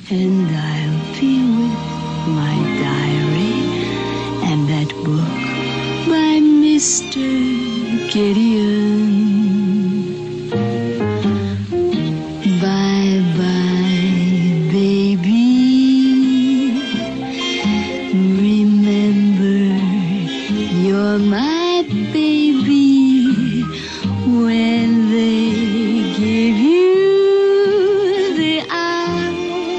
and I'll be with my diary and that book by Mr. Gideon. Bye bye, baby. Remember, you're my baby when they give you the eye.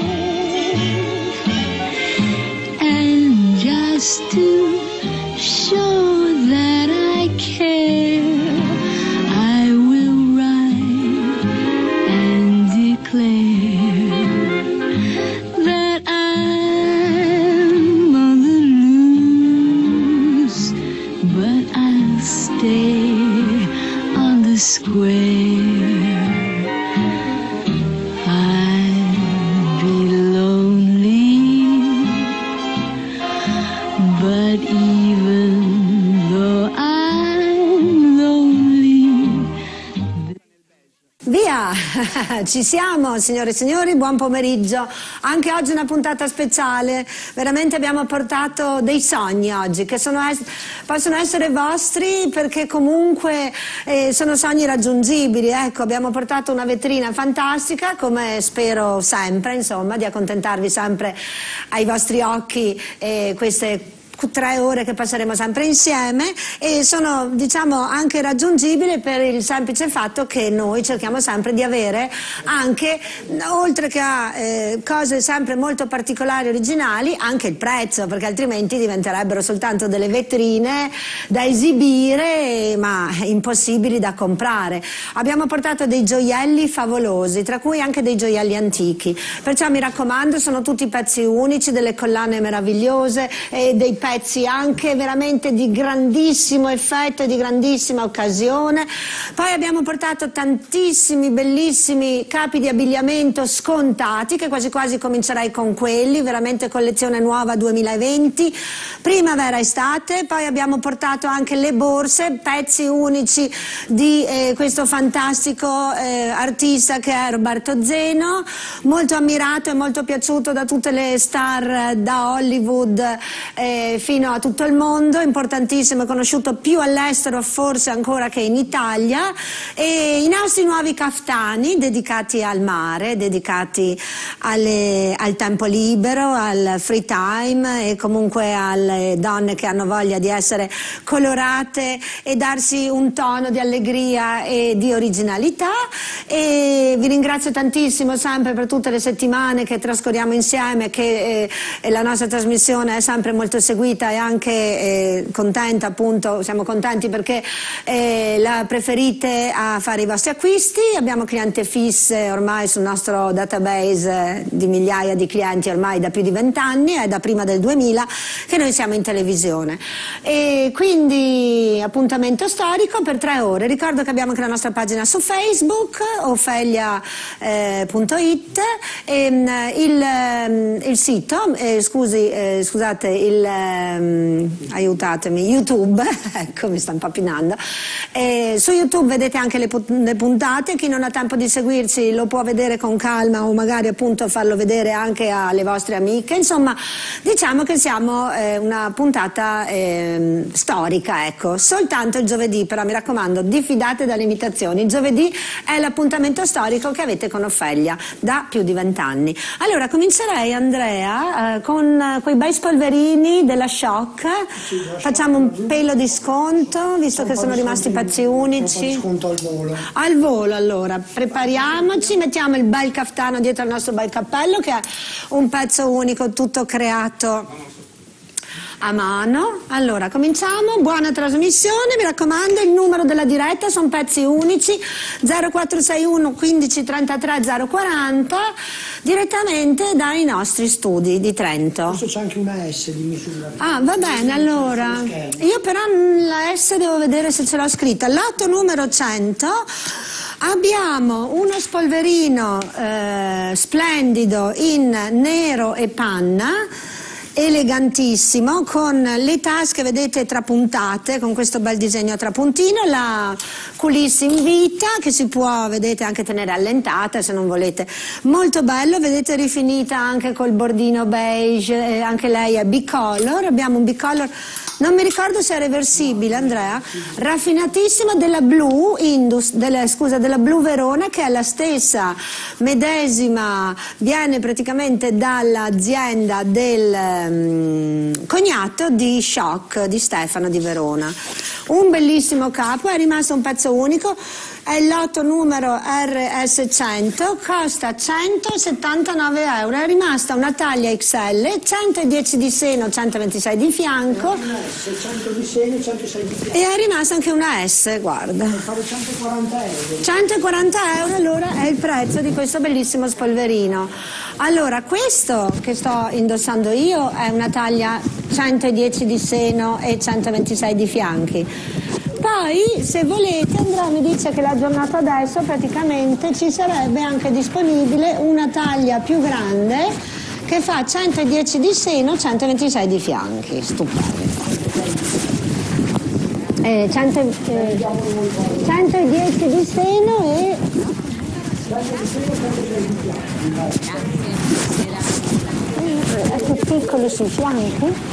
And just to show that I care, I will write and declare that I'm on the loose, but I'll stay on the square. I'll be lonely, but even though I'm lonely. Via! Ci siamo, signore e signori, buon pomeriggio. Anche oggi una puntata speciale. Veramente abbiamo portato dei sogni oggi che possono essere vostri, perché comunque sono sogni raggiungibili. Ecco, abbiamo portato una vetrina fantastica, come spero sempre, insomma, di accontentarvi sempre ai vostri occhi queste 3 ore che passeremo sempre insieme, e sono, diciamo, anche raggiungibili per il semplice fatto che noi cerchiamo sempre di avere anche, oltre che a cose sempre molto particolari e originali, anche il prezzo, perché altrimenti diventerebbero soltanto delle vetrine da esibire ma impossibili da comprare. Abbiamo portato dei gioielli favolosi, tra cui anche dei gioielli antichi, perciò mi raccomando, sono tutti pezzi unici, delle collane meravigliose e dei pezzi anche veramente di grandissimo effetto e di grandissima occasione. Poi abbiamo portato tantissimi bellissimi capi di abbigliamento scontati, che quasi quasi comincerei con quelli, veramente collezione nuova 2020, primavera-estate. Poi abbiamo portato anche le borse, pezzi unici di questo fantastico artista che è Roberto Zeno, molto ammirato e molto piaciuto da tutte le star, da Hollywood fino a tutto il mondo, importantissimo, conosciuto più all'estero forse ancora che in Italia. E i nostri nuovi caftani dedicati al mare, dedicati al tempo libero, al free time e comunque alle donne che hanno voglia di essere colorate e darsi un tono di allegria e di originalità. E vi ringrazio tantissimo sempre per tutte le settimane che trascorriamo insieme, che la nostra trasmissione è sempre molto seguita e anche contenta, appunto, siamo contenti perché la preferite a fare i vostri acquisti. Abbiamo clienti fisse ormai sul nostro database di migliaia di clienti ormai da più di 20 anni, è da prima del 2000 che noi siamo in televisione, e quindi appuntamento storico per 3 ore. Ricordo che abbiamo anche la nostra pagina su Facebook, Ofelia.it, il sito, scusate, aiutatemi, YouTube, ecco, mi sta impappinando. Su YouTube vedete anche le puntate, chi non ha tempo di seguirci lo può vedere con calma o magari appunto farlo vedere anche alle vostre amiche. Insomma, diciamo che siamo una puntata storica, ecco, soltanto il giovedì, però mi raccomando, diffidate dalle imitazioni. Il giovedì è l'appuntamento storico che avete con Ofelia da più di 20 anni. Allora comincerei, Andrea, con quei bei spolverini della Shock. Sì, facciamo un pelo di sconto, visto che sono rimasti pezzi unici. Sconto al volo. Al volo, allora, prepariamoci, mettiamo il bel caftano dietro al nostro bel cappello, che è un pezzo unico, tutto creato a mano. Allora cominciamo, buona trasmissione, mi raccomando, il numero della diretta, sono pezzi unici, 0461 15 33 040, direttamente dai nostri studi di Trento. Adesso c'è anche una S di misura. Ah, va bene, allora io però la S devo vedere se ce l'ho scritta. Lato numero 100 abbiamo uno spolverino splendido in nero e panna, elegantissimo, con le tasche, vedete, trapuntate, con questo bel disegno a trapuntino, la culisse in vita che si può, vedete, anche tenere allentata se non volete. Molto bello, vedete, rifinita anche col bordino beige, anche lei è bicolor, abbiamo un bicolor, non mi ricordo se è reversibile, Andrea, raffinatissima, della Blu della Blu Verona, che è la stessa medesima, viene praticamente dall'azienda del cognato di Shock, di Stefano di Verona. Un bellissimo capo, è rimasto un pezzo unico, è il lotto numero RS100, costa 179 euro, è rimasta una taglia XL, 110 di seno, 126 di fianco, 100 di seno e 106 di fianco. e è rimasta anche una S, guarda. Fare 140 euro. 140 euro allora è il prezzo di questo bellissimo spolverino. Allora, questo che sto indossando io è una taglia 110 di seno e 126 di fianchi. Poi, se volete, Andrea mi dice che la giornata adesso praticamente ci sarebbe anche disponibile una taglia più grande che fa 110 di seno, 126 di fianchi. Stupendo. 110 di seno e... È più piccolo sui fianchi?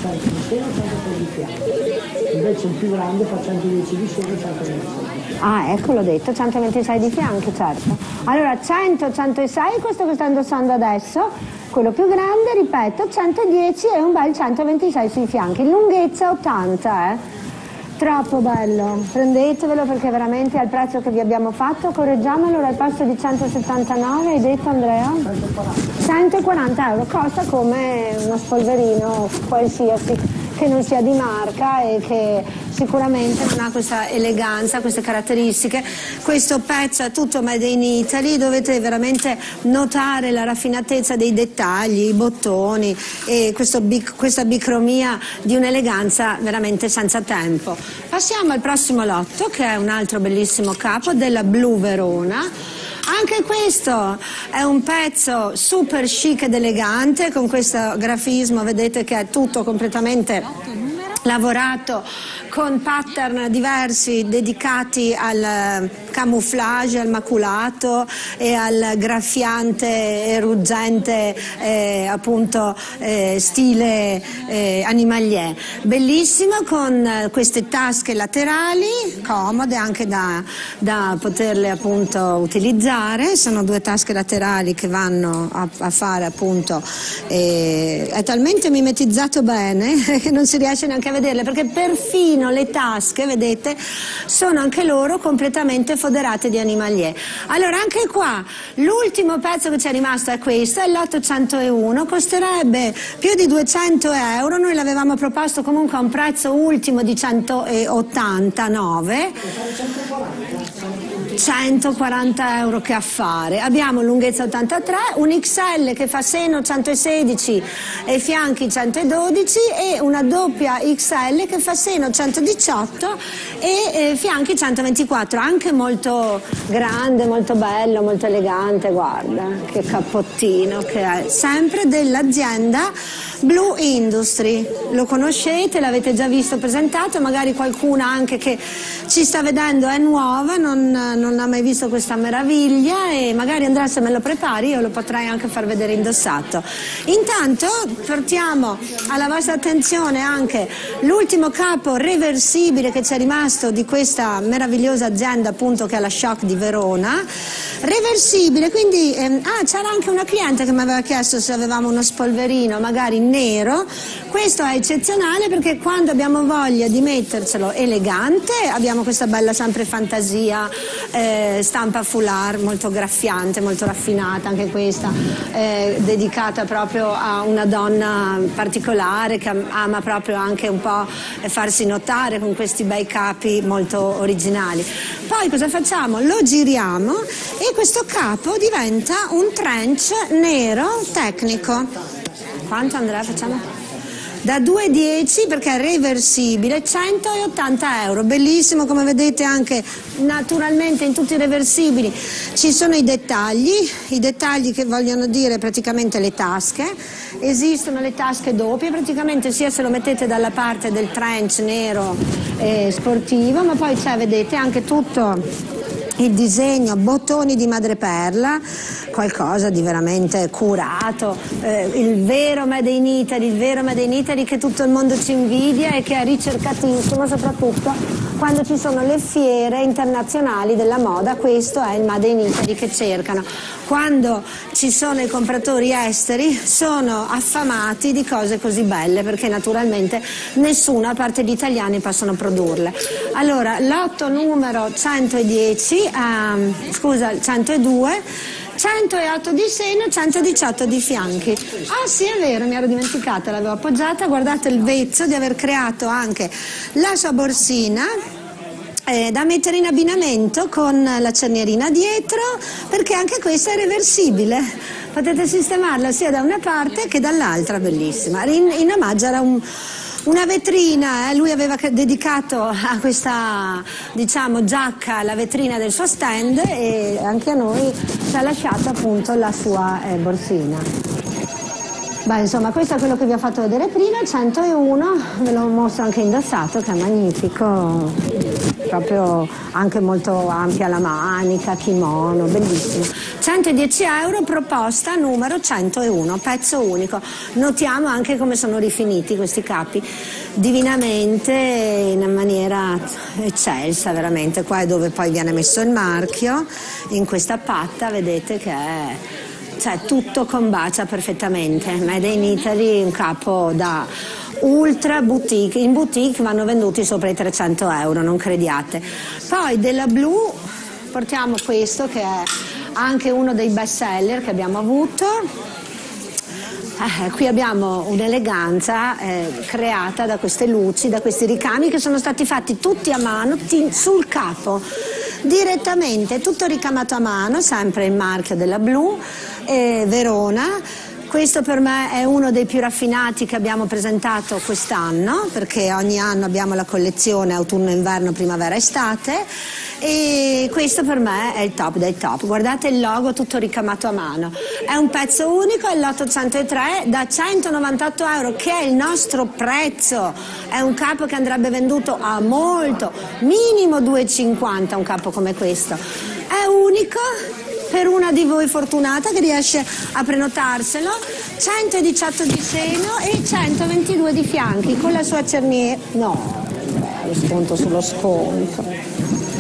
Invece il più grande fa 110 di seno e 126. Ah, ecco, l'ho detto, 126 di fianchi, certo. Allora, 100, 106, questo che sto indossando adesso, quello più grande, ripeto, 110 e un bel 126 sui fianchi. Lunghezza 80, Troppo bello, prendetevelo perché veramente al prezzo che vi abbiamo fatto, correggiamolo, al posto di 179, hai detto, Andrea? 140 euro, costa come uno spolverino qualsiasi che non sia di marca e che sicuramente non ha questa eleganza, queste caratteristiche. Questo pezzo è tutto made in Italy, dovete veramente notare la raffinatezza dei dettagli, i bottoni e questa bicromia di un'eleganza veramente senza tempo. Passiamo al prossimo lotto, che è un altro bellissimo capo della Blu Verona. Anche questo è un pezzo super chic ed elegante, con questo grafismo, vedete che è tutto completamente lavorato con pattern diversi dedicati al camouflage, al maculato e al graffiante e ruggente appunto stile animalier. Bellissimo, con queste tasche laterali comode anche da poterle appunto utilizzare. Sono due tasche laterali che vanno a fare appunto è talmente mimetizzato bene che non si riesce neanche a vederle, perché perfino le tasche, vedete, sono anche loro completamente foderate di animalier. Allora, anche qua l'ultimo pezzo che ci è rimasto è questo, è l'801, costerebbe più di 200 euro, noi l'avevamo proposto comunque a un prezzo ultimo di 189, 140 euro, che affare. Abbiamo lunghezza 83, un XL che fa seno 116 e fianchi 112 e una doppia XL che fa seno 118 e fianchi 124, anche molto grande, molto bello, molto elegante. Guarda che cappottino che è, sempre dell'azienda Blu Industry. Lo conoscete, l'avete già visto presentato, magari qualcuna anche che ci sta vedendo è nuova, non ha mai visto questa meraviglia, e magari Andrea, se me lo prepari, io lo potrei anche far vedere indossato. Intanto portiamo alla vostra attenzione anche l'ultimo capo reversibile che ci è rimasto di questa meravigliosa azienda appunto, che è la Shock di Verona. Reversibile, quindi c'era anche una cliente che mi aveva chiesto se avevamo uno spolverino magari nero. Questo è eccezionale perché quando abbiamo voglia di mettercelo elegante abbiamo questa bella sempre fantasia stampa foulard molto graffiante, molto raffinata, anche questa dedicata proprio a una donna particolare che ama proprio anche un po' farsi notare con questi bei capi molto originali. Poi cosa facciamo? Lo giriamo e questo capo diventa un trench nero tecnico. Quanto, Andrea, facciamo? da 2,10 perché è reversibile, 180 euro, bellissimo, come vedete anche naturalmente in tutti i reversibili ci sono i dettagli che vogliono dire praticamente le tasche. Esistono le tasche doppie, praticamente sia se lo mettete dalla parte del trench nero sportivo, ma poi c'è, vedete, anche tutto il disegno, bottoni di madreperla, qualcosa di veramente curato, il vero Made in Italy che tutto il mondo ci invidia e che è ricercatissimo, soprattutto quando ci sono le fiere internazionali della moda. Questo è il Made in Italy che cercano. Quando ci sono i compratori esteri sono affamati di cose così belle, perché naturalmente nessuno, a parte gli italiani, possono produrle. Allora, lotto numero 102, 108 di seno, 118 di fianchi. Ah sì, è vero, mi ero dimenticata, l'avevo appoggiata. Guardate il vezzo di aver creato anche la sua borsina da mettere in abbinamento con la cernierina dietro, perché anche questa è reversibile. Potete sistemarla sia da una parte che dall'altra, bellissima. In omaggio era una vetrina, lui aveva dedicato a questa, diciamo, giacca la vetrina del suo stand, e anche a noi ci ha lasciato appunto la sua borsina. Beh, insomma, questo è quello che vi ho fatto vedere prima, 101, ve lo mostro anche indossato, che è magnifico, proprio anche molto ampia la manica, kimono, bellissimo. 110 euro, proposta numero 101, pezzo unico. Notiamo anche come sono rifiniti questi capi, divinamente, in maniera eccelsa, veramente. Qua è dove poi viene messo il marchio, in questa patta, vedete che è... cioè tutto combacia perfettamente. Made in Italy, un capo da ultra boutique, in boutique vanno venduti sopra i 300 euro, non crediate. Poi della blu portiamo questo, che è anche uno dei best seller che abbiamo avuto. Qui abbiamo un'eleganza creata da queste luci, da questi ricami che sono stati fatti tutti a mano sul capo, direttamente, tutto ricamato a mano, sempre il marchio della blu, Verona. Questo per me è uno dei più raffinati che abbiamo presentato quest'anno, perché ogni anno abbiamo la collezione autunno, inverno, primavera, estate, e questo per me è il top dei top. Guardate il logo tutto ricamato a mano, è un pezzo unico, è l'803 da 198 euro, che è il nostro prezzo. È un capo che andrebbe venduto a molto, minimo 2,50 un capo come questo. È unico per una di voi fortunata che riesce a prenotarselo. 118 di seno e 122 di fianchi, con la sua cerniera. No, lo sconto sullo sconto.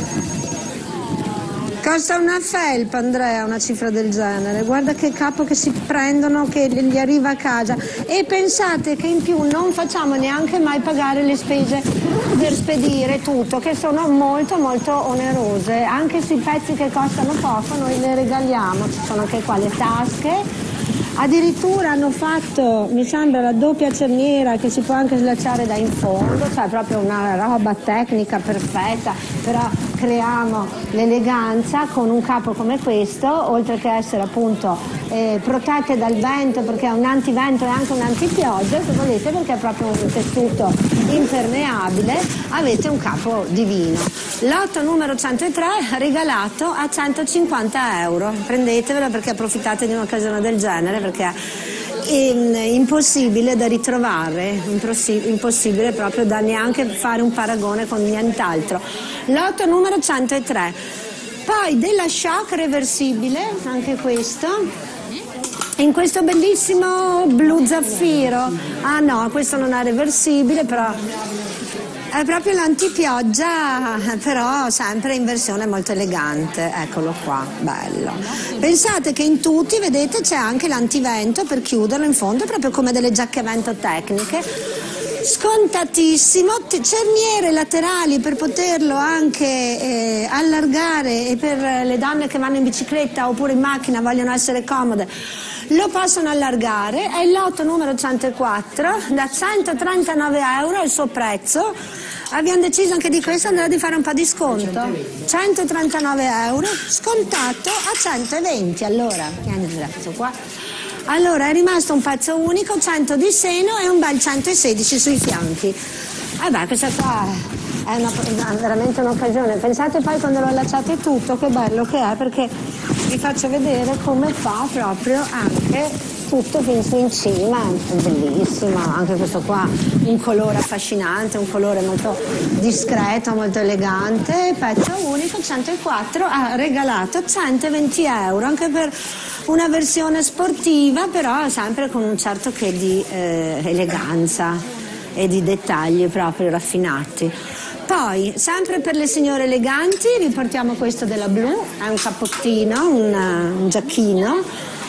Costa una felpa, Andrea, una cifra del genere. Guarda che capo che si prendono, che gli arriva a casa. E pensate che in più non facciamo neanche mai pagare le spese per spedire tutto, che sono molto molto onerose. Anche sui pezzi che costano poco noi le regaliamo. Ci sono anche qua le tasche. Addirittura hanno fatto, mi sembra, la doppia cerniera che si può anche slacciare da in fondo, cioè proprio una roba tecnica perfetta, però creiamo l'eleganza con un capo come questo, oltre che essere appunto protette dal vento, perché è un antivento e anche un antipioggia, se volete, perché è proprio un tessuto impermeabile. Avete un capo divino. Lotto numero 103 regalato a 150 euro, prendetevelo perché approfittate di un'occasione del genere, perché è impossibile da ritrovare, impossibile proprio da neanche fare un paragone con nient'altro. Lotto numero 103. Poi della Shock reversibile, anche questo, in questo bellissimo blu zaffiro. Ah no, questo non è reversibile, però è proprio l'antipioggia, però sempre in versione molto elegante. Eccolo qua, bello. Pensate che in tutti, vedete, c'è anche l'antivento per chiuderlo in fondo, proprio come delle giacche a vento tecniche. Scontatissimo, cerniere laterali per poterlo anche allargare, e per le donne che vanno in bicicletta oppure in macchina vogliono essere comode lo possono allargare. È il lotto numero 104 da 139 euro il suo prezzo. Abbiamo deciso anche di questo, andrà di fare un po' di sconto. 139 euro scontato a 120. Allora, questo qua Allora è rimasto un pezzo unico, 100 di seno e un bel 116 sui fianchi. Beh, questa qua è veramente un'occasione. Pensate poi quando lo allacciate tutto, che bello che è, perché vi faccio vedere come fa proprio anche tutto fin su in cima. È bellissimo, anche questo qua, un colore affascinante, un colore molto discreto, molto elegante, pezzo unico, 104, ha regalato 120 euro, anche per una versione sportiva, però sempre con un certo che di eleganza e di dettagli proprio raffinati. Poi, sempre per le signore eleganti, vi portiamo questo della Blu, è un cappottino, un giacchino,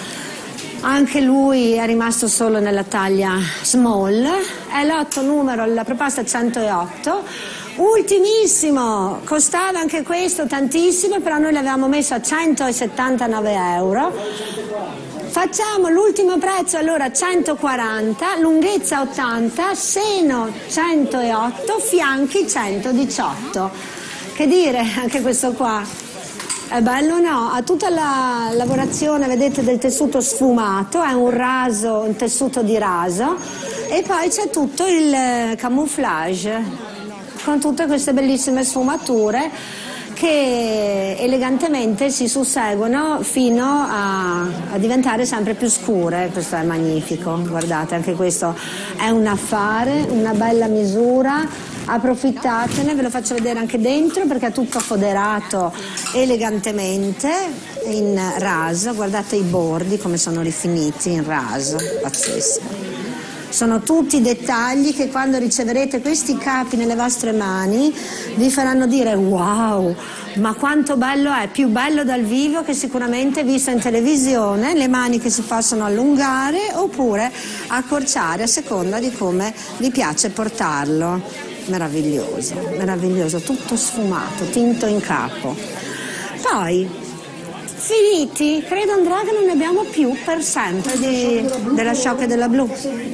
anche lui è rimasto solo nella taglia small, è l'otto numero, la proposta 108, ultimissimo, costava anche questo tantissimo, però noi l'avevamo messo a 179 euro. Facciamo l'ultimo prezzo, allora 140, lunghezza 80, seno 108, fianchi 118. Che dire, anche questo qua è bello o no? Ha tutta la lavorazione, vedete, del tessuto sfumato, è un raso, un tessuto di raso, e poi c'è tutto il camouflage con tutte queste bellissime sfumature che elegantemente si susseguono fino a diventare sempre più scure. Questo è magnifico, guardate, anche questo è un affare, una bella misura, approfittatene, ve lo faccio vedere anche dentro perché è tutto foderato elegantemente in raso, guardate i bordi come sono rifiniti in raso, pazzesco. Sono tutti dettagli che quando riceverete questi capi nelle vostre mani vi faranno dire wow, ma quanto bello è, più bello dal vivo che sicuramente visto in televisione, le mani che si possono allungare oppure accorciare a seconda di come vi piace portarlo. Meraviglioso, meraviglioso, tutto sfumato, tinto in capo. Poi finiti, credo Andrea che non ne abbiamo più per sempre della Shock e della Blu.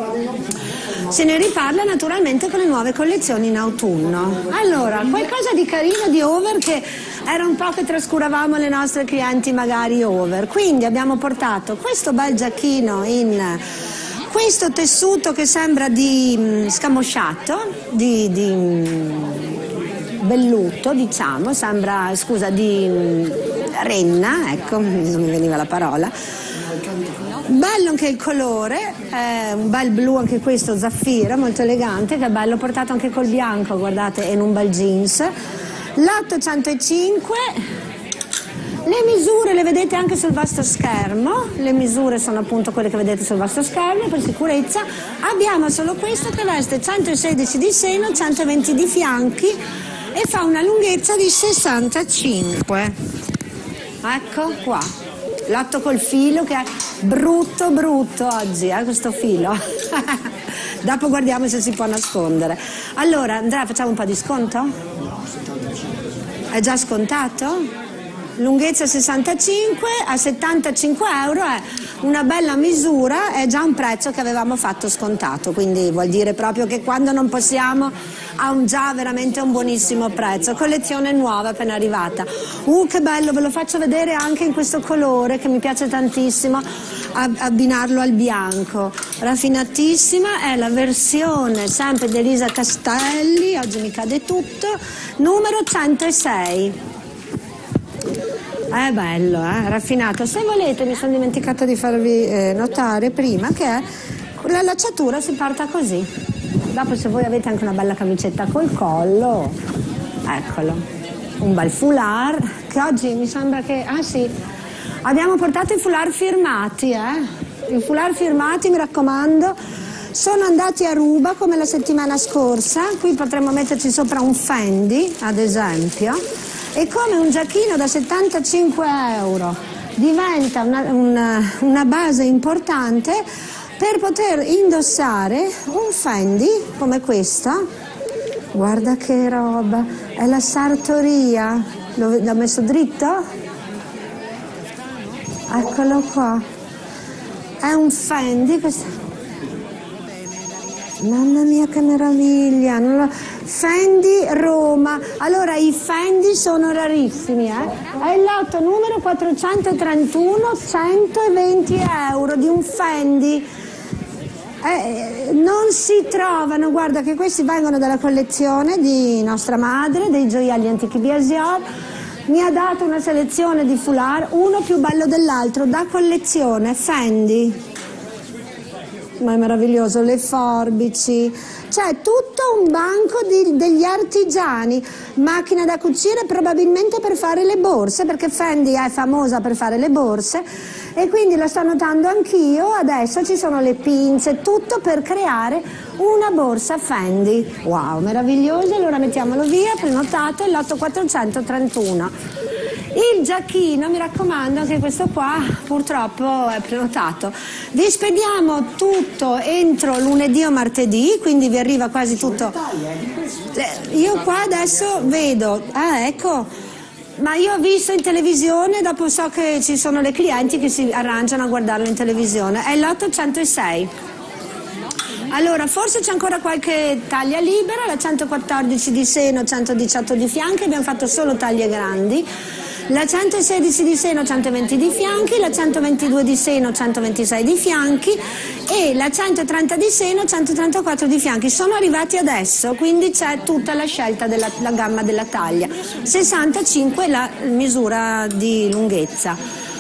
Se ne riparla naturalmente con le nuove collezioni in autunno. Allora, qualcosa di carino di over che era un po' che trascuravamo le nostre clienti magari over. Quindi abbiamo portato questo bel giacchino in questo tessuto che sembra di scamosciato, di velluto, diciamo, sembra, scusa, di renna, ecco, non mi veniva la parola. Bello anche il colore, un bel blu anche questo, zaffiro, molto elegante, che è bello portato anche col bianco, guardate, in un bel jeans. L'805, le misure le vedete anche sul vostro schermo, le misure sono appunto quelle che vedete sul vostro schermo, per sicurezza. Abbiamo solo questo che veste 116 di seno, 120 di fianchi e fa una lunghezza di 65. Ecco qua, l'otto col filo che è brutto oggi, questo filo. Dopo guardiamo se si può nascondere. Allora, Andrea, facciamo un po' di sconto? È già scontato? Lunghezza 65 a 75 euro è una bella misura, è già un prezzo che avevamo fatto scontato, quindi vuol dire proprio che quando non possiamo ha già veramente un buonissimo prezzo. Collezione nuova appena arrivata. Che bello, ve lo faccio vedere anche in questo colore che mi piace tantissimo, abbinarlo al bianco. Raffinatissima, è la versione sempre di Elisa Castelli, oggi mi cade tutto, numero 106. È bello, raffinato. Se volete, mi sono dimenticata di farvi notare prima che la lacciatura si porta così. Dopo se voi avete anche una bella camicetta col collo, eccolo, un bel foulard, che oggi mi sembra che, sì, abbiamo portato i foulard firmati, i foulard firmati, mi raccomando, sono andati a ruba come la settimana scorsa, qui potremmo metterci sopra un Fendi, ad esempio. E come un giacchino da 75 euro diventa una base importante per poter indossare un Fendi come questa, guarda che roba, è la sartoria, l'ho messo dritto? Eccolo qua, è un Fendi, Mamma mia che meraviglia. Fendi Roma. Allora i Fendi sono rarissimi, È il lotto numero 431, 120 euro di un Fendi. Non si trovano, guarda che questi vengono dalla collezione di nostra madre, dei gioielli antichi Biasior. Mi ha dato una selezione di foulard, uno più bello dell'altro, da collezione, Fendi. Ma è meraviglioso, le forbici, c'è tutto un banco degli artigiani, macchina da cucire probabilmente per fare le borse, perché Fendi è famosa per fare le borse e quindi lo sto notando anch'io. Adesso ci sono le pinze, tutto per creare una borsa Fendi. Wow, meraviglioso. Allora mettiamolo via, prenotato, il lotto 431. Il giacchino, mi raccomando, anche questo qua purtroppo è prenotato. Vi spediamo tutto entro lunedì o martedì, quindi vi arriva quasi tutto. Io qua adesso vedo, ecco, ma io ho visto in televisione, dopo so che ci sono le clienti che si arrangiano a guardarlo in televisione. È l'806. Allora, forse c'è ancora qualche taglia libera, la 114 di seno, 118 di fianchi, abbiamo fatto solo taglie grandi. La 116 di seno, 120 di fianchi, la 122 di seno, 126 di fianchi e la 130 di seno, 134 di fianchi. Sono arrivati adesso, quindi c'è tutta la scelta della la gamma della taglia. 65 la misura di lunghezza.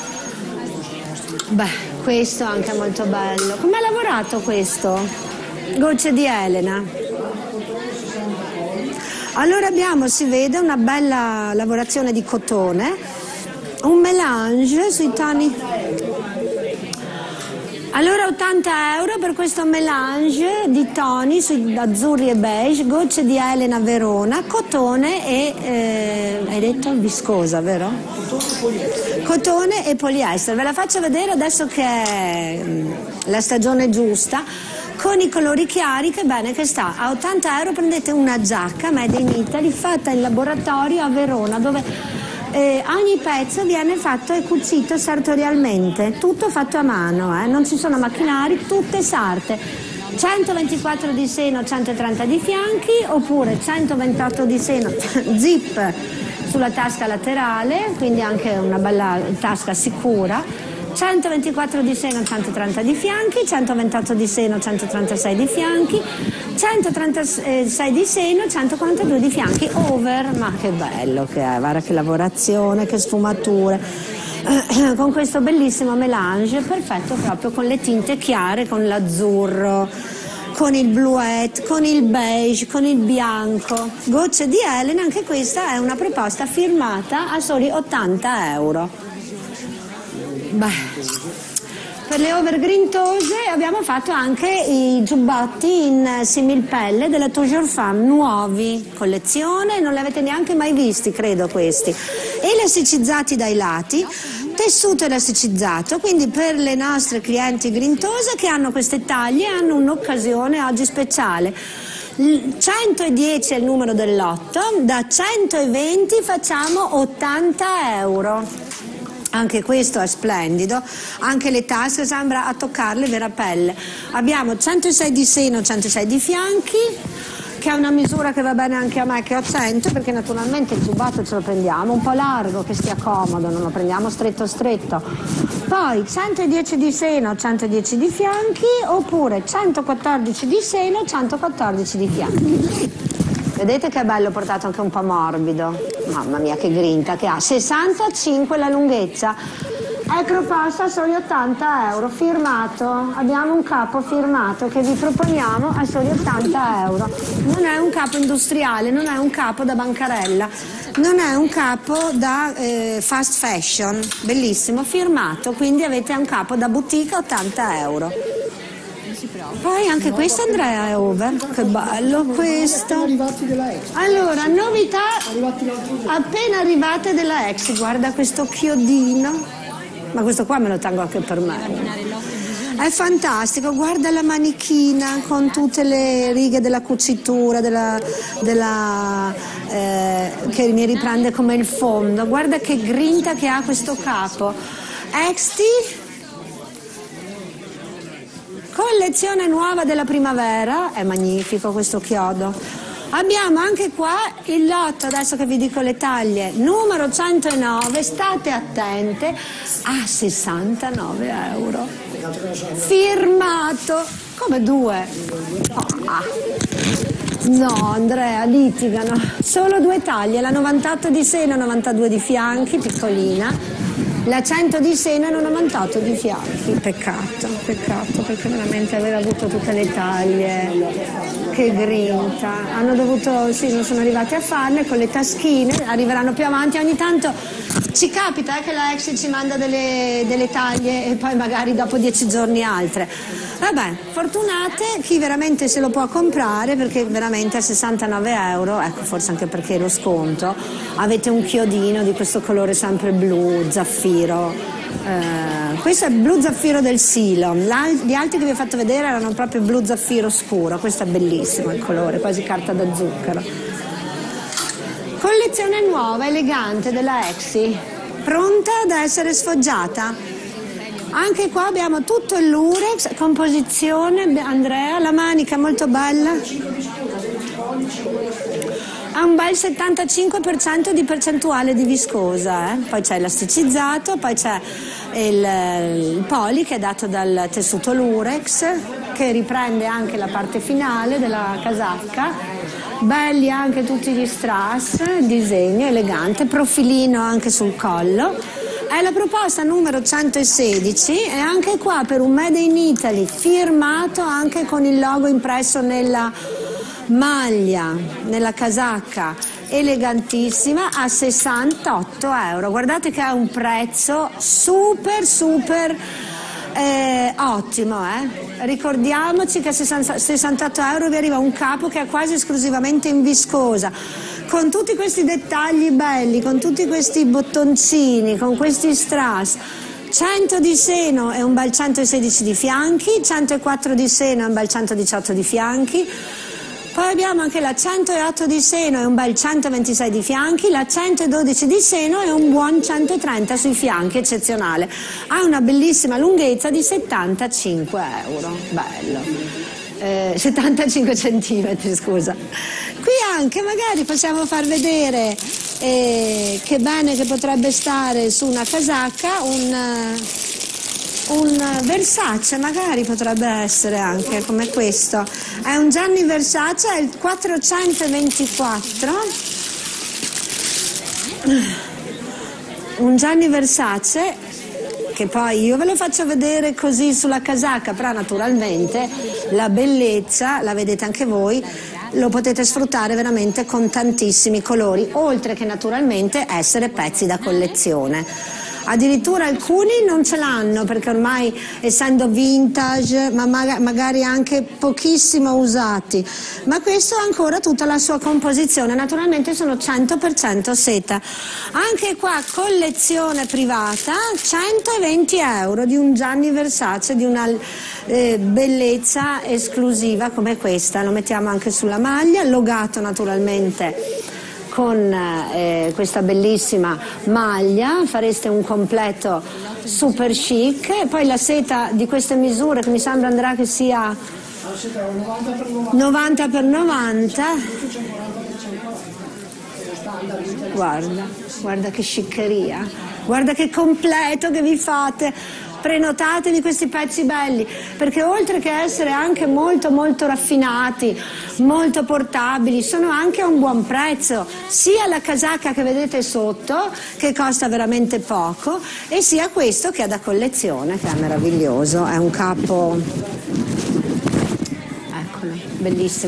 Beh, questo anche è molto bello. Come ha lavorato questo? Gocce di Elena. Allora abbiamo, si vede, una bella lavorazione di cotone, un mélange sui toni. Allora 80 euro per questo mélange di toni sui azzurri e beige, gocce di Elena Verona, cotone e hai detto viscosa, vero? Cotone e poliestere. Ve la faccio vedere adesso che è la stagione giusta. Con i colori chiari, che bene che sta. A 80 euro prendete una giacca made in Italy fatta in laboratorio a Verona, dove ogni pezzo viene fatto e cucito sartorialmente, tutto fatto a mano, non ci sono macchinari, tutte sarte. 124 di seno, 130 di fianchi, oppure 128 di seno, zip sulla tasca laterale, quindi anche una bella tasca sicura. 124 di seno, 130 di fianchi, 128 di seno, 136 di fianchi, 136 di seno, 142 di fianchi, over. Ma che bello che è, guarda che lavorazione, che sfumature, con questo bellissimo mélange, perfetto proprio con le tinte chiare, con l'azzurro, con il bluette, con il beige, con il bianco. Gocce di Elena, anche questa è una proposta firmata a soli 80 euro. Beh, per le overgrintose abbiamo fatto anche i giubbotti in similpelle della Toujours Femme, nuovi, collezione, non li avete neanche mai visti, credo questi. Elasticizzati dai lati, tessuto elasticizzato, quindi per le nostre clienti grintose che hanno queste taglie hanno un'occasione oggi speciale. 110 è il numero del lotto, da 120 facciamo 80 euro. Anche questo è splendido, anche le tasche sembra a toccarle vera pelle. Abbiamo 106 di seno, 106 di fianchi, che è una misura che va bene anche a me che ho 100, perché naturalmente il giubbotto ce lo prendiamo un po' largo, che stia comodo, non lo prendiamo stretto stretto. Poi 110 di seno, 110 di fianchi, oppure 114 di seno, 114 di fianchi. Vedete che bello, portato anche un po' morbido. Mamma mia che grinta che ha. 65 la lunghezza. È proposta a soli 80 euro, firmato. Abbiamo un capo firmato che vi proponiamo a soli 80 euro. Non è un capo industriale, non è un capo da bancarella, non è un capo da fast fashion. Bellissimo, firmato, quindi avete un capo da boutique a 80 euro. Poi anche questo, Andrea, è over. Che bello questo. Allora, novità appena arrivate della Ex. Guarda questo chiodino. Ma questo qua me lo tengo anche per me. È fantastico, guarda la manichina con tutte le righe della cucitura, che mi riprende come il fondo. Guarda che grinta che ha questo capo. Exti. collezione nuova della primavera, è magnifico questo chiodo. Abbiamo anche qua il lotto, adesso che vi dico le taglie, numero 109, state attente, a 69 euro. Firmato, come 2? No, Andrea, litigano. Solo 2 taglie, la 98 di seno e 92 di fianchi, piccolina. La 100 di seno e 98 di fianchi. Peccato, perché veramente aveva avuto tutte le taglie. Che grinta. Hanno dovuto, sì, non sono arrivati a farle con le taschine, arriveranno più avanti. Ogni tanto ci capita che la ex ci manda delle taglie e poi magari dopo 10 giorni altre. Vabbè, fortunate chi veramente se lo può comprare, perché veramente a 69 euro, ecco, forse anche perché lo sconto, avete un chiodino di questo colore sempre blu, zaffiro. Questo è blu zaffiro del Silo, gli altri che vi ho fatto vedere erano proprio blu zaffiro scuro, questo è bellissimo il colore, quasi carta da zucchero. Collezione nuova, elegante della Exi, pronta ad essere sfoggiata. Anche qua abbiamo tutto il lurex, composizione, Andrea, la manica molto bella. Ha un bel 75% di percentuale di viscosa, Poi c'è elasticizzato, poi c'è il poli che è dato dal tessuto lurex, che riprende anche la parte finale della casacca. Belli anche tutti gli strass, disegno elegante, profilino anche sul collo. È la proposta numero 116 e anche qua per un Made in Italy firmato anche con il logo impresso nella maglia, nella casacca, elegantissima, a 68 euro. Guardate che ha un prezzo super ottimo, Ricordiamoci che a 68 euro vi arriva un capo che è quasi esclusivamente in viscosa, con tutti questi dettagli belli, con tutti questi bottoncini, con questi strass. 100 di seno e un bel 116 di fianchi, 104 di seno e un bel 118 di fianchi. Poi abbiamo anche la 108 di seno e un bel 126 di fianchi, la 112 di seno e un buon 130 sui fianchi, eccezionale. Ha una bellissima lunghezza di 75 euro, bello. 75 centimetri, scusa. Qui anche magari possiamo far vedere che bene che potrebbe stare su una casacca un Versace, magari potrebbe essere anche come questo. È un Gianni Versace, è il 424. Un Gianni Versace che poi io ve lo faccio vedere così sulla casacca, però naturalmente la bellezza, la vedete anche voi, lo potete sfruttare veramente con tantissimi colori, oltre che naturalmente essere pezzi da collezione. Addirittura alcuni non ce l'hanno perché ormai essendo vintage, ma magari anche pochissimo usati, ma questo ha ancora tutta la sua composizione, naturalmente sono 100% seta. Anche qua collezione privata, 120 euro di un Gianni Versace, di una bellezza esclusiva come questa. Lo mettiamo anche sulla maglia, logato naturalmente con questa bellissima maglia, fareste un completo super chic. E poi la seta di queste misure, che mi sembra andrà che sia 90 x 90. Guarda che sciccheria, guarda che completo che vi fate. Prenotatevi questi pezzi belli, perché oltre che essere anche molto molto raffinati, molto portabili, sono anche a un buon prezzo, sia la casacca che vedete sotto, che costa veramente poco, e sia questo che è da collezione, che è meraviglioso, è un capo, eccolo, bellissimo,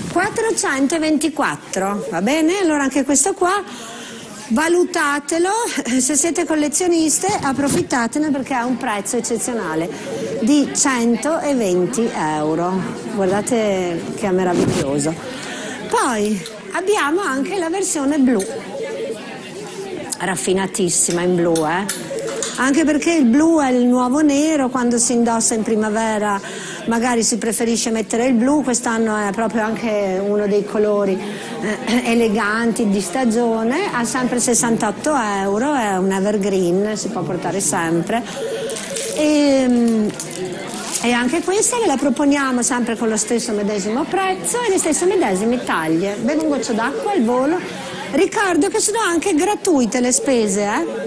424, va bene? Allora anche questo qua valutatelo, se siete collezioniste approfittatene perché ha un prezzo eccezionale di 120 euro. Guardate che è meraviglioso. Poi abbiamo anche la versione blu, raffinatissima in blu, anche perché il blu è il nuovo nero. Quando si indossa in primavera magari si preferisce mettere il blu, quest'anno è proprio anche uno dei colori eleganti di stagione, ha sempre 68 euro, è un evergreen, si può portare sempre. E anche questa ve la proponiamo sempre con lo stesso medesimo prezzo e le stesse medesime taglie. Bevo un goccio d'acqua al volo. Ricordo che sono anche gratuite le spese,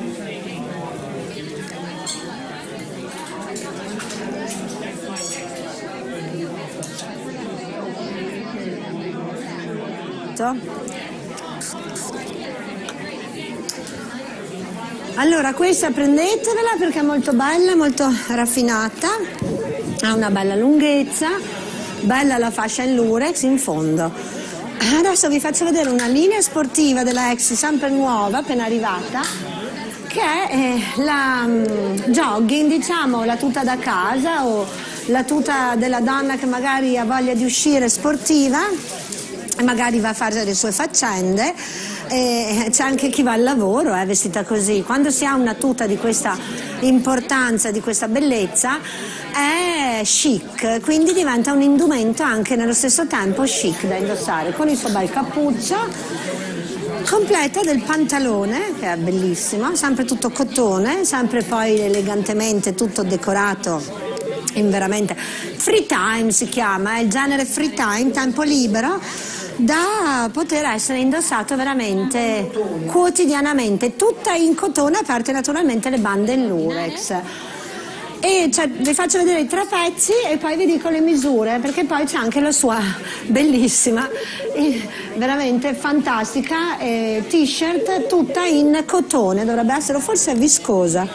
Allora, questa prendetevela perché è molto bella, molto raffinata, ha una bella lunghezza, bella la fascia in lurex in fondo. Adesso vi faccio vedere una linea sportiva della Exi, sempre nuova, appena arrivata, che è la jogging, diciamo, la tuta da casa o la tuta della donna che magari ha voglia di uscire sportiva e magari va a fare le sue faccende. C'è anche chi va al lavoro vestita così. Quando si ha una tuta di questa importanza, di questa bellezza, è chic, quindi diventa un indumento anche nello stesso tempo chic da indossare, con il suo bel cappuccio, completa del pantalone che è bellissimo, sempre tutto cotone, sempre poi elegantemente tutto decorato in veramente free time, si chiama, è il genere free time, tempo libero, da poter essere indossato veramente quotidianamente, tutta in cotone, a parte naturalmente le bande in lurex. E vi faccio vedere i trapezzi e poi vi dico le misure, perché poi c'è anche la sua bellissima, veramente fantastica t-shirt tutta in cotone, dovrebbe essere, forse viscosa.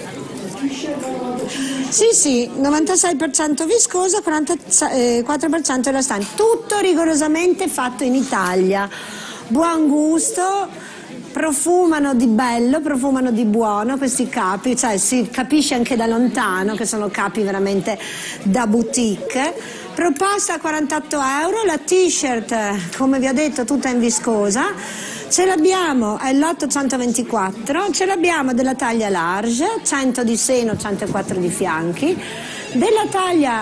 Sì, 96% viscosa, 44% elastane, tutto rigorosamente fatto in Italia. Buon gusto, profumano di bello, profumano di buono questi capi, cioè si capisce anche da lontano che sono capi veramente da boutique. Proposta a 48 euro, la t-shirt, come vi ho detto, tutta in viscosa. Ce l'abbiamo, è il lotto 124, ce l'abbiamo della taglia large, 100 di seno, 104 di fianchi, della taglia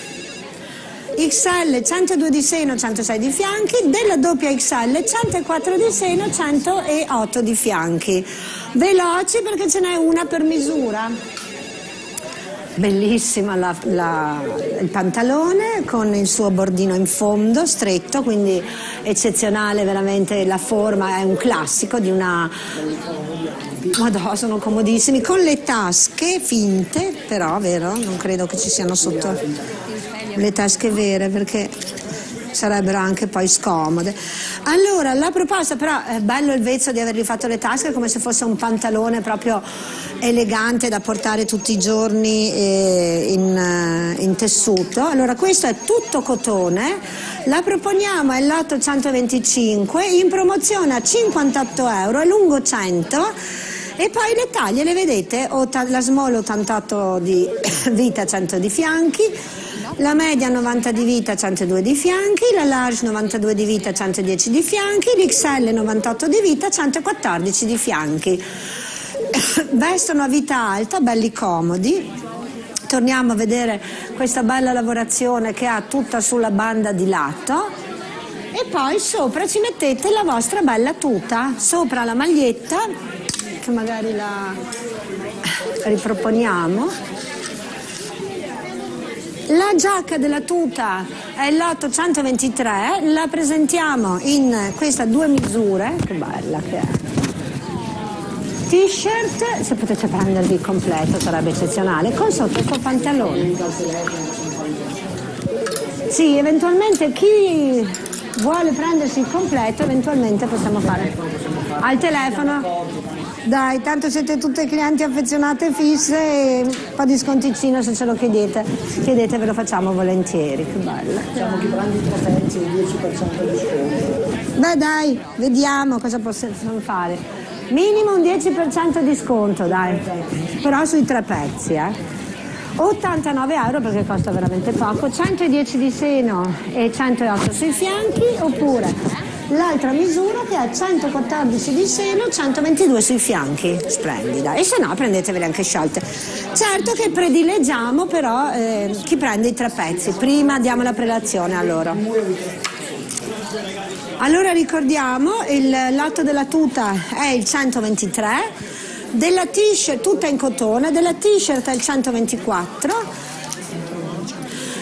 XL, 102 di seno, 106 di fianchi, della doppia XL, 104 di seno, 108 di fianchi. Veloci perché ce n'è una per misura. Bellissima il pantalone con il suo bordino in fondo stretto, quindi eccezionale veramente, la forma è un classico di una... Madonna, sono comodissimi, con le tasche finte, però vero, non credo che ci siano sotto le tasche vere perché sarebbero anche poi scomode. Allora, la proposta, però è bello il vezzo di avergli fatto le tasche come se fosse un pantalone proprio elegante da portare tutti i giorni in tessuto. Allora, questo è tutto cotone, la proponiamo, è il lotto 125, in promozione a 58 euro, è lungo 100. E poi le taglie le vedete, la small 88 di vita, 100 di fianchi, la media 90 di vita, 102 di fianchi, la large 92 di vita, 110 di fianchi, l'XL 98 di vita, 114 di fianchi. Vestono a vita alta, belli comodi. Torniamo a vedere questa bella lavorazione che ha tutta sulla banda di lato. E poi sopra ci mettete la vostra bella tuta, sopra la maglietta, che magari la riproponiamo. La giacca della tuta è il lotto 123, la presentiamo in queste due misure, che bella che è. T-shirt, se potete prendervi il completo sarebbe eccezionale, con sotto il suo pantalone. Sì, eventualmente chi vuole prendersi il completo, eventualmente possiamo fare al telefono. Dai, tanto siete tutte clienti affezionate fisse e un po' di sconticino se ce lo chiedete, ve lo facciamo volentieri, che bello. Diciamo che prendi i trapezzi, il 10% di sconto. Beh dai, vediamo cosa possiamo fare. Minimo un 10% di sconto, dai, però sui trapezzi, 89 euro perché costa veramente poco, 110 di seno e 108 sui fianchi, oppure l'altra misura che è 114 di seno, 122 sui fianchi, splendida, e se no prendetevele anche sciolte. Certo che predileggiamo però chi prende i trapezzi, prima diamo la prelazione a loro. Allora ricordiamo, il lato della tuta è il 123, della t-shirt tutta in cotone, della t-shirt è il 124,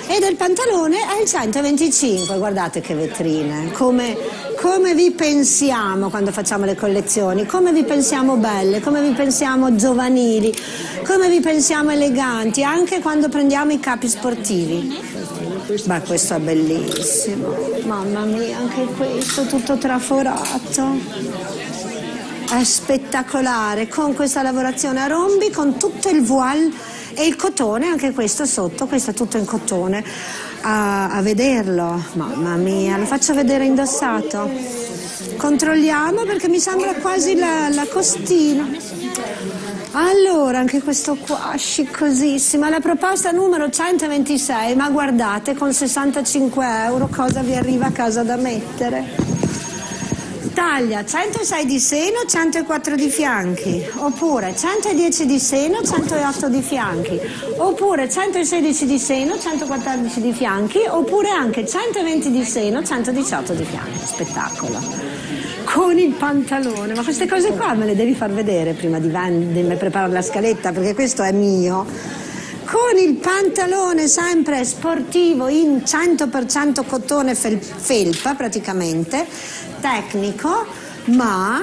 e del pantalone è il 125. Guardate che vetrine, come vi pensiamo quando facciamo le collezioni, come vi pensiamo belle, come vi pensiamo giovanili, come vi pensiamo eleganti, anche quando prendiamo i capi sportivi. Ma questo è bellissimo, mamma mia, anche questo tutto traforato, è spettacolare, con questa lavorazione a rombi, con tutto il voile e il cotone, anche questo sotto, questo è tutto in cotone, a vederlo, mamma mia, lo faccio vedere indossato, controlliamo perché mi sembra quasi la costina. Allora, anche questo qua, sciccosissima, la proposta numero 126, ma guardate, con 65 euro cosa vi arriva a casa da mettere? Taglia 106 di seno, 104 di fianchi, oppure 110 di seno, 108 di fianchi, oppure 116 di seno, 114 di fianchi, oppure anche 120 di seno, 118 di fianchi. Spettacolo. Con il pantalone, ma queste cose qua me le devi far vedere prima di preparare la scaletta, perché questo è mio. Con il pantalone sempre sportivo in 100% cotone felpa praticamente, tecnico, ma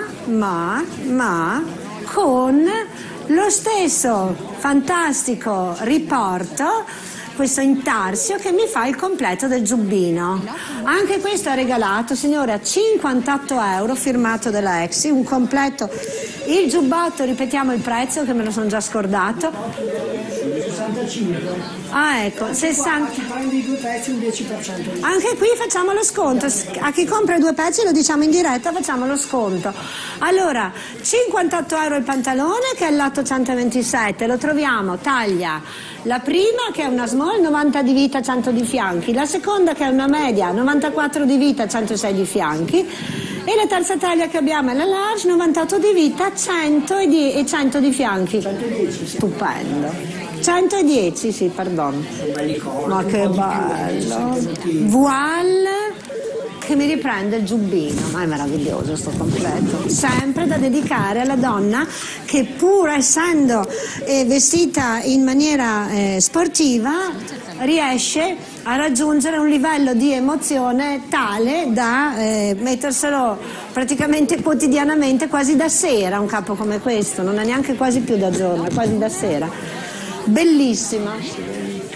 con lo stesso fantastico riporto, questo intarsio che mi fa il completo del giubbino. Anche questo è regalato, signore, a 58 euro, firmato della Exi, un completo. Il giubbotto, ripetiamo il prezzo che me lo sono già scordato. 65. Ah, ecco, 60. Prendi 2 pezzi, un 10%. Anche qui facciamo lo sconto, a chi compra 2 pezzi, lo diciamo in diretta, facciamo lo sconto. Allora, 58 euro il pantalone, che è il lato 127, lo troviamo taglia la prima che è una small, 90 di vita, 100 di fianchi, la seconda che è una media, 94 di vita, 106 di fianchi, e la terza taglia che abbiamo è la large, 98 di vita, 100 e 100 di fianchi. 110. Stupendo. 110, sì, perdono. Ma che bello. Voile che mi riprende il giubbino, ma è meraviglioso sto completo, sempre da dedicare alla donna che, pur essendo vestita in maniera sportiva, riesce a raggiungere un livello di emozione tale da metterselo praticamente quotidianamente, quasi da sera, un capo come questo, non è neanche quasi più da giorno, è quasi da sera. Bellissima.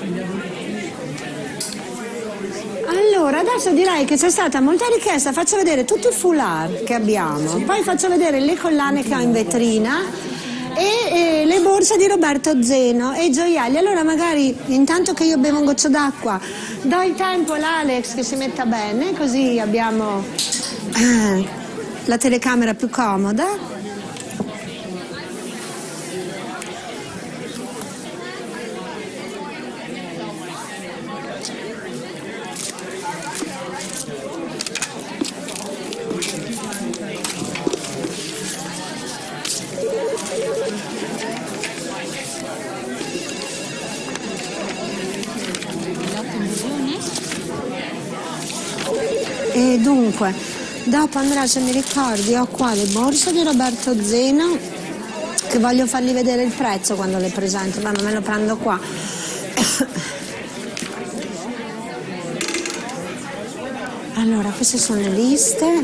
Allora, adesso direi che c'è stata molta richiesta, faccio vedere tutti i foulard che abbiamo, poi faccio vedere le collane che ho in vetrina e le borse di Roberto Zeno e i gioielli. Allora magari, intanto che io bevo un goccio d'acqua, do il tempo all'Alex che si metta bene, così abbiamo la telecamera più comoda. E dunque, dopo Andrea, se mi ricordi, ho qua le borse di Roberto Zeno, che voglio fargli vedere il prezzo quando le presento, ma non me lo prendo qua. Allora, queste sono le liste.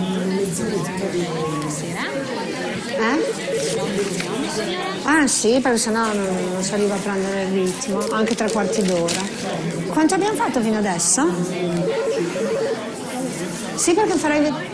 Ah sì, perché sennò non si arriva a prendere il ritmo, anche 3/4 d'ora. Quanto abbiamo fatto fino adesso? Sì, perché farei vedere.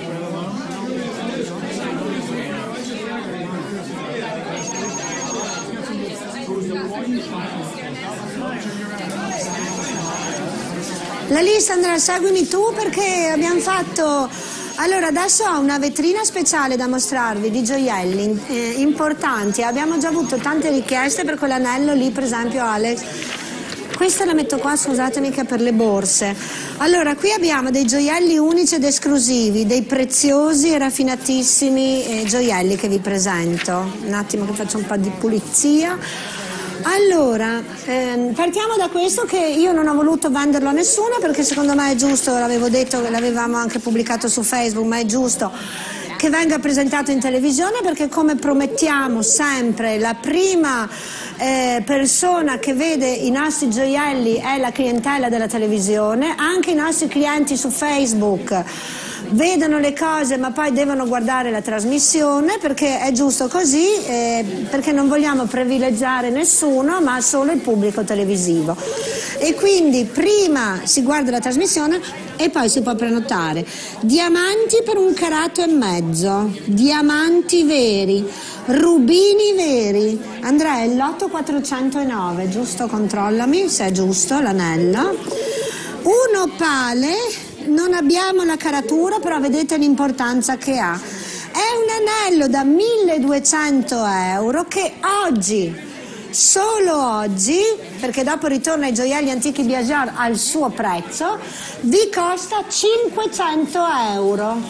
La lista, Andrea, seguimi tu, perché abbiamo fatto. Allora, adesso ho una vetrina speciale da mostrarvi di gioielli importanti. Abbiamo già avuto tante richieste per quell'anello lì, per esempio, Alex. Questa la metto qua, scusatemi, che è per le borse. Allora, qui abbiamo dei gioielli unici ed esclusivi, dei preziosi e raffinatissimi gioielli che vi presento. Un attimo che faccio un po' di pulizia. Allora, partiamo da questo, che io non ho voluto venderlo a nessuno perché secondo me è giusto, l'avevo detto, l'avevamo anche pubblicato su Facebook, ma è giusto che venga presentato in televisione, perché come promettiamo sempre la prima persona che vede i nostri gioielli è la clientela della televisione. Anche i nostri clienti su Facebook vedono le cose ma poi devono guardare la trasmissione, perché è giusto così, perché non vogliamo privilegiare nessuno ma solo il pubblico televisivo, e quindi prima si guarda la trasmissione e poi si può prenotare. Diamanti per 1,5 carati, diamanti veri, rubini veri. Andrea, il lotto 409, giusto? Controllami se è giusto l'anello. Un opale, non abbiamo la caratura, però vedete l'importanza che ha. È un anello da 1.200 euro che oggi, solo oggi, perché dopo ritorna ai gioielli antichi Biaggior al suo prezzo, vi costa 500 euro.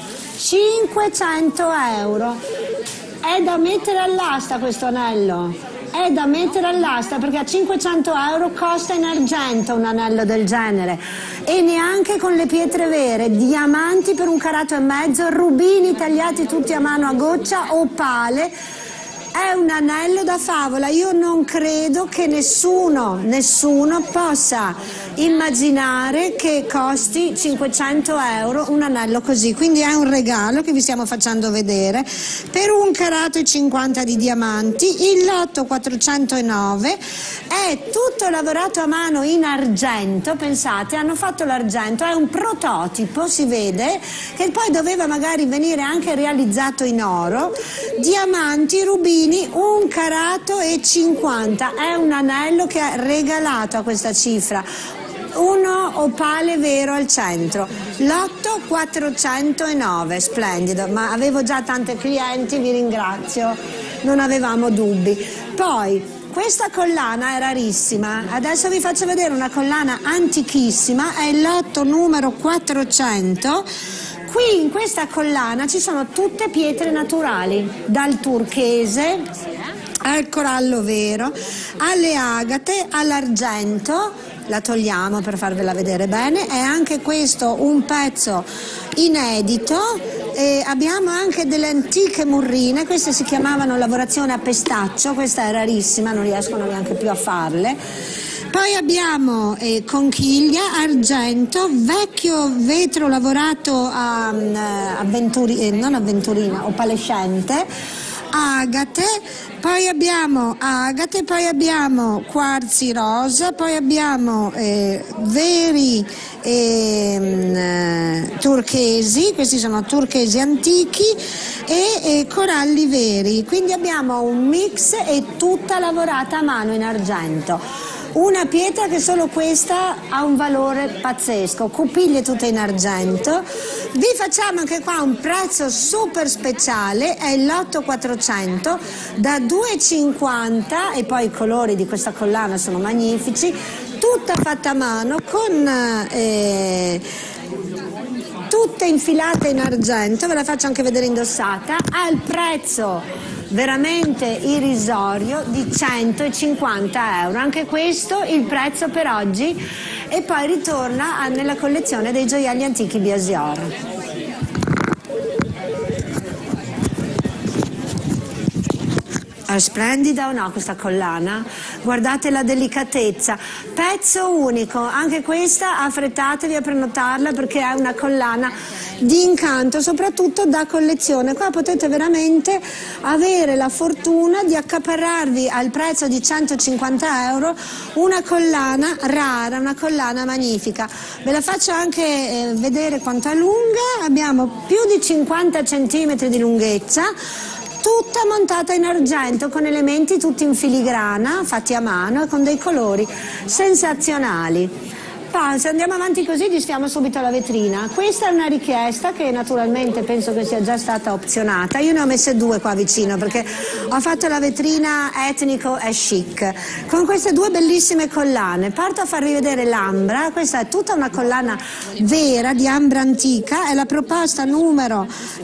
500 euro. È da mettere all'asta questo anello, è da mettere all'asta, perché a 500 euro costa in argento un anello del genere, e neanche con le pietre vere. Diamanti per 1,5 carati, rubini tagliati tutti a mano a goccia, opale. È un anello da favola. Io non credo che nessuno possa immaginare che costi 500 euro un anello così, quindi è un regalo che vi stiamo facendo vedere per 1,50 carati di diamanti. Il lotto 409 è tutto lavorato a mano in argento, pensate, hanno fatto l'argento, è un prototipo, si vede, che poi doveva magari venire anche realizzato in oro. Diamanti, rubini, 1,50 carati, è un anello che ha regalato a questa cifra. Uno opale vero al centro, lotto 409, splendido, ma avevo già tante clienti, vi ringrazio, non avevamo dubbi. Poi questa collana è rarissima, adesso vi faccio vedere una collana antichissima, è il lotto numero 400. Qui in questa collana ci sono tutte pietre naturali, dal turchese al corallo vero, alle agate, all'argento. La togliamo per farvela vedere bene. È anche questo un pezzo inedito. E abbiamo anche delle antiche murrine, queste si chiamavano lavorazione a pestaccio, questa è rarissima, non riescono neanche più a farle. Poi abbiamo conchiglia, argento, vecchio vetro lavorato non avventurina, opalescente, agate, poi abbiamo quarzi rosa, poi abbiamo veri turchesi, questi sono turchesi antichi, e coralli veri, quindi abbiamo un mix e tutta lavorata a mano in argento. Una pietra che solo questa ha un valore pazzesco, cupiglie tutte in argento. Vi facciamo anche qua un prezzo super speciale, è il lotto 400 da 2,50, e poi i colori di questa collana sono magnifici, tutta fatta a mano con tutte infilate in argento, ve la faccio anche vedere indossata, al prezzo veramente irrisorio di 150 euro. Anche questo il prezzo per oggi, e poi ritorna nella collezione dei gioielli antichi Biaggior. È splendida o no questa collana? Guardate la delicatezza, pezzo unico, anche questa affrettatevi a prenotarla perché è una collana di incanto, soprattutto da collezione. Qua potete veramente avere la fortuna di accaparrarvi al prezzo di 150 euro una collana rara, una collana magnifica. Ve la faccio anche vedere quanto è lunga, abbiamo più di 50 centimetri di lunghezza, tutta montata in argento con elementi tutti in filigrana, fatti a mano e con dei colori sensazionali. Poi se andiamo avanti così gestiamo subito la vetrina. Questa è una richiesta che naturalmente penso che sia già stata opzionata. Io ne ho messe due qua vicino perché ho fatto la vetrina etnico e chic con queste due bellissime collane. Parto a farvi vedere l'ambra. Questa è tutta una collana vera di ambra antica, è la proposta numero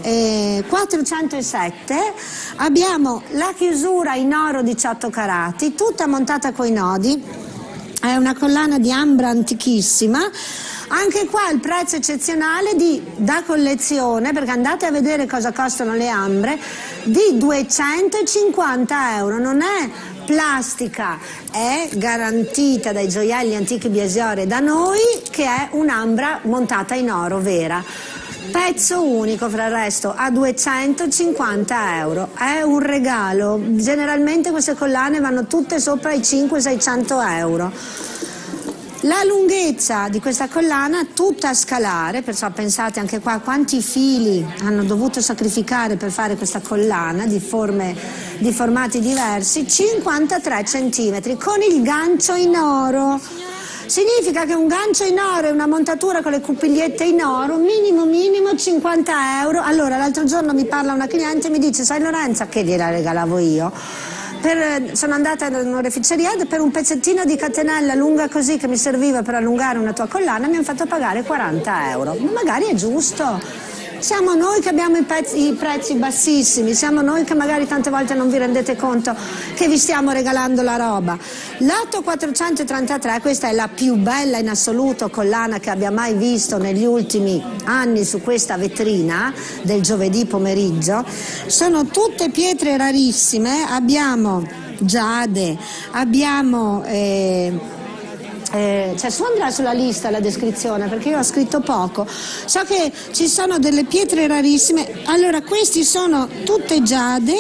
407. Abbiamo la chiusura in oro 18 carati, tutta montata coi nodi. È una collana di ambra antichissima, Anche qua il prezzo eccezionale da collezione, perché andate a vedere cosa costano le ambre, di 250 euro. Non è plastica, è garantita dai gioielli antichi Biasiore da noi, che è un'ambra montata in oro vera. Pezzo unico, fra il resto, a 250 euro. È un regalo. Generalmente queste collane vanno tutte sopra i 500-600 euro. La lunghezza di questa collana tutta a scalare, perciò pensate anche qua quanti fili hanno dovuto sacrificare per fare questa collana di formati diversi, 53 centimetri con il gancio in oro. Significa che un gancio in oro e una montatura con le cupigliette in oro, minimo 50 euro. Allora, l'altro giorno mi parla una cliente e mi dice: sai Lorenza, che gliela regalavo io? Sono andata in un'oreficeria e per un pezzettino di catenella lunga così che mi serviva per allungare una tua collana mi hanno fatto pagare 40 euro. Ma magari è giusto. Siamo noi che abbiamo i prezzi bassissimi, siamo noi che magari tante volte non vi rendete conto che vi stiamo regalando la roba. Lotto 433, questa è la più bella in assoluto collana che abbia mai visto negli ultimi anni su questa vetrina del giovedì pomeriggio. Sono tutte pietre rarissime, abbiamo giade, abbiamo... cioè su andrà sulla lista la descrizione perché io ho scritto poco. So che ci sono delle pietre rarissime. Allora, questi sono tutte giade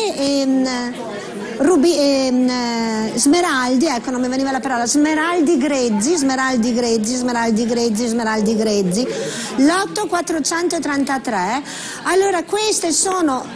smeraldi, ecco, non mi veniva la parola, smeraldi grezzi. Lotto 433. Allora, queste sono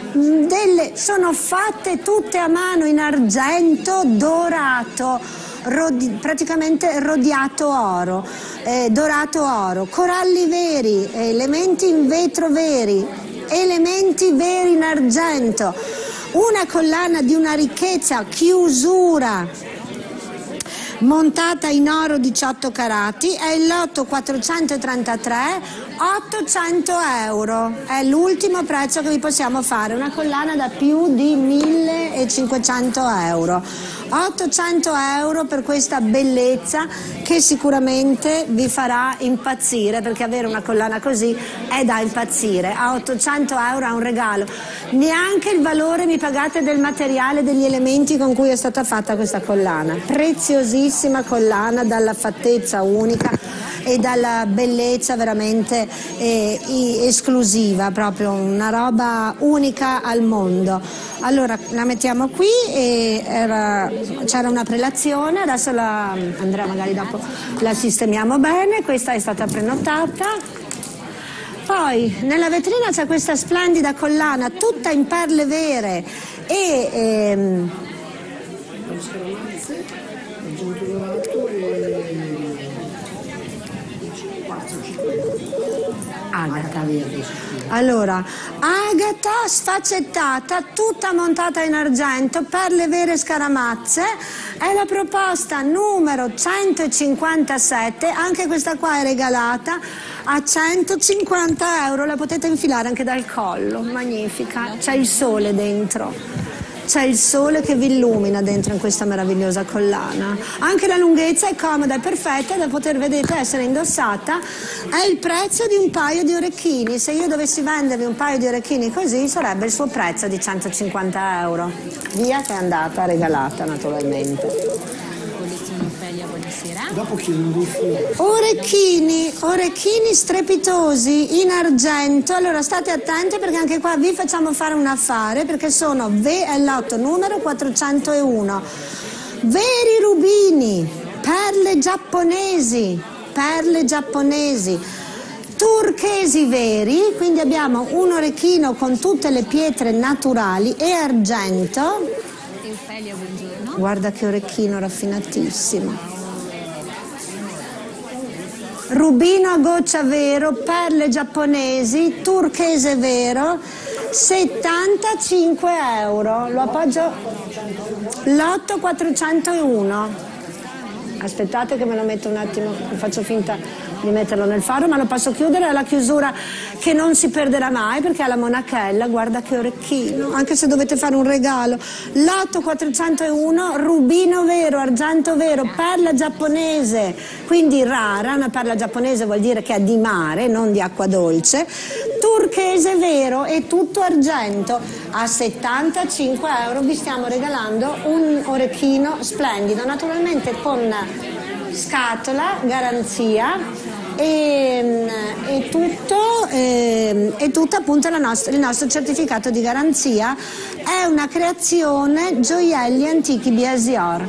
fatte tutte a mano in argento dorato, praticamente rodiato oro, dorato oro, coralli veri, elementi in vetro veri, elementi veri in argento, una collana di una ricchezza, chiusura montata in oro 18 carati, è il lotto 433, 800 euro, è l'ultimo prezzo che vi possiamo fare, una collana da più di 1500 euro, 800 euro per questa bellezza che sicuramente vi farà impazzire, perché avere una collana così è da impazzire. A 800 euro è un regalo, neanche il valore mi pagate del materiale, degli elementi con cui è stata fatta questa collana, preziosissima collana dalla fattezza unica e dalla bellezza veramente esclusiva, proprio una roba unica al mondo. Allora la mettiamo qui e c'era una prelazione, adesso Andrea magari dopo la sistemiamo bene, questa è stata prenotata. Poi nella vetrina c'è questa splendida collana tutta in perle vere e agata, allora agata sfaccettata, tutta montata in argento, perle vere scaramazze, è la proposta numero 157, anche questa qua è regalata a 150 euro, la potete infilare anche dal collo, magnifica, c'è il sole dentro. C'è il sole che vi illumina dentro in questa meravigliosa collana. Anche la lunghezza è comoda e perfetta da poter, vedete, essere indossata. È il prezzo di un paio di orecchini. Se io dovessi vendervi un paio di orecchini così, sarebbe il suo prezzo di 150 euro. Via che è andata, regalata naturalmente. Dopo chiedo orecchini strepitosi in argento. Allora state attenti perché anche qua vi facciamo fare un affare, perché sono lotto numero 401, veri rubini, perle giapponesi, turchesi veri, quindi abbiamo un orecchino con tutte le pietre naturali e argento. Eufelia, buongiorno. Guarda che orecchino raffinatissimo. Rubino a goccia vero, perle giapponesi, turchese vero, 75 euro. Lo appoggio. Lotto 401. Aspettate che me lo metto un attimo, faccio finta di metterlo nel faro, ma lo posso chiudere alla chiusura che non si perderà mai perché ha la monachella, guarda che orecchino, anche se dovete fare un regalo. Lotto 401, rubino vero, argento vero, perla giapponese, quindi rara, una perla giapponese vuol dire che è di mare, non di acqua dolce, turchese vero e tutto argento. A 75 euro vi stiamo regalando un orecchino splendido, naturalmente con scatola, garanzia e tutto appunto il nostro certificato di garanzia. È una creazione gioielli antichi Biasior.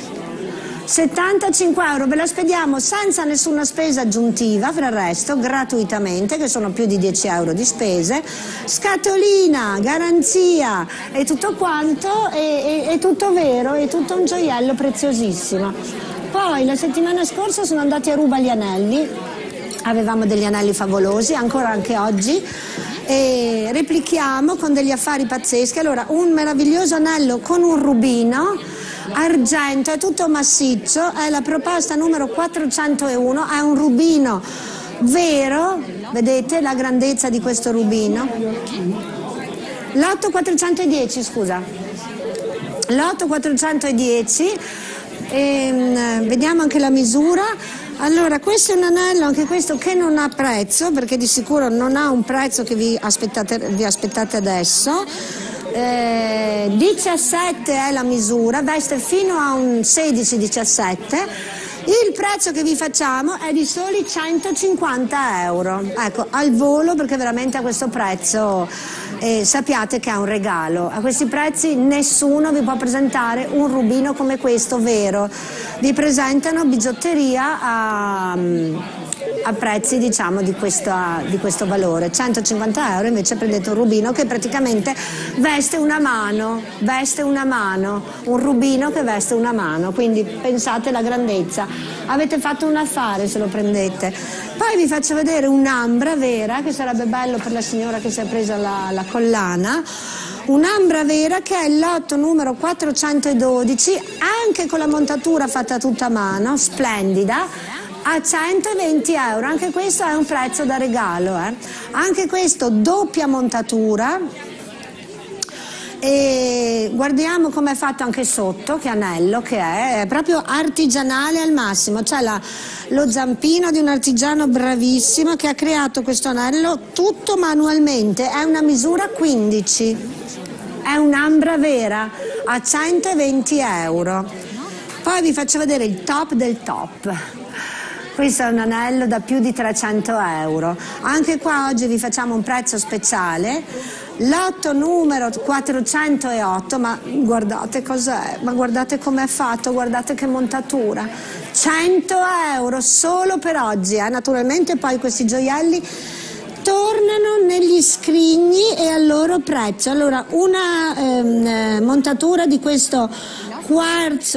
75 euro, ve la spediamo senza nessuna spesa aggiuntiva, per il resto gratuitamente, che sono più di 10 euro di spese, scatolina, garanzia e tutto quanto, è tutto vero, è tutto un gioiello preziosissimo. Poi la settimana scorsa sono andati a ruba gli anelli, avevamo degli anelli favolosi, ancora anche oggi, e replichiamo con degli affari pazzeschi. Allora, un meraviglioso anello con un rubino argento, è tutto massiccio, è la proposta numero 401, è un rubino vero, vedete la grandezza di questo rubino. Lotto 410, scusa, lotto 410, vediamo anche la misura. Allora, questo è un anello, anche questo che non ha prezzo, perché di sicuro non ha un prezzo che vi aspettate adesso. 17 è la misura, veste fino a un 16-17. Il prezzo che vi facciamo è di soli 150 euro, ecco, al volo, perché veramente a questo prezzo sappiate che è un regalo. A questi prezzi nessuno vi può presentare un rubino come questo vero, vi presentano bigiotteria a prezzi diciamo di questo valore. 150 euro invece prendete un rubino che praticamente veste una mano, un rubino che veste una mano, quindi pensate alla grandezza, avete fatto un affare se lo prendete. Poi vi faccio vedere un'ambra vera, che sarebbe bello per la signora che si è presa la collana, un'ambra vera che è il lotto numero 412, anche con la montatura fatta tutta a mano, splendida, a 120 euro, anche questo è un prezzo da regalo, anche questo doppia montatura, e guardiamo come è fatto anche sotto, che anello che è proprio artigianale al massimo, c'è lo zampino di un artigiano bravissimo che ha creato questo anello tutto manualmente, è una misura 15, è un'ambra vera a 120 euro. Poi vi faccio vedere il top del top. Questo è un anello da più di 300 euro. Anche qua oggi vi facciamo un prezzo speciale. Lotto numero 408, ma guardate cos'è, ma guardate com'è fatto, guardate che montatura. 100 euro solo per oggi, naturalmente poi questi gioielli tornano negli scrigni e al loro prezzo. Allora, una montatura di questo quarzo,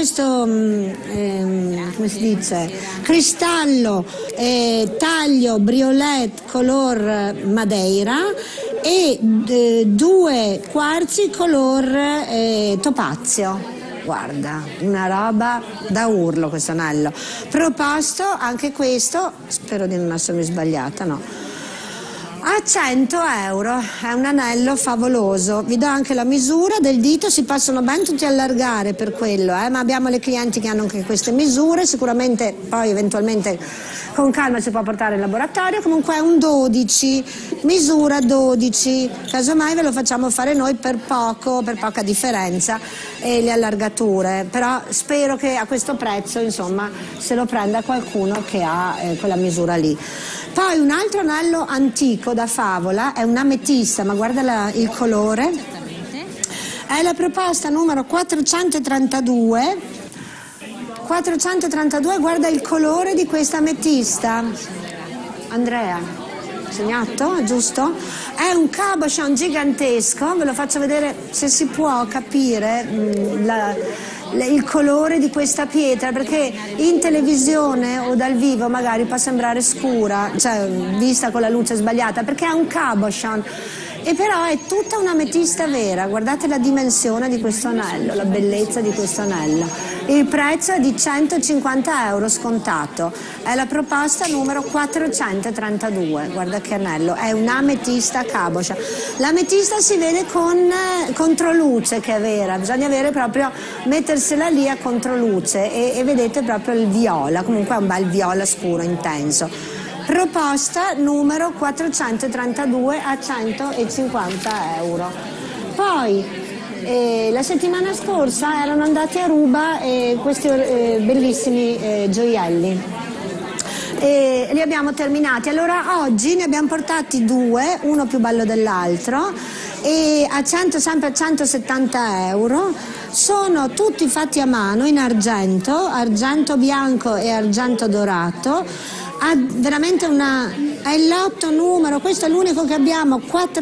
come si dice, cristallo, taglio briolet color madeira e 2 quarzi color topazio. Guarda, una roba da urlo questo anello. Proposto anche questo, spero di non essermi sbagliata, no, a 100 euro, è un anello favoloso. Vi do anche la misura del dito, si possono ben tutti allargare per quello, ma abbiamo le clienti che hanno anche queste misure, sicuramente poi eventualmente con calma si può portare in laboratorio. Comunque è un 12, misura 12, casomai ve lo facciamo fare noi per poca differenza, e le allargature, però spero che a questo prezzo insomma se lo prenda qualcuno che ha quella misura lì. Poi un altro anello antico da favola è un ametista, ma guarda il colore, è la proposta numero 432, guarda il colore di questa ametista. Andrea, segnato, giusto? È un cabochon gigantesco, ve lo faccio vedere se si può capire il colore di questa pietra, perché in televisione o dal vivo magari può sembrare scura, cioè vista con la luce sbagliata, perché è un cabochon, e però è tutta un'ametista vera. Guardate la dimensione di questo anello, la bellezza di questo anello. Il prezzo è di 150 euro scontato, è la proposta numero 432, guarda che anello, è un'ametista caboscia. L'ametista si vede con controluce, che è vera, bisogna avere proprio, mettersela lì a controluce e vedete proprio il viola, comunque è un bel viola scuro, intenso. Proposta numero 432 a 150 euro. Poi la settimana scorsa erano andati a ruba questi bellissimi gioielli e li abbiamo terminati. Allora oggi ne abbiamo portati due, uno più bello dell'altro, e sempre a 170 euro. Sono tutti fatti a mano in argento, argento bianco e argento dorato. Ha veramente è il lotto numero, questo è l'unico che abbiamo,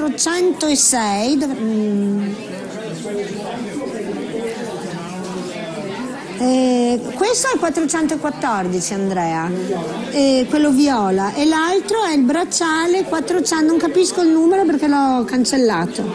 406. Questo è il 414, Andrea, quello viola, e l'altro è il bracciale 400, non capisco il numero perché l'ho cancellato.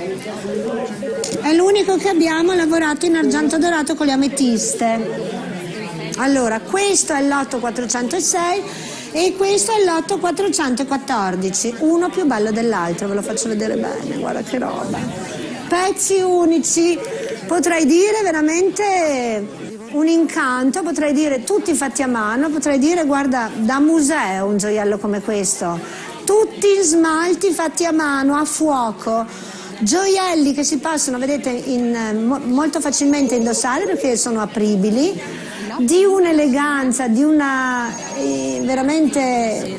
È l'unico che abbiamo lavorato in argento dorato con le ametiste. Allora, questo è il lotto 406 e questo è il lotto 414, uno più bello dell'altro, ve lo faccio vedere bene, guarda che roba. Pezzi unici, potrei dire veramente un incanto, potrei dire tutti fatti a mano, potrei dire guarda da museo un gioiello come questo, tutti smalti fatti a mano, a fuoco, gioielli che si possono, vedete, molto facilmente indossare perché sono apribili, di un'eleganza, di una veramente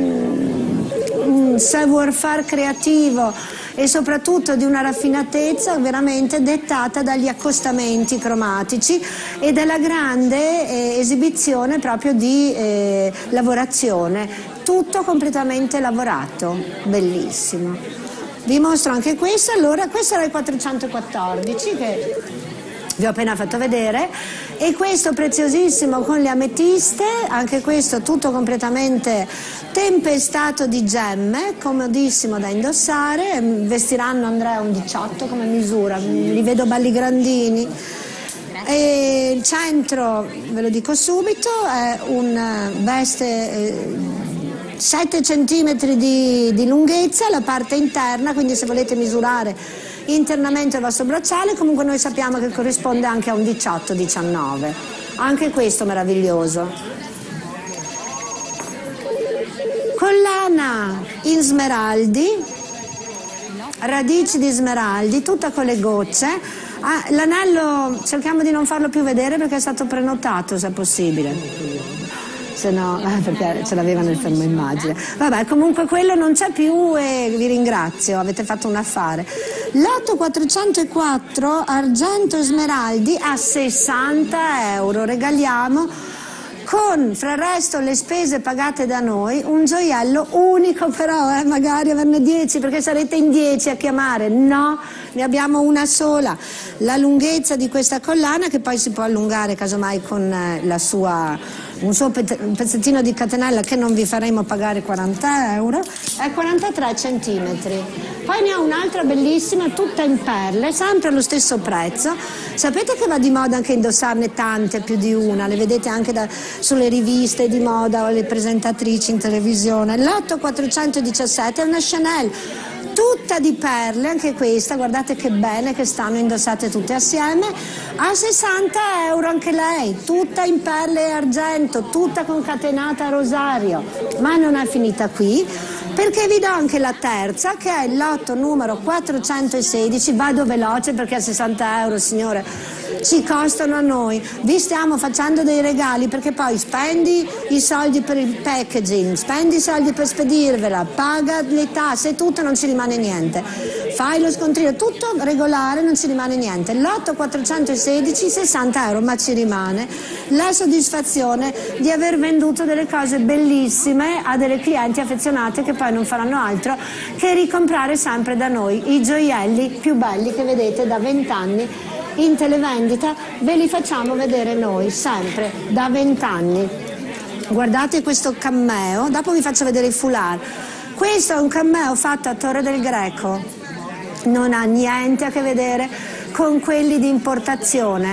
un savoir-faire creativo e soprattutto di una raffinatezza veramente dettata dagli accostamenti cromatici e dalla grande esibizione proprio di lavorazione, tutto completamente lavorato, bellissimo. Vi mostro anche questo. Allora, questo era il 414 che vi ho appena fatto vedere, e questo preziosissimo con le ametiste, anche questo tutto completamente tempestato di gemme, comodissimo da indossare. Vestiranno Andrea un 18 come misura, li vedo belli grandini. E il centro, ve lo dico subito, è un veste 7 centimetri di lunghezza, la parte interna, quindi se volete misurare internamente il vostro bracciale, comunque noi sappiamo che corrisponde anche a un 18-19, anche questo meraviglioso. Collana in smeraldi, radici di smeraldi, tutta con le gocce. L'anello cerchiamo di non farlo più vedere perché è stato prenotato, se è possibile. Se no, perché ce l'aveva nel fermo immagine. Vabbè, comunque quello non c'è più e vi ringrazio, avete fatto un affare. Lotto 404, argento e smeraldi a 60 euro. Regaliamo, con fra il resto le spese pagate da noi, un gioiello unico, però magari averne 10 perché sarete in 10 a chiamare. No, ne abbiamo una sola. La lunghezza di questa collana, che poi si può allungare casomai con un suo pezzettino di catenella che non vi faremo pagare 40 euro, è 43 centimetri. Poi ne ho un'altra bellissima, tutta in perle, sempre allo stesso prezzo. Sapete che va di moda anche indossarne tante, più di una, le vedete anche sulle riviste di moda o le presentatrici in televisione. L'Otto 417 è una Chanel, tutta di perle, anche questa, guardate che bene che stanno indossate tutte assieme, a 60 euro anche lei, tutta in perle e argento, tutta concatenata a rosario. Ma non è finita qui, perché vi do anche la terza, che è il lotto numero 416, vado veloce perché a 60 euro, signore, ci costano a noi. Vi stiamo facendo dei regali perché poi spendi i soldi per il packaging, spendi i soldi per spedirvela, paga le tasse e tutto, non ci rimane niente. Fai lo scontrino, tutto regolare, non ci rimane niente. Lotto 416, 60 euro, ma ci rimane la soddisfazione di aver venduto delle cose bellissime a delle clienti affezionate che poi non faranno altro che ricomprare sempre da noi i gioielli più belli che vedete da 20 anni in televendita, ve li facciamo vedere noi sempre da 20 anni. Guardate questo cammeo, dopo vi faccio vedere il foulard. Questo è un cammeo fatto a Torre del Greco, non ha niente a che vedere con quelli di importazione.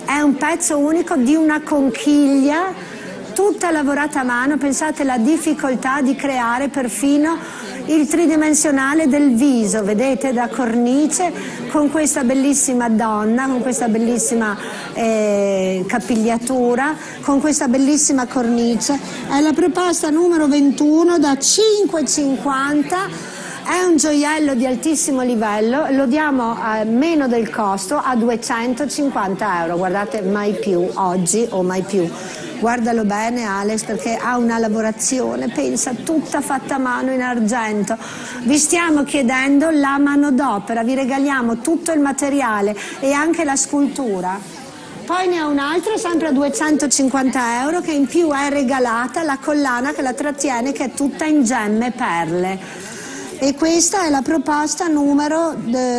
è un pezzo unico di una conchiglia tutta lavorata a mano. Pensate alla difficoltà di creare perfino il tridimensionale del viso, vedete, da cornice, con questa bellissima donna, con questa bellissima capigliatura, con questa bellissima cornice. È la proposta numero 21 da 5,50. È un gioiello di altissimo livello, lo diamo a meno del costo, a 250 euro. Guardate, mai più, oggi o mai più. Guardalo bene, Alex, perché ha una lavorazione, pensa, tutta fatta a mano in argento. Vi stiamo chiedendo la manodopera, vi regaliamo tutto il materiale e anche la scultura. Poi ne ho un'altra, sempre a 250 euro, che in più è regalata la collana che la trattiene, che è tutta in gemme e perle. E questa è la proposta numero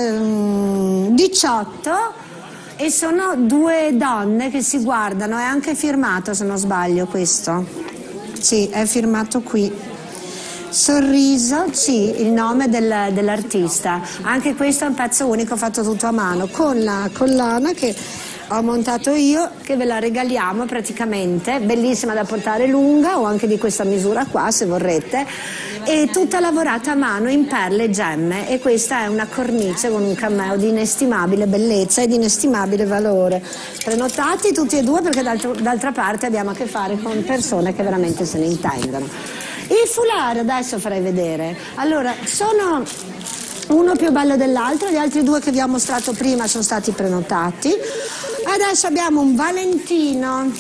18 e sono due donne che si guardano, è anche firmato se non sbaglio questo, sì, è firmato qui, sorriso, sì, il nome dell'artista. Anche questo è un pezzo unico fatto tutto a mano, con la collana che ho montato io, che ve la regaliamo praticamente, bellissima da portare lunga o anche di questa misura qua se vorrete, e tutta lavorata a mano in perle e gemme, e questa è una cornice con un cameo di inestimabile bellezza e di inestimabile valore. Prenotati tutti e due, perché d'altra parte abbiamo a che fare con persone che veramente se ne intendono. Il foulard adesso farei vedere. Allora, sono uno più bello dell'altro, gli altri due che vi ho mostrato prima sono stati prenotati. Adesso abbiamo un Valentino,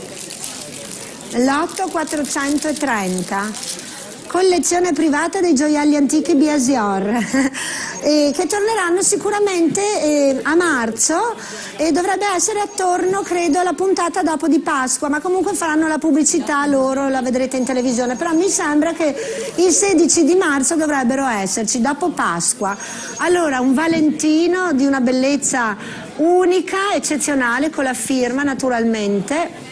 lotto 430, collezione privata dei gioielli antichi Biasior, che torneranno sicuramente a marzo, e dovrebbe essere attorno, credo, alla puntata dopo di Pasqua, ma comunque faranno la pubblicità loro, la vedrete in televisione, però mi sembra che il 16 di marzo dovrebbero esserci, dopo Pasqua. Allora, un Valentino di una bellezza unica, eccezionale, con la firma naturalmente.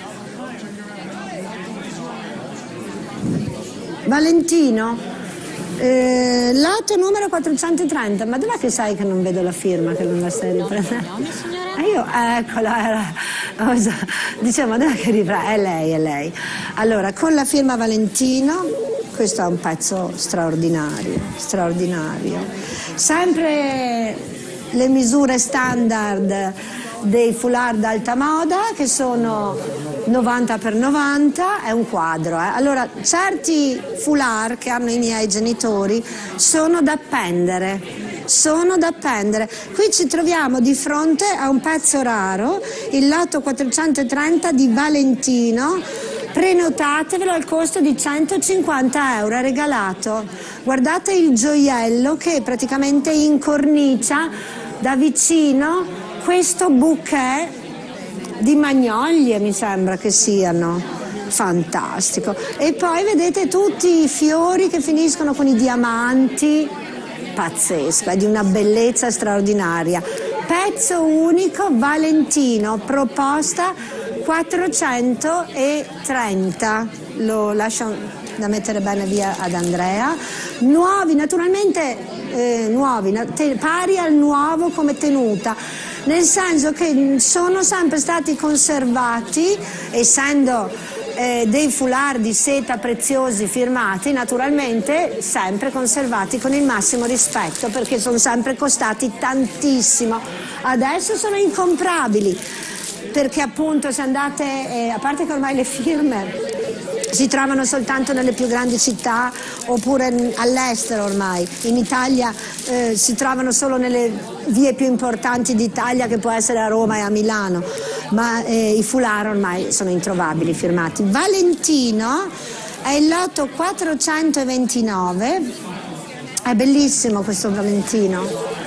Valentino, lato numero 430, ma dov'è che sai che non vedo la firma, che non la stai riprendendo? Io, eccola, dicevo, ma dov'è che riprende? È lei. Allora, con la firma Valentino, questo è un pezzo straordinario. Sempre le misure standard dei foulard d'alta moda, che sono 90x90, è un quadro. Allora, certi foulard che hanno i miei genitori sono da appendere. Qui ci troviamo di fronte a un pezzo raro, il lato 430 di Valentino. Prenotatevelo al costo di 150 euro, è regalato. Guardate il gioiello che praticamente incornicia da vicino questo bouquet di magnolie, mi sembra che siano. Fantastico. E poi vedete tutti i fiori che finiscono con i diamanti. Pazzesco, è di una bellezza straordinaria. Pezzo unico Valentino, proposta 430. Lo lascio da mettere bene via ad Andrea. Nuovi, naturalmente pari al nuovo come tenuta, nel senso che sono sempre stati conservati, essendo dei foulard di seta preziosi firmati, naturalmente sempre conservati con il massimo rispetto, perché sono sempre costati tantissimo. Adesso sono incomprabili, perché appunto se andate, a parte che ormai le firme si trovano soltanto nelle più grandi città oppure all'estero ormai, in Italia si trovano solo nelle vie più importanti d'Italia, che può essere a Roma e a Milano, ma i foulard ormai sono introvabili firmati. Valentino è il lotto 429, è bellissimo questo Valentino,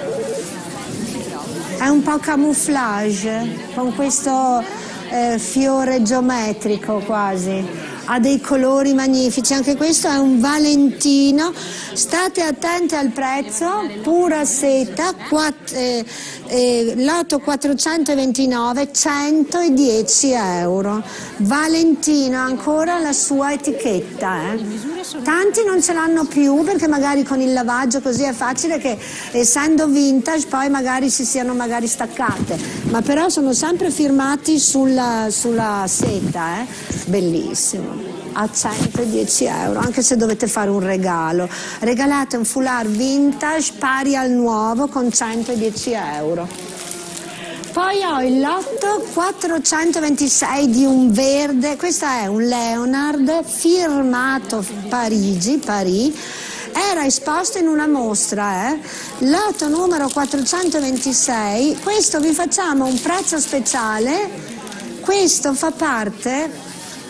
è un po' camouflage con questo fiore geometrico quasi. ha dei colori magnifici, anche questo è un Valentino, state attenti al prezzo, pura seta, lotto 429, 110 euro. Valentino, ancora la sua etichetta. Tanti non ce l'hanno più perché magari con il lavaggio così è facile che, essendo vintage, poi magari si siano magari staccate, ma però sono sempre firmati sulla seta, bellissimo. A 110 euro, anche se dovete fare un regalo, regalate un foulard vintage pari al nuovo con 110 euro. Poi ho il lotto 426 di un verde, questo è un Leonard firmato Paris, era esposto in una mostra, lotto numero 426, questo vi facciamo un prezzo speciale, questo fa parte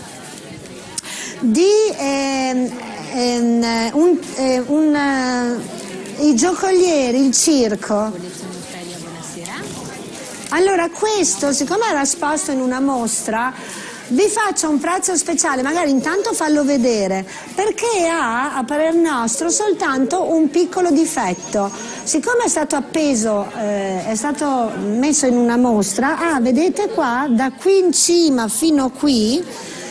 di i giocolieri, il circo. Allora questo, siccome era esposto in una mostra, vi faccio un prezzo speciale, magari intanto fallo vedere, perché ha, a parer nostro, soltanto un piccolo difetto. Siccome è stato appeso, è stato messo in una mostra, vedete qua, da qui in cima fino qui,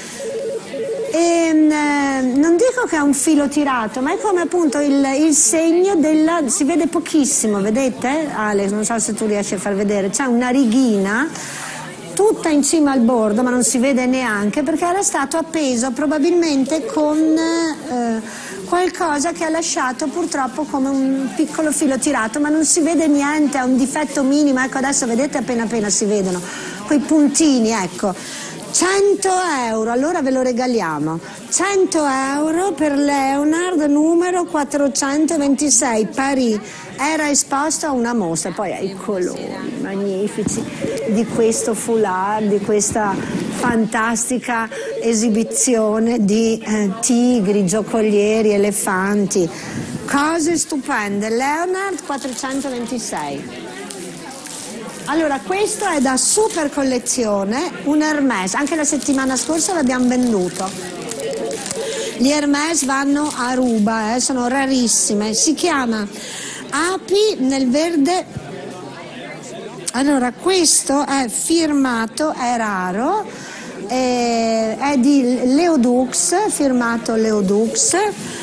non dico che è un filo tirato, ma è come appunto il segno della, si vede pochissimo, vedete? Ale, non so se tu riesci a far vedere, c'è una righina tutta in cima al bordo, ma non si vede neanche perché era stato appeso probabilmente con qualcosa che ha lasciato purtroppo come un piccolo filo tirato, ma non si vede niente, è un difetto minimo. Ecco, adesso vedete appena si vedono quei puntini, ecco. 100 euro, allora ve lo regaliamo, 100 euro per Leonard numero 426 Paris, era esposto a una mostra, poi ai colori magnifici di questo foulard, di questa fantastica esibizione di tigri, giocolieri, elefanti, cose stupende. Leonard 426. Allora, questo è da super collezione, un Hermès, anche la settimana scorsa l'abbiamo venduto. Gli Hermès vanno a ruba, sono rarissime, si chiama Api nel verde. Allora, questo è firmato, è raro, è di Leodux, firmato Leodux.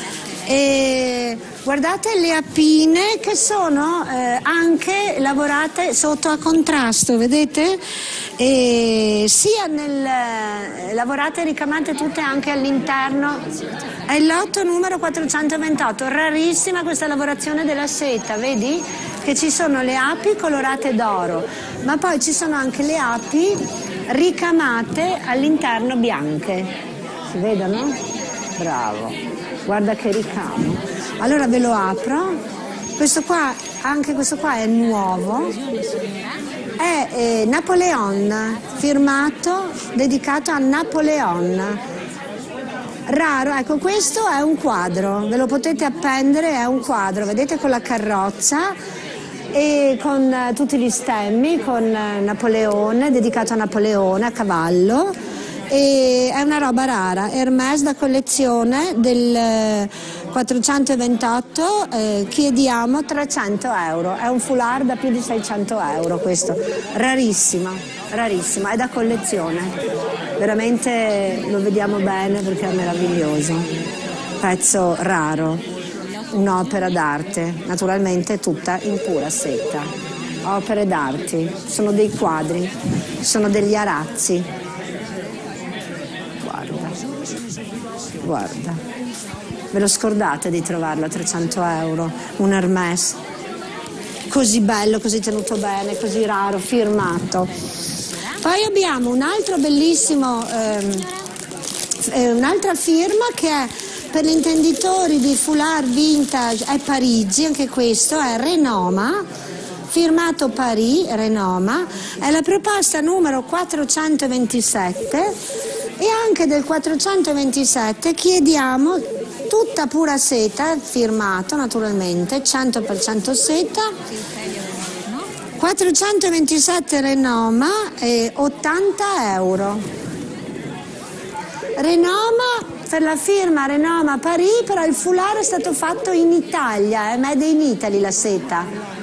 Guardate le apine che sono anche lavorate sotto a contrasto, vedete? Sia lavorate e ricamate tutte anche all'interno. È il lotto numero 428, rarissima questa lavorazione della seta, vedi? Che ci sono le api colorate d'oro, ma poi ci sono anche le api ricamate all'interno bianche. Si vedono? Bravo, guarda che ricamo. Allora ve lo apro, questo qua, anche questo qua è nuovo, è Napoleon, firmato, dedicato a Napoleon, raro, ecco questo è un quadro, ve lo potete appendere, è un quadro, vedete con la carrozza e con tutti gli stemmi, con Napoleone, dedicato a Napoleone, a cavallo. E è una roba rara, Hermès da collezione del 428, chiediamo 300 euro, è un foulard da più di 600 euro questo, rarissima, è da collezione, veramente lo vediamo bene perché è meraviglioso, pezzo raro, un'opera d'arte, naturalmente tutta in pura seta, opere d'arte, sono dei quadri, sono degli arazzi. Guarda, ve lo scordate di trovarlo a 300 euro, un Hermès così bello, così tenuto bene, così raro, firmato. Poi abbiamo un altro bellissimo, un'altra firma che è per gli intenditori di foulard vintage, è Parigi, anche questo è Renoma, firmato Paris, Renoma, è la proposta numero 427. E anche del 427 chiediamo tutta pura seta, firmato naturalmente, 100% seta, 427 Renoma e 80 euro. Renoma, per la firma Renoma Paris, però il foulard è stato fatto in Italia, è made in Italy la seta.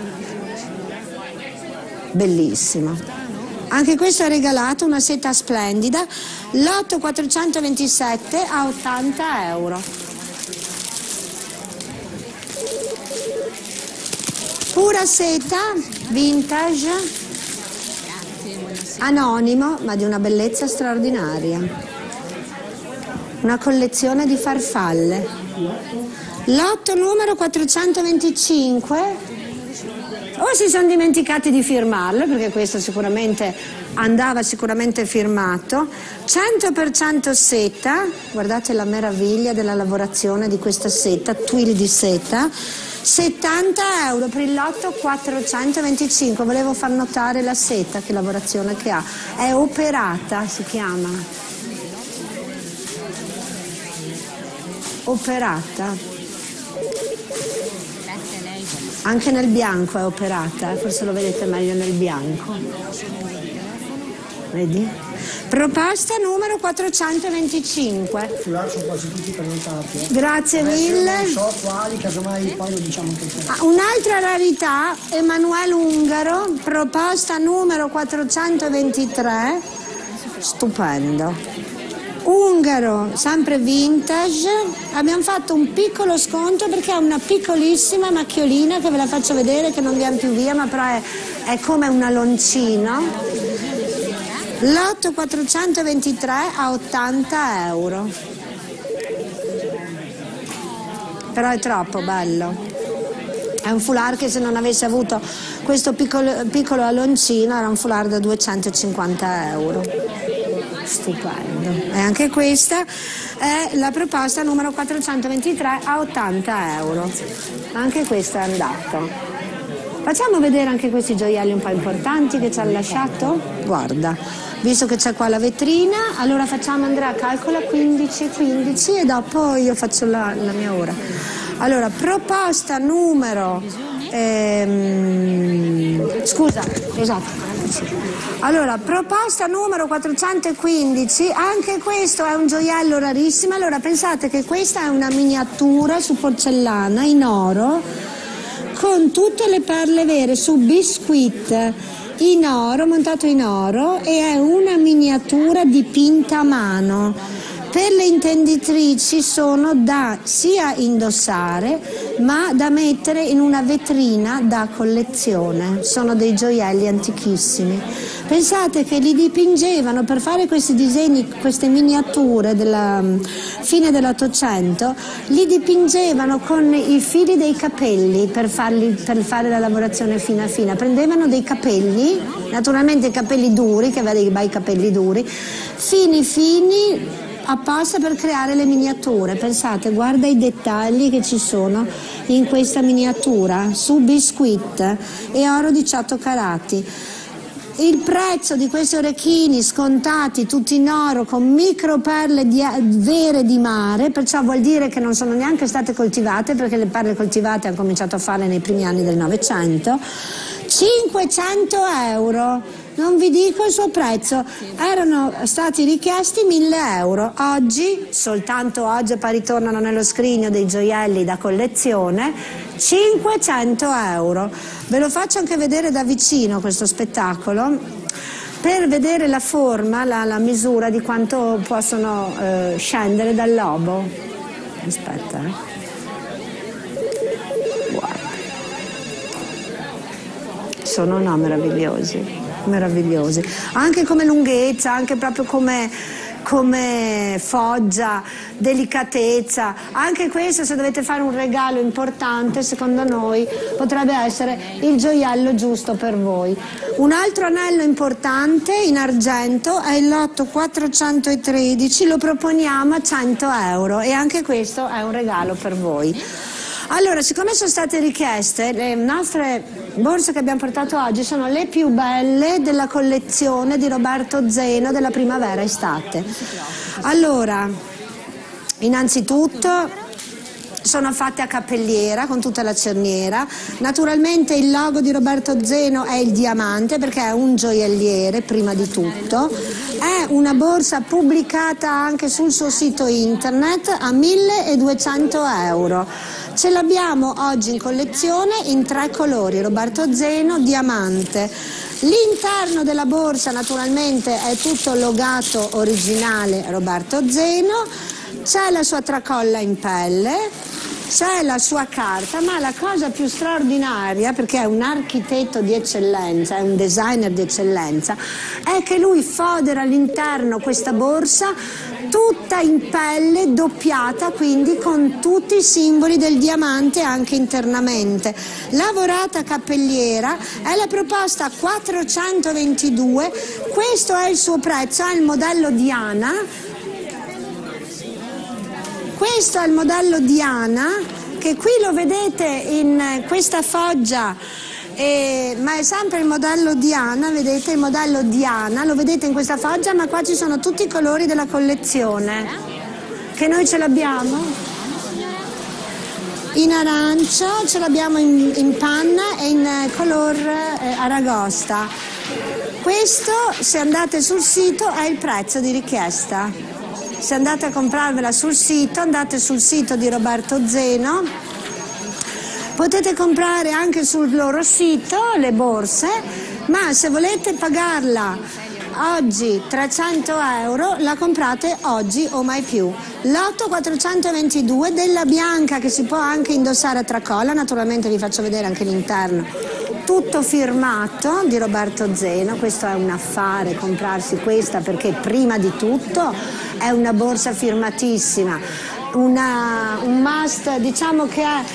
Bellissimo. Anche questo è regalato, una seta splendida, lotto 427 a 80 euro. Pura seta, vintage, anonimo, ma di una bellezza straordinaria. Una collezione di farfalle. Lotto numero 425. O si sono dimenticati di firmarlo, perché questo sicuramente andava firmato. 100% seta, guardate la meraviglia della lavorazione di questa seta, twill di seta. 70 euro per il lotto 425. Volevo far notare la seta, che lavorazione che ha. È operata, si chiama. Operata. Anche nel bianco è operata, forse lo vedete meglio nel bianco. Vedi? Proposta numero 425. Foulard sono quasi tutti prenotati. Grazie mille. Non so quali, casomai poi lo diciamo anche te. Un'altra rarità, Emanuele Ungaro, proposta numero 423. Stupendo. Ungaro, sempre vintage. Abbiamo fatto un piccolo sconto perché ha una piccolissima macchiolina che ve la faccio vedere, che non viene più via, ma però è come un aloncino. Lotto 423 a 80 euro. Però è troppo bello. È un foulard che, se non avesse avuto questo piccolo aloncino, era un foulard da 250 euro. Stupendo. E anche questa è la proposta numero 423 a 80 euro. Anche questo è andato. Facciamo vedere anche questi gioielli un po' importanti che ci ha lasciato. Guarda, visto che c'è qua la vetrina, allora facciamo, Andrea, calcola 15 e dopo io faccio la mia ora. Allora, proposta numero Allora, proposta numero 415, anche questo è un gioiello rarissimo. Allora, pensate che questa è una miniatura su porcellana in oro con tutte le perle vere, su biscuit in oro, montato in oro, e è una miniatura dipinta a mano. Per le intenditrici sono da sia indossare ma da mettere in una vetrina da collezione. Sono dei gioielli antichissimi. Pensate che li dipingevano, per fare questi disegni, queste miniature della fine dell'Ottocento, li dipingevano con i fili dei capelli per fare la lavorazione fina fina. Prendevano dei capelli, naturalmente i capelli duri, che aveva dei bei capelli duri, fini apposta per creare le miniature. Pensate, guarda i dettagli che ci sono in questa miniatura, su biscuit e oro 18 carati. Il prezzo di questi orecchini scontati tutti in oro con micro perle vere di mare, perciò vuol dire che non sono neanche state coltivate, perché le perle coltivate hanno cominciato a farle nei primi anni del Novecento. 500 euro. Non vi dico il suo prezzo, erano stati richiesti 1.000 euro. Oggi, soltanto oggi, poi ritornano nello scrigno dei gioielli da collezione, 500 euro. Ve lo faccio anche vedere da vicino questo spettacolo, per vedere la forma, la misura di quanto possono scendere dal lobo. Aspetta, Guarda. Sono meravigliosi, anche come lunghezza, anche proprio come foggia, delicatezza. Anche questo, se dovete fare un regalo importante, secondo noi potrebbe essere il gioiello giusto per voi. Un altro anello importante in argento è il lotto 413, lo proponiamo a 100 euro e anche questo è un regalo per voi. Allora, siccome sono state richieste, le nostre borse che abbiamo portato oggi sono le più belle della collezione di Roberto Zeno della primavera-estate. Allora, innanzitutto sono fatte a cappelliera con tutta la cerniera. Naturalmente il logo di Roberto Zeno è il diamante perché è un gioielliere prima di tutto. È una borsa pubblicata anche sul suo sito internet a 1.200 euro. Ce l'abbiamo oggi in collezione in 3 colori, Roberto Zeno, diamante. L'interno della borsa naturalmente è tutto logato originale Roberto Zeno, c'è la sua tracolla in pelle, c'è la sua carta, ma la cosa più straordinaria, perché è un architetto di eccellenza, è un designer di eccellenza, è che lui fodera all'interno questa borsa tutta in pelle doppiata, quindi con tutti i simboli del diamante anche internamente. Lavorata a cappelliera, è la proposta 422, questo è il suo prezzo, è il modello Diana. Questo è il modello Diana, che qui lo vedete in questa foggia, ma è sempre il modello Diana, vedete il modello Diana, lo vedete in questa foggia, ma qua ci sono tutti i colori della collezione, che noi ce l'abbiamo in arancio, ce l'abbiamo in panna e in color aragosta. Questo, se andate sul sito, è il prezzo di richiesta. Se andate a comprarvela sul sito, andate sul sito di Roberto Zeno, potete comprare anche sul loro sito le borse, ma se volete pagarla oggi 300 euro, la comprate oggi o mai più. Lotto 422 della bianca, che si può anche indossare a tracolla, naturalmente vi faccio vedere anche l'interno. Tutto firmato di Roberto Zeno, questo è un affare comprarsi questa perché prima di tutto è una borsa firmatissima. Un must, diciamo che è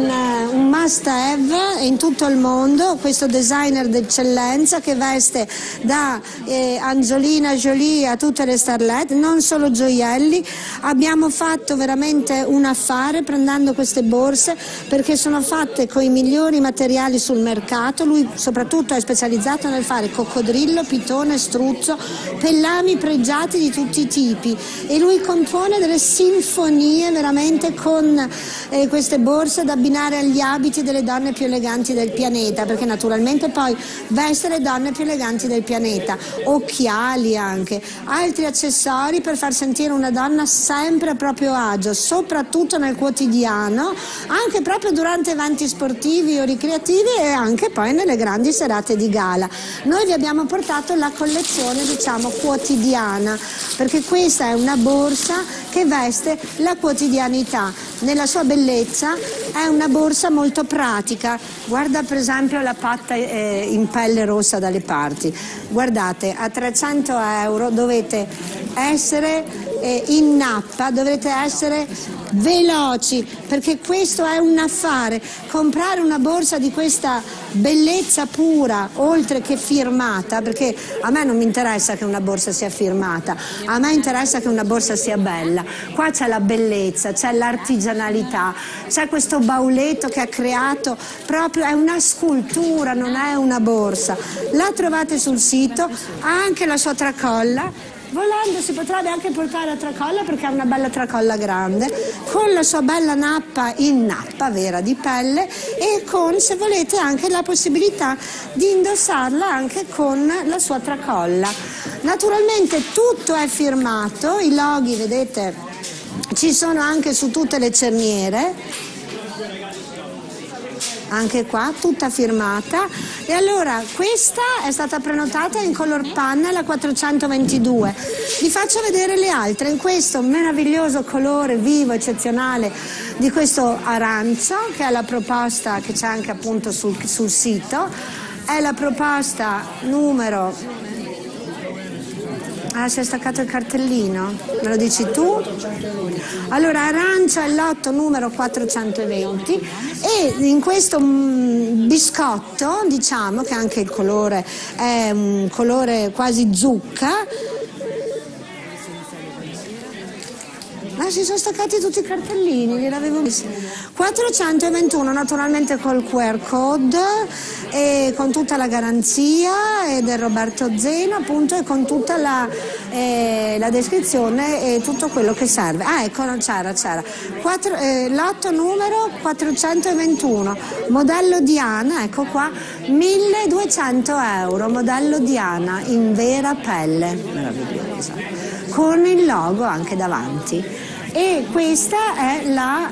un must have in tutto il mondo, questo designer d'eccellenza che veste da Angelina Jolie a tutte le starlet, non solo gioielli. Abbiamo fatto veramente un affare prendendo queste borse perché sono fatte con i migliori materiali sul mercato. Lui soprattutto è specializzato nel fare coccodrillo, pitone, struzzo, pellami pregiati di tutti i tipi, e lui compone delle sinfonie veramente con queste borse da abbinare agli abiti delle donne più eleganti del pianeta, perché naturalmente poi veste le donne più eleganti del pianeta, occhiali anche, altri accessori per far sentire una donna sempre a proprio agio, soprattutto nel quotidiano, anche proprio durante eventi sportivi o ricreativi e anche poi nelle grandi serate di gala. Noi vi abbiamo portato la collezione, diciamo, quotidiana, perché questa è una borsa che veste la quotidianità. Nella sua bellezza è una borsa molto pratica. Guarda per esempio la patta in pelle rossa dalle parti. Guardate, a 300 euro dovete essere in nappa, dovete essere veloci, perché questo è un affare. Comprare una borsa di questa bellezza pura, oltre che firmata, perché a me non mi interessa che una borsa sia firmata, a me interessa che una borsa sia bella. Qua c'è la bellezza, c'è l'artigianalità, c'è questo bauletto che ha creato proprio, è una scultura, non è una borsa. La trovate sul sito, ha anche la sua tracolla. Volendo si potrebbe anche portare a tracolla, perché ha una bella tracolla grande, con la sua bella nappa in nappa vera di pelle, e con, se volete, anche la possibilità di indossarla anche con la sua tracolla. Naturalmente tutto è firmato, i loghi vedete ci sono anche su tutte le cerniere, anche qua tutta firmata. E allora questa è stata prenotata in color panna, la 422. Vi faccio vedere le altre in questo meraviglioso colore vivo, eccezionale, di questo arancio, che è la proposta che c'è anche appunto sul sito. È la proposta numero... Ah, si è staccato il cartellino, me lo dici tu? Allora, arancia è lotto numero 420, e in questo biscotto, diciamo che anche il colore è un colore quasi zucca. Ah, si sono staccati tutti i cartellini, li avevo messi. 421 naturalmente col QR code e con tutta la garanzia, e del Roberto Zeno appunto, e con tutta la la descrizione e tutto quello che serve. Ah, ecco, non c'era. Lotto numero 421, modello Diana, ecco qua, 1200 euro, modello Diana in vera pelle, meravigliosa, con il logo anche davanti. E questa è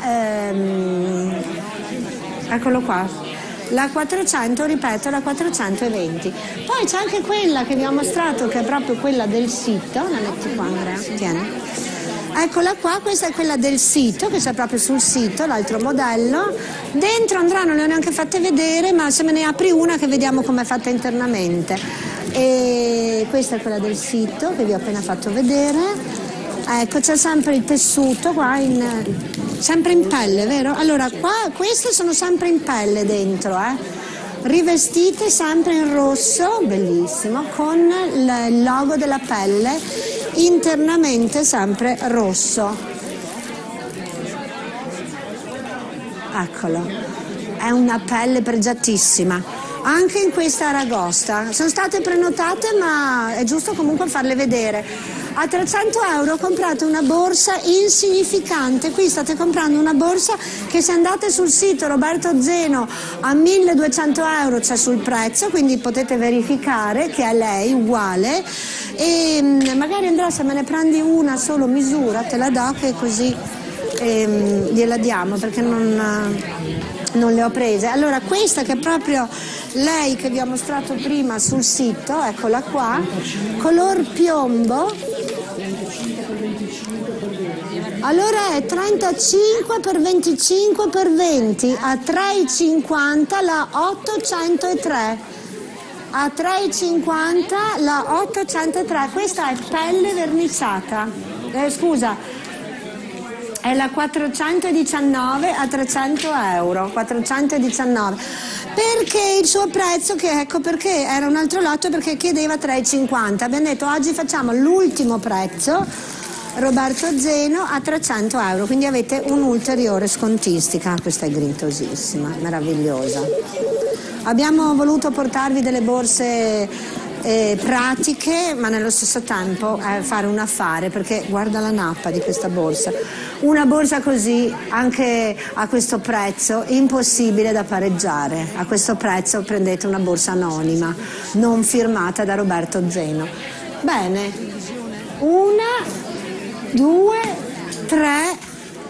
eccolo qua, la 400, ripeto, la 420. Poi c'è anche quella che vi ho mostrato, che è proprio quella del sito. La metti qua, Andrea, tieni. Eccola qua, questa è quella del sito, che c'è proprio sul sito, l'altro modello. Dentro, Andrea, non le ho neanche fatte vedere, ma se me ne apri una che vediamo com'è fatta internamente. E questa è quella del sito, che vi ho appena fatto vedere. Ecco, c'è sempre il tessuto qua, sempre in pelle, vero? Allora, qua queste sono sempre in pelle dentro, rivestite sempre in rosso, bellissimo, con il logo della pelle, internamente sempre rosso. Eccolo, è una pelle pregiatissima. Anche in questa aragosta. Sono state prenotate, ma è giusto comunque farle vedere. A 300 euro comprate una borsa insignificante. Qui state comprando una borsa che, se andate sul sito Roberto Zeno, a 1200 euro c'è sul prezzo, quindi potete verificare che è lei uguale. E magari, Andrea, se me ne prendi una solo misura te la do, che così gliela diamo, perché non le ho prese. Allora, questa che è proprio lei che vi ho mostrato prima sul sito, eccola qua, color piombo. Allora è 35 x 25 x 20 a 3,50 la 803. A 3,50 la 803. Questa è pelle verniciata. È la 419 a 300 euro. 419. Perché il suo prezzo, che ecco perché era un altro lotto, perché chiedeva 3,50. Abbiamo detto oggi facciamo l'ultimo prezzo, Roberto Zeno, a 300 euro, quindi avete un'ulteriore scontistica. Questa è grintosissima, meravigliosa. Abbiamo voluto portarvi delle borse pratiche, ma nello stesso tempo fare un affare, perché guarda la nappa di questa borsa. Una borsa così, anche a questo prezzo, impossibile da pareggiare. A questo prezzo prendete una borsa anonima, non firmata da Roberto Zeno. Bene, 1, 2, 3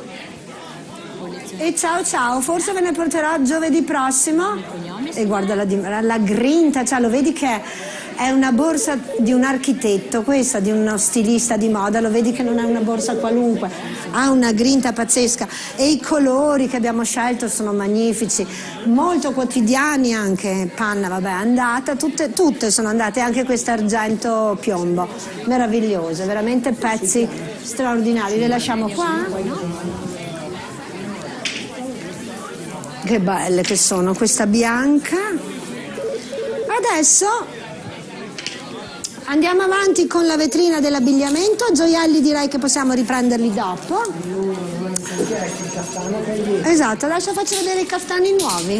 e ciao, forse ve ne porterò giovedì prossimo. E guarda la grinta, cioè lo vedi che è una borsa di un architetto, questa di uno stilista di moda, lo vedi che non è una borsa qualunque, ha una grinta pazzesca, e i colori che abbiamo scelto sono magnifici, molto quotidiani anche. Panna, vabbè, è andata, tutte sono andate, anche questo argento piombo, meravigliose, veramente pezzi straordinari. Le lasciamo qua? Che belle che sono, questa bianca. Adesso andiamo avanti con la vetrina dell'abbigliamento. Gioielli direi che possiamo riprenderli dopo. Esatto, adesso faccio vedere i caftani nuovi.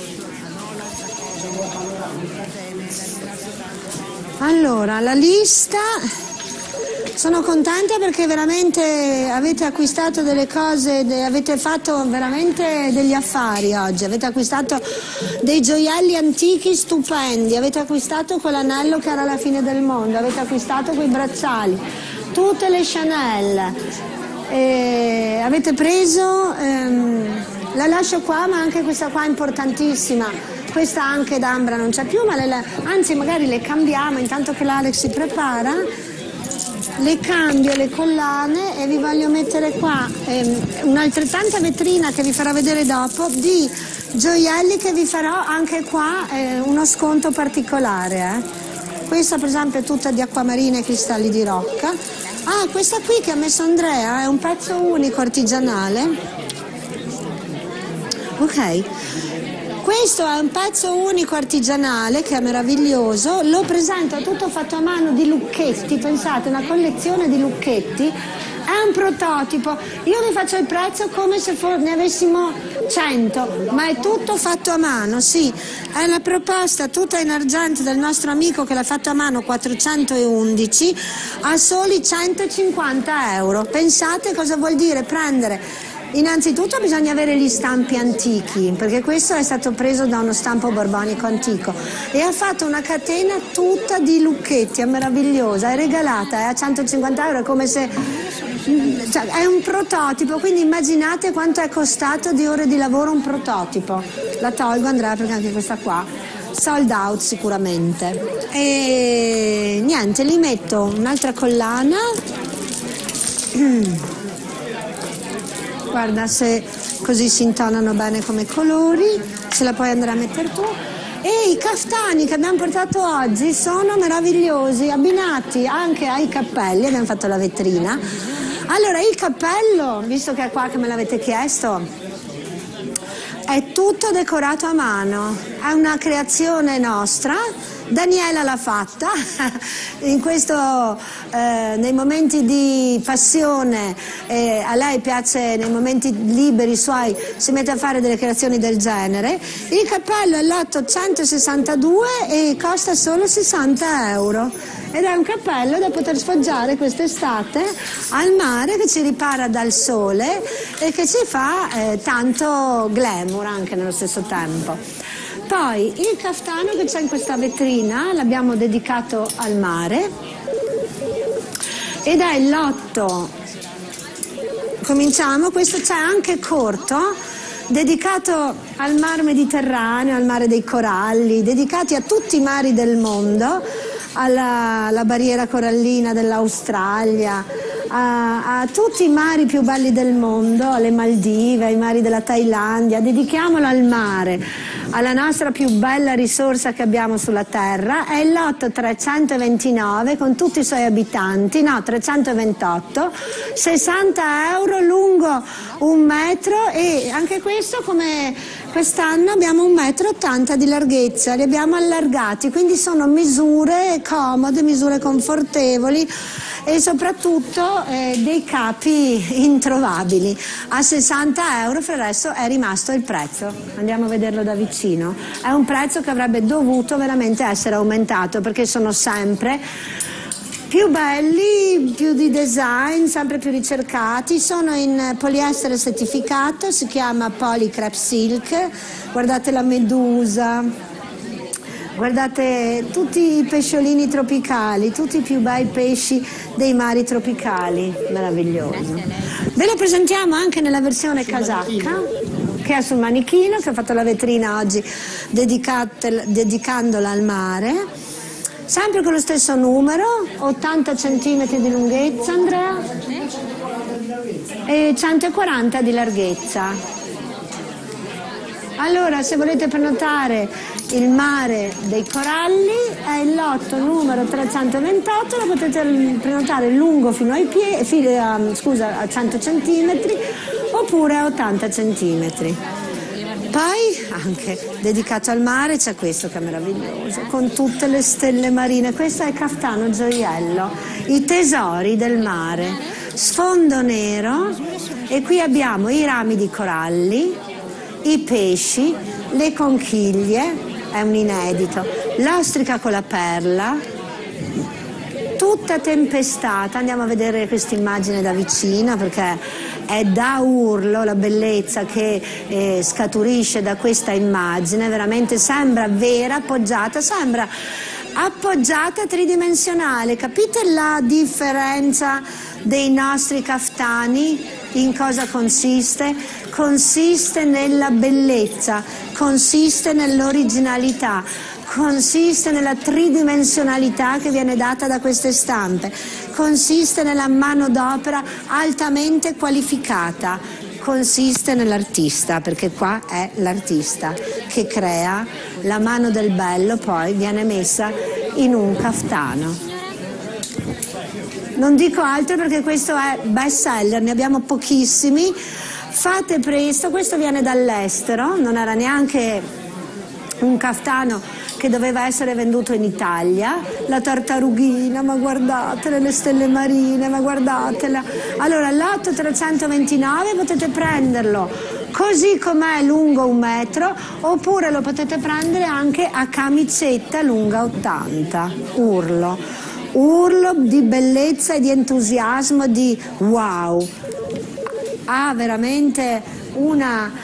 Allora, la lista. Sono contenta perché veramente avete acquistato delle cose, avete fatto veramente degli affari oggi, avete acquistato dei gioielli antichi stupendi, avete acquistato quell'anello che era la fine del mondo, avete acquistato quei bracciali, tutte le Chanel, avete preso, la lascio qua, ma anche questa qua è importantissima. Questa anche d'ambra non c'è più, ma anzi magari le cambiamo intanto che l'Alex si prepara. Le cambio le collane e vi voglio mettere qua un'altrettanta vetrina che vi farò vedere dopo di gioielli, che vi farò anche qua uno sconto particolare. Questa per esempio è tutta di acquamarina e cristalli di rocca. Ah, questa qui che ha messo Andrea è un pezzo unico artigianale. Ok. Questo è un pezzo unico artigianale che è meraviglioso, lo presento tutto fatto a mano di lucchetti, pensate, una collezione di lucchetti È un prototipo, io vi faccio il prezzo come se ne avessimo 100, ma è tutto fatto a mano, sì, è la proposta tutta in argento del nostro amico che l'ha fatto a mano 411 a soli 150 euro. Pensate cosa vuol dire prendere. Innanzitutto bisogna avere gli stampi antichi, perché questo è stato preso da uno stampo borbonico antico e ha fatto una catena tutta di lucchetti, è meravigliosa, è regalata, è a 150 euro, è come se... cioè, è un prototipo, quindi immaginate quanto è costato di ore di lavoro un prototipo. La tolgo, Andrea, perché anche questa qua sold out sicuramente. E niente, gli metto un'altra collana. Guarda se così si intonano bene come colori, se la puoi andare a mettere tu. E i caftani che abbiamo portato oggi sono meravigliosi, abbinati anche ai cappelli, abbiamo fatto la vetrina. Allora il cappello, visto che è qua che me l'avete chiesto, è tutto decorato a mano, è una creazione nostra. Daniela l'ha fatta in questo, nei momenti di passione, a lei piace nei momenti liberi suoi, si mette a fare delle creazioni del genere. Il cappello è lotto 162 e costa solo 60 euro ed è un cappello da poter sfoggiare quest'estate al mare, che ci ripara dal sole e che ci fa tanto glamour anche nello stesso tempo. Poi il caftano che c'è in questa vetrina l'abbiamo dedicato al mare ed è il lotto, cominciamo, questo c'è anche corto, dedicato al mar Mediterraneo, al mare dei coralli, dedicati a tutti i mari del mondo, alla barriera corallina dell'Australia, a tutti i mari più belli del mondo, alle Maldive, ai mari della Thailandia. Dedichiamolo al mare, alla nostra più bella risorsa che abbiamo sulla terra. È il lotto 329 con tutti i suoi abitanti, no 328, 60 euro, lungo 1 metro e anche questo come quest'anno abbiamo 1,80 m di larghezza, li abbiamo allargati, quindi sono misure comode, misure confortevoli e soprattutto dei capi introvabili. A 60 euro, per il resto è rimasto il prezzo. Andiamo a vederlo da vicino. È un prezzo che avrebbe dovuto veramente essere aumentato, perché sono sempre più belli, più di design, sempre più ricercati. Sono in poliestere certificato, si chiama Polycrep Silk. Guardate la medusa. Guardate tutti i pesciolini tropicali, tutti i più bei pesci dei mari tropicali, meraviglioso. Ve lo presentiamo anche nella versione casacca, che è sul manichino, che ho fatto la vetrina oggi dedicandola al mare. Sempre con lo stesso numero, 80 cm di lunghezza, Andrea, e 140 di larghezza. Allora, se volete prenotare il mare dei coralli, è il lotto numero 328, lo potete prenotare lungo fino ai piedi, a 100 cm oppure a 80 cm. Poi, anche dedicato al mare, c'è questo che è meraviglioso, con tutte le stelle marine. Questo è Caftano Gioiello, i tesori del mare, sfondo nero, e qui abbiamo i rami di coralli, i pesci, le conchiglie, è un inedito, l'ostrica con la perla, tutta tempestata. Andiamo a vedere questa immagine da vicino, perché è da urlo la bellezza che scaturisce da questa immagine, veramente sembra vera, sembra appoggiata tridimensionale. Capite la differenza dei nostri caftani? In cosa consiste? Consiste nella bellezza, consiste nell'originalità, consiste nella tridimensionalità che viene data da queste stampe, consiste nella manodopera altamente qualificata, consiste nell'artista, perché qua è l'artista che crea, la mano del bello poi viene messa in un caftano. Non dico altro perché questo è best seller, ne abbiamo pochissimi, fate presto, questo viene dall'estero, non era neanche un caftano che doveva essere venduto in Italia, la tartarughina, ma guardatele, le stelle marine, ma guardatela. Allora l'8 329 potete prenderlo così com'è, lungo 1 metro, oppure lo potete prendere anche a camicetta lunga 80. Urlo di bellezza e di entusiasmo, di wow. Ha veramente una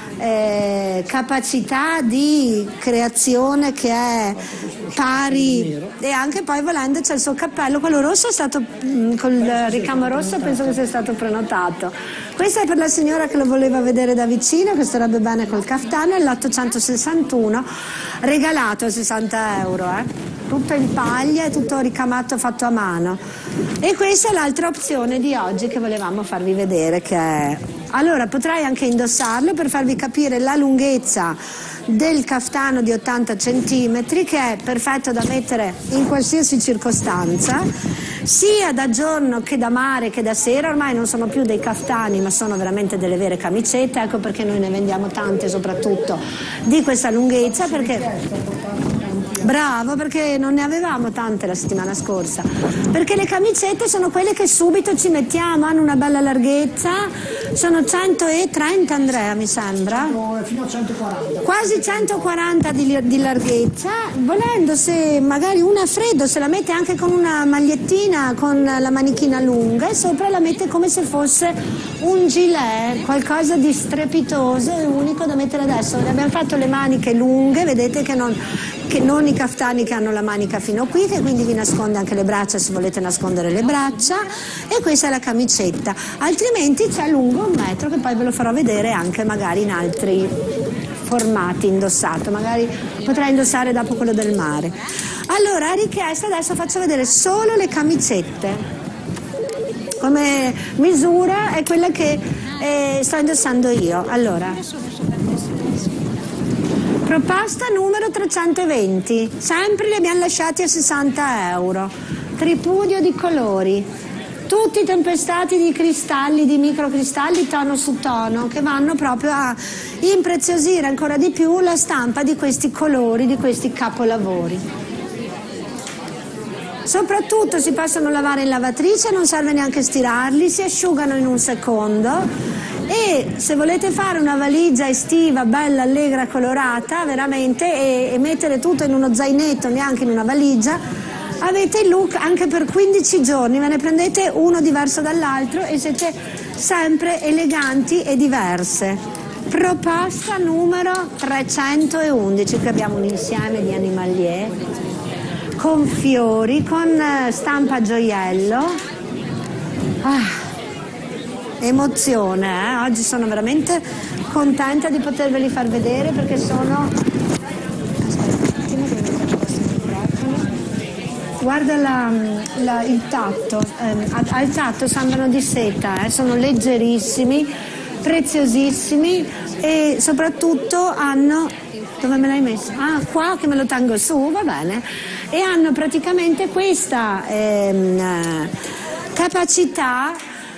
capacità di creazione che è pari, e anche poi volendo c'è il suo cappello, quello rosso è stato col ricamo rosso, penso che sia stato prenotato. Questo è per la signora che lo voleva vedere da vicino, che starebbe bene col caftano, è l'861, regalato a 60 euro, tutto in paglia e tutto ricamato, fatto a mano. E questa è l'altra opzione di oggi che volevamo farvi vedere, che è... Allora potrei anche indossarlo per farvi capire la lunghezza del caftano di 80 cm, che è perfetto da mettere in qualsiasi circostanza, sia da giorno che da mare che da sera. Ormai non sono più dei caftani, ma sono veramente delle vere camicette, ecco perché noi ne vendiamo tante, soprattutto di questa lunghezza, perché... Bravo, perché non ne avevamo tante la settimana scorsa, perché le camicette sono quelle che subito ci mettiamo, hanno una bella larghezza, sono 130, Andrea, mi sembra, Fino a 140. quasi 140 di larghezza. Volendo, se magari una a freddo, se la mette anche con una magliettina con la manichina lunga, e sopra la mette come se fosse un gilet, qualcosa di strepitoso e unico da mettere adesso. Ne abbiamo fatto le maniche lunghe, vedete che non i caftani che hanno la manica fino qui, che quindi vi nasconde anche le braccia se volete nascondere le braccia, e questa è la camicetta. Altrimenti c'è lungo 1 metro, che poi ve lo farò vedere anche magari in altri formati indossato, magari potrei indossare dopo quello del mare. Allora, a richiesta adesso faccio vedere solo le camicette. Come misura è quella che sto indossando io. Allora, proposta numero 320, sempre li abbiamo lasciati a 60 euro, tripudio di colori, tutti tempestati di cristalli, di microcristalli tono su tono, che vanno proprio a impreziosire ancora di più la stampa di questi colori, di questi capolavori. Soprattutto si possono lavare in lavatrice, non serve neanche stirarli, si asciugano in 1 secondo. E se volete fare una valigia estiva bella, allegra, colorata veramente, e mettere tutto in uno zainetto, neanche in una valigia, avete il look anche per 15 giorni, ve ne prendete uno diverso dall'altro e siete sempre eleganti e diverse. Proposta numero 311, qui abbiamo un insieme di animalier con fiori, con stampa gioiello. Emozione, oggi sono veramente contenta di poterveli far vedere, perché sono... Aspetta un attimo che mi metto questo microfono. Guarda il tatto, al tatto sembrano di seta, sono leggerissimi, preziosissimi, e soprattutto hanno... Dove me l'hai messo? Ah, qua che me lo tengo su, va bene. E hanno praticamente questa capacità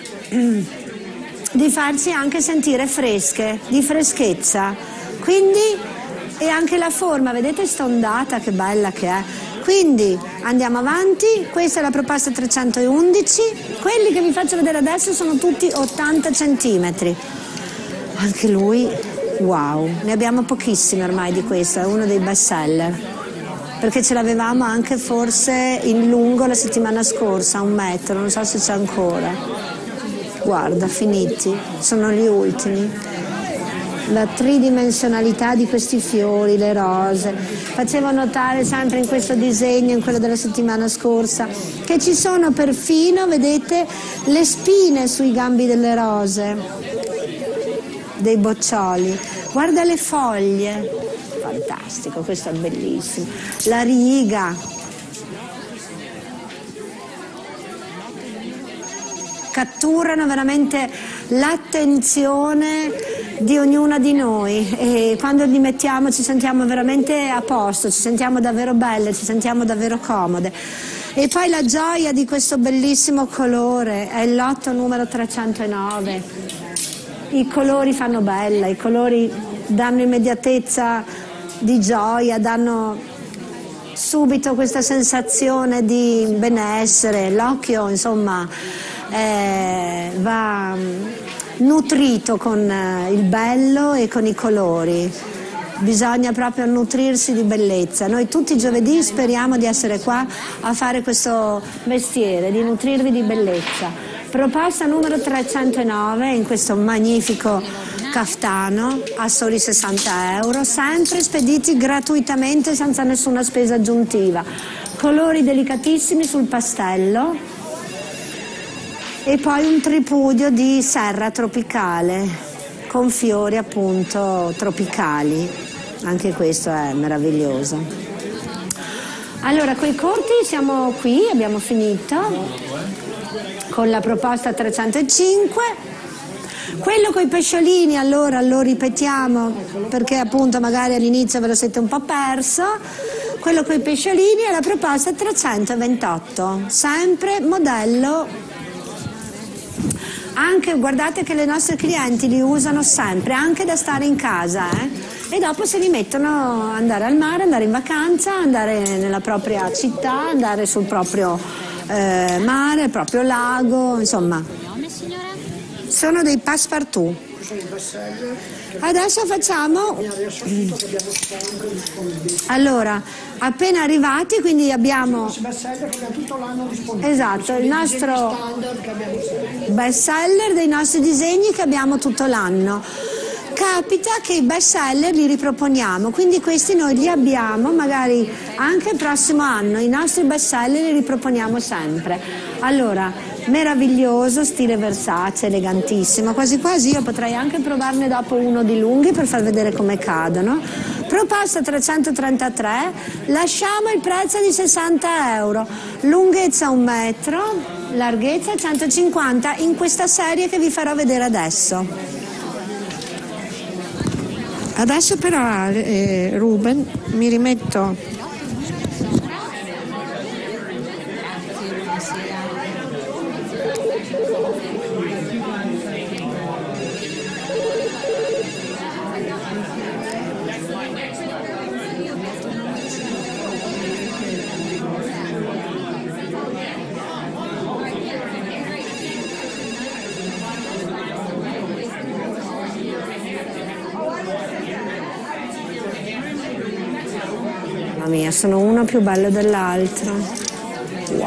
di farci anche sentire fresche, di freschezza. Quindi, e anche la forma, vedete stondata, che bella che è. Quindi andiamo avanti, questa è la proposta 311, quelli che vi faccio vedere adesso sono tutti 80 centimetri. Anche lui, wow, ne abbiamo pochissimi ormai di questo, è uno dei best seller, perché ce l'avevamo anche forse in lungo la settimana scorsa, 1 metro, non so se c'è ancora. Guarda, finiti, sono gli ultimi. La tridimensionalità di questi fiori, le rose. Facevo notare sempre in questo disegno, in quello della settimana scorsa, che ci sono perfino, vedete, le spine sui gambi delle rose, dei boccioli. Guarda le foglie, fantastico, questo è bellissimo. La riga. Catturano veramente l'attenzione di ognuna di noi, e quando li mettiamo ci sentiamo veramente a posto, ci sentiamo davvero belle, ci sentiamo davvero comode. E poi la gioia di questo bellissimo colore è il lotto numero 309. I colori fanno bella, i colori danno immediatezza di gioia, danno subito questa sensazione di benessere. L'occhio, insomma, va nutrito con il bello e con i colori. Bisogna proprio nutrirsi di bellezza. Noi tutti i giovedì speriamo di essere qua a fare questo mestiere, di nutrirvi di bellezza. Proposta numero 309 in questo magnifico caftano a soli 60 euro, sempre spediti gratuitamente senza nessuna spesa aggiuntiva. Colori delicatissimi sul pastello e poi un tripudio di serra tropicale con fiori appunto tropicali, anche questo è meraviglioso. Allora, coi corti siamo qui, abbiamo finito con la proposta 305. Quello coi pesciolini, allora lo ripetiamo perché appunto magari all'inizio ve lo siete un po' perso. Quello coi pesciolini è la proposta 328, sempre modello. Anche guardate che le nostre clienti li usano sempre, anche da stare in casa, e dopo se li mettono a andare al mare, andare in vacanza, andare nella propria città, andare sul proprio mare, il proprio lago, insomma. Sono dei passepartout. Adesso facciamo, allora, appena arrivati, quindi abbiamo esatto il nostro best seller dei nostri disegni che abbiamo tutto l'anno. Capita che i best seller li riproponiamo, quindi questi noi li abbiamo magari anche il prossimo anno, i nostri best seller li riproponiamo sempre. Allora, meraviglioso, stile Versace, elegantissimo, quasi quasi io potrei anche provarne dopo uno di lunghi per far vedere come cadono. Proposta 333, lasciamo il prezzo di 60 euro, lunghezza 1 metro, larghezza 150 in questa serie che vi farò vedere adesso. Adesso però Ruben mi rimetto. Mamma mia, sono uno più bello dell'altro. Wow.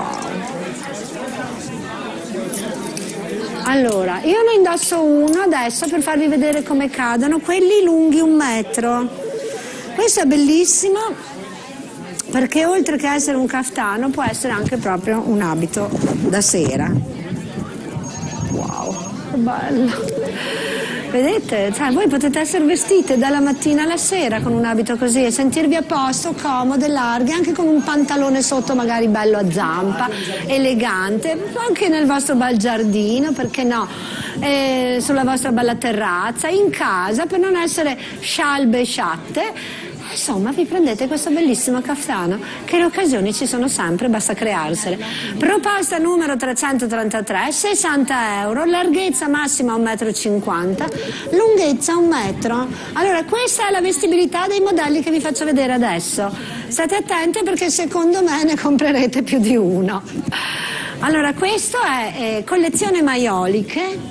Allora, io ne indosso uno adesso per farvi vedere come cadono, quelli lunghi 1 metro. Questo è bellissimo perché oltre che essere un caftano può essere anche proprio un abito da sera. Wow, che bello. Vedete? Cioè, voi potete essere vestite dalla mattina alla sera con un abito così e sentirvi a posto, comode, larghe, anche con un pantalone sotto magari bello a zampa, elegante, anche nel vostro bel giardino, perché no? Sulla vostra bella terrazza, in casa, per non essere scialbe e sciatte. Insomma, vi prendete questo bellissimo caftano, che le occasioni ci sono sempre, basta crearsele. Proposta numero 333, 60 euro, larghezza massima 1,50 m, lunghezza 1 metro. Allora, questa è la vestibilità dei modelli che vi faccio vedere adesso. State attenti perché secondo me ne comprerete più di uno. Allora, questo è collezione maioliche.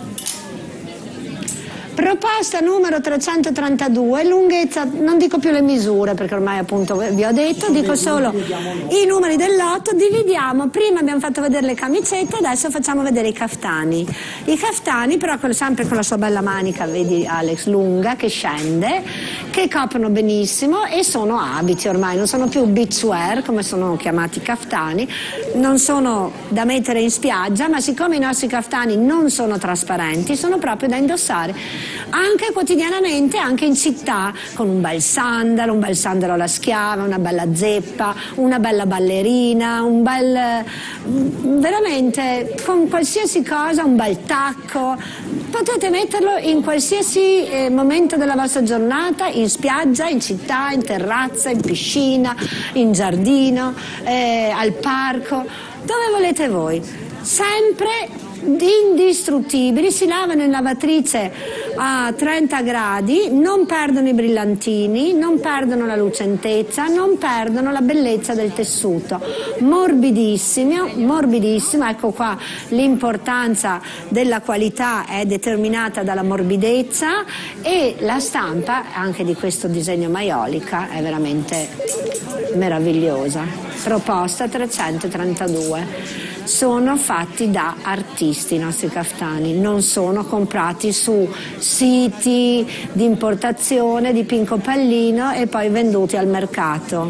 Proposta numero 332, lunghezza, non dico più le misure perché ormai appunto vi ho detto, dico solo i numeri del lotto, dividiamo, prima abbiamo fatto vedere le camicette, adesso facciamo vedere i caftani. I caftani però sempre con la sua bella manica, vedi Alex, lunga, che scende, che coprono benissimo e sono abiti ormai, non sono più beachwear come sono chiamati caftani, non sono da mettere in spiaggia, ma siccome i nostri caftani non sono trasparenti, sono proprio da indossare anche quotidianamente, anche in città, con un bel sandalo alla schiava, una bella zeppa, una bella ballerina, un bel, veramente con qualsiasi cosa, un bel tacco, potete metterlo in qualsiasi momento della vostra giornata, in spiaggia, in città, in terrazza, in piscina, in giardino, al parco, dove volete voi, sempre indistruttibili, si lavano in lavatrice a 30 gradi, non perdono i brillantini, non perdono la lucentezza, non perdono la bellezza del tessuto, morbidissimo, ecco qua l'importanza della qualità è determinata dalla morbidezza, e la stampa anche di questo disegno maiolica è veramente meravigliosa. Proposta 332. Sono fatti da artisti i nostri caftani, non sono comprati su siti di importazione di Pinco Pallino e poi venduti al mercato.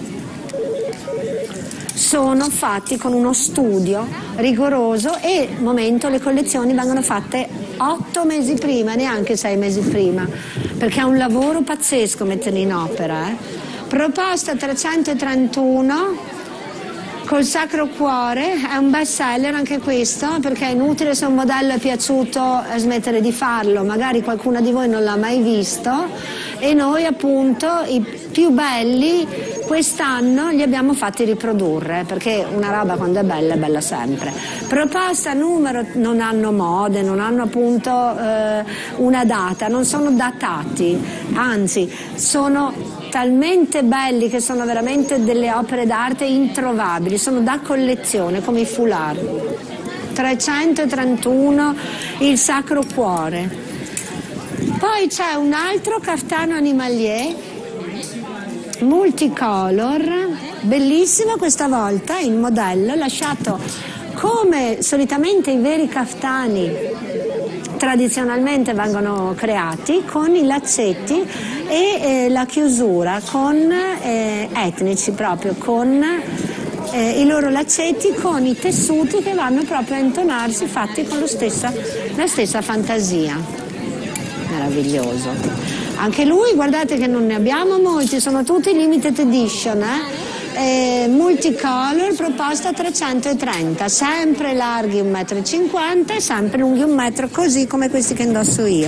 Sono fatti con uno studio rigoroso, e al momento le collezioni vengono fatte 8 mesi prima, neanche 6 mesi prima, perché è un lavoro pazzesco metterli in opera. Proposta 331 col Sacro Cuore, è un best seller anche questo, perché è inutile, se un modello è piaciuto smettere di farlo, magari qualcuna di voi non l'ha mai visto, e noi appunto i più belli quest'anno li abbiamo fatti riprodurre, perché una roba quando è bella sempre. Proposta numero, non hanno mode, non hanno appunto una data, non sono datati, anzi sono talmente belli che sono veramente delle opere d'arte introvabili, sono da collezione come i foulard. 331 il Sacro Cuore. Poi c'è un altro caftano animalier multicolor, bellissimo questa volta, il modello lasciato come solitamente i veri caftani tradizionalmente vengono creati, con i laccetti e la chiusura con etnici, proprio con i loro laccetti, con i tessuti che vanno proprio a intonarsi, fatti con la stessa fantasia. Meraviglioso. Anche lui, guardate che non ne abbiamo molti, sono tutti limited edition, multicolor, proposta 330, sempre larghi 1,50 m e sempre lunghi 1 metro, così come questi che indosso io.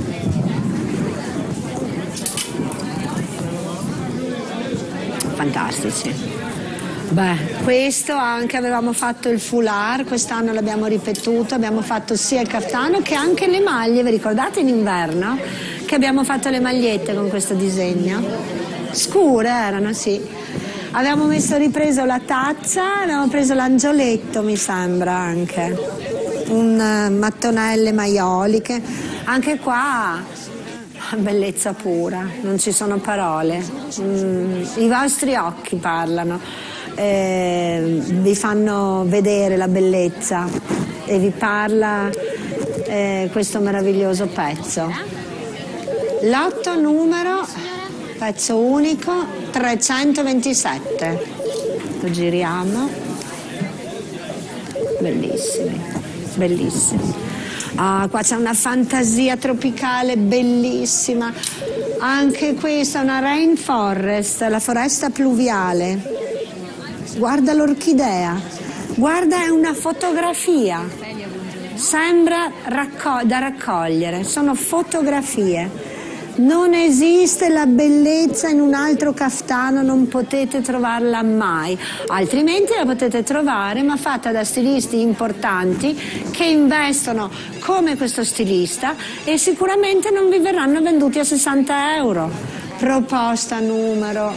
Fantastici. Beh, questo anche avevamo fatto il foulard, quest'anno l'abbiamo ripetuto, abbiamo fatto sia il caftano che anche le maglie, vi ricordate in inverno che abbiamo fatto le magliette con questo disegno? Scure erano, sì. Abbiamo ripreso la tazza, abbiamo preso l'angioletto, mi sembra anche, mattonelle maioliche, anche qua bellezza pura, non ci sono parole, i vostri occhi parlano, vi fanno vedere la bellezza e vi parla questo meraviglioso pezzo. L'otto numero, pezzo unico, 327. Lo giriamo. Bellissimi, bellissimi. Ah, qua c'è una fantasia tropicale bellissima. Anche questa è una rainforest, la foresta pluviale. Guarda l'orchidea, guarda, è una fotografia. Sembra da raccogliere, sono fotografie. Non esiste la bellezza in un altro caftano, non potete trovarla mai, altrimenti la potete trovare ma fatta da stilisti importanti che investono come questo stilista, e sicuramente non vi verranno venduti a 60 euro. Proposta numero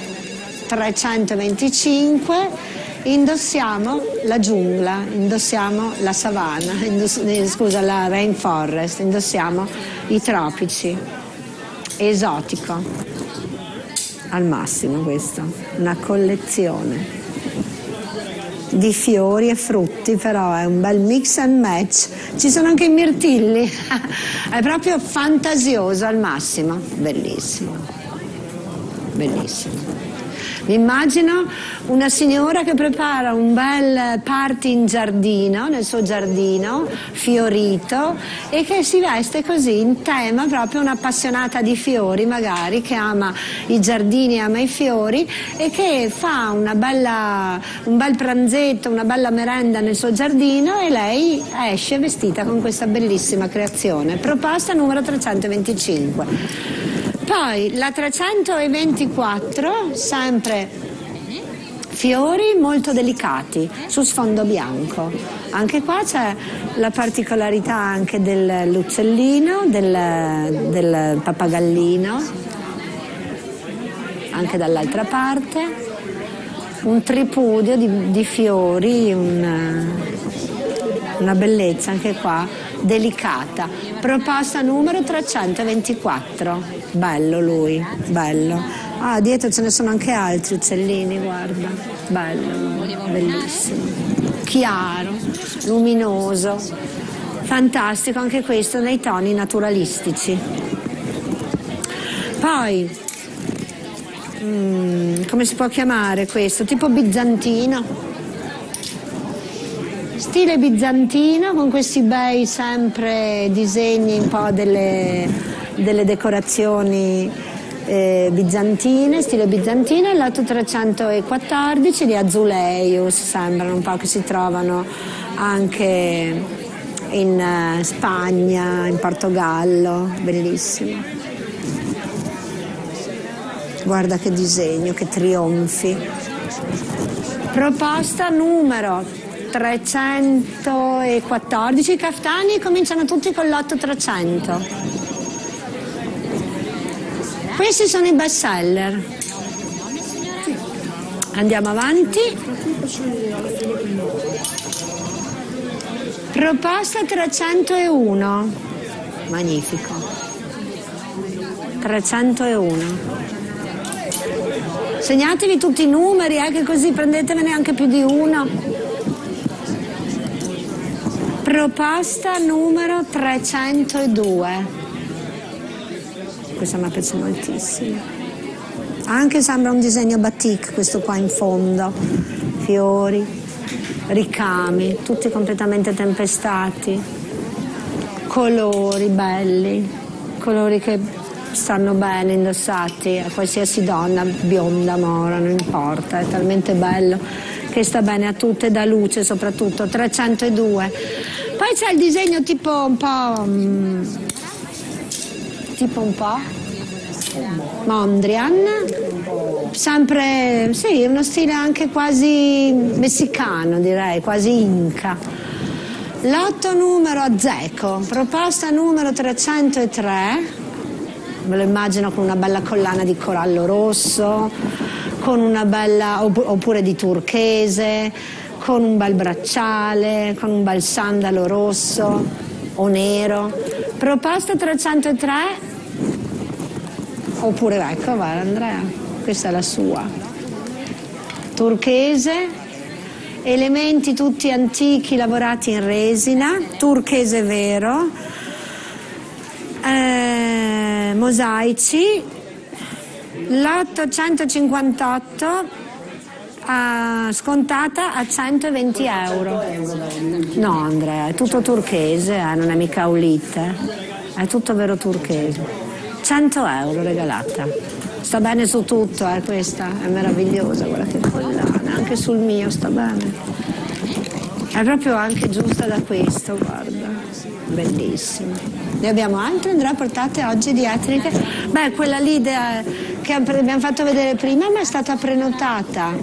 325, indossiamo la giungla, indossiamo la savana, la rainforest, indossiamo i tropici. Esotico al massimo, questo, una collezione di fiori e frutti, però è un bel mix and match, ci sono anche i mirtilli, è proprio fantasioso al massimo, bellissimo, bellissimo. Mi immagino una signora che prepara un bel party in giardino, nel suo giardino fiorito, e che si veste così in tema, proprio un'appassionata di fiori magari, che ama i giardini, ama i fiori, e che fa un bel pranzetto, una bella merenda nel suo giardino, e lei esce vestita con questa bellissima creazione. Proposta numero 325. Poi la 324, sempre fiori molto delicati su sfondo bianco. Anche qua c'è la particolarità anche dell'uccellino, del pappagallino, anche dall'altra parte. Un tripudio di fiori, una bellezza anche qua, delicata. Proposta numero 324. Bello lui, bello. Ah, dietro ce ne sono anche altri uccellini, guarda. Bello, bellissimo. Chiaro, luminoso. Fantastico anche questo nei toni naturalistici. Poi come si può chiamare questo? Tipo bizantino, stile bizantino, con questi bei sempre disegni un po' delle decorazioni bizantine, stile bizantino. Il lato 314 di Azuleius, sembrano un po' che si trovano anche in Spagna, in Portogallo, bellissimo. Guarda che disegno, che trionfi. Proposta numero 314. I caftani cominciano tutti con l'8-300. Questi sono i best seller. Andiamo avanti. Proposta 301. Magnifico. 301. Segnatevi tutti i numeri, che così prendetevene anche più di uno. Proposta numero 302. Questa mi piace moltissimo. Anche sembra un disegno batik questo qua in fondo. Fiori, ricami, tutti completamente tempestati. Colori belli, colori che stanno bene indossati a qualsiasi donna, bionda, mora, non importa, è talmente bello che sta bene a tutte, da luce soprattutto. 302. Poi c'è il disegno tipo un po' Mondrian, sempre sì, uno stile anche quasi messicano, direi, quasi inca. Lotto numero Azzecco, proposta numero 303. Me lo immagino con una bella collana di corallo rosso, con una bella, oppure di turchese, con un bel bracciale, con un bel sandalo rosso o nero. Proposta 303. Oppure ecco, guarda Andrea, questa è la sua. Turchese, elementi tutti antichi lavorati in resina, turchese vero. Mosaici, l'858 scontata a 120 euro. No Andrea, è tutto turchese, non è mica aulite, è tutto vero turchese. 100 euro regalata. Sta bene su tutto, questa è meravigliosa, guarda che collana, anche sul mio sta bene. È proprio anche giusta da questo, guarda, bellissima. Ne abbiamo altre, Andrea, portate oggi di etniche? Beh, quella lì che abbiamo fatto vedere prima ma è stata prenotata.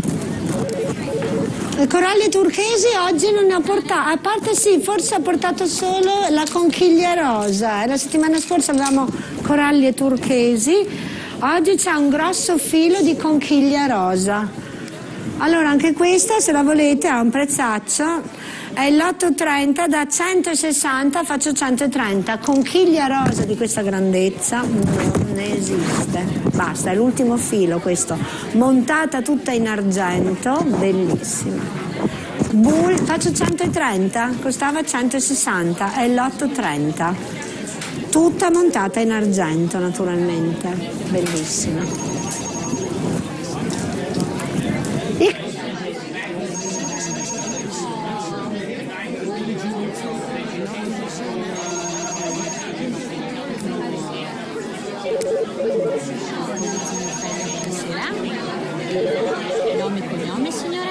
I coralli turchesi oggi non ne ho portato, a parte sì, forse ho portato solo la conchiglia rosa. La settimana scorsa avevamo coralli turchesi, oggi c'è un grosso filo di conchiglia rosa. Allora anche questa, se la volete, ha un prezzaccio. È l'830, da 160 faccio 130. Conchiglia rosa di questa grandezza non ne esiste. Basta, è l'ultimo filo questo. Montata tutta in argento, bellissima. Faccio 130, costava 160, è l'830. Tutta montata in argento naturalmente, bellissima. Nome e cognome, signora?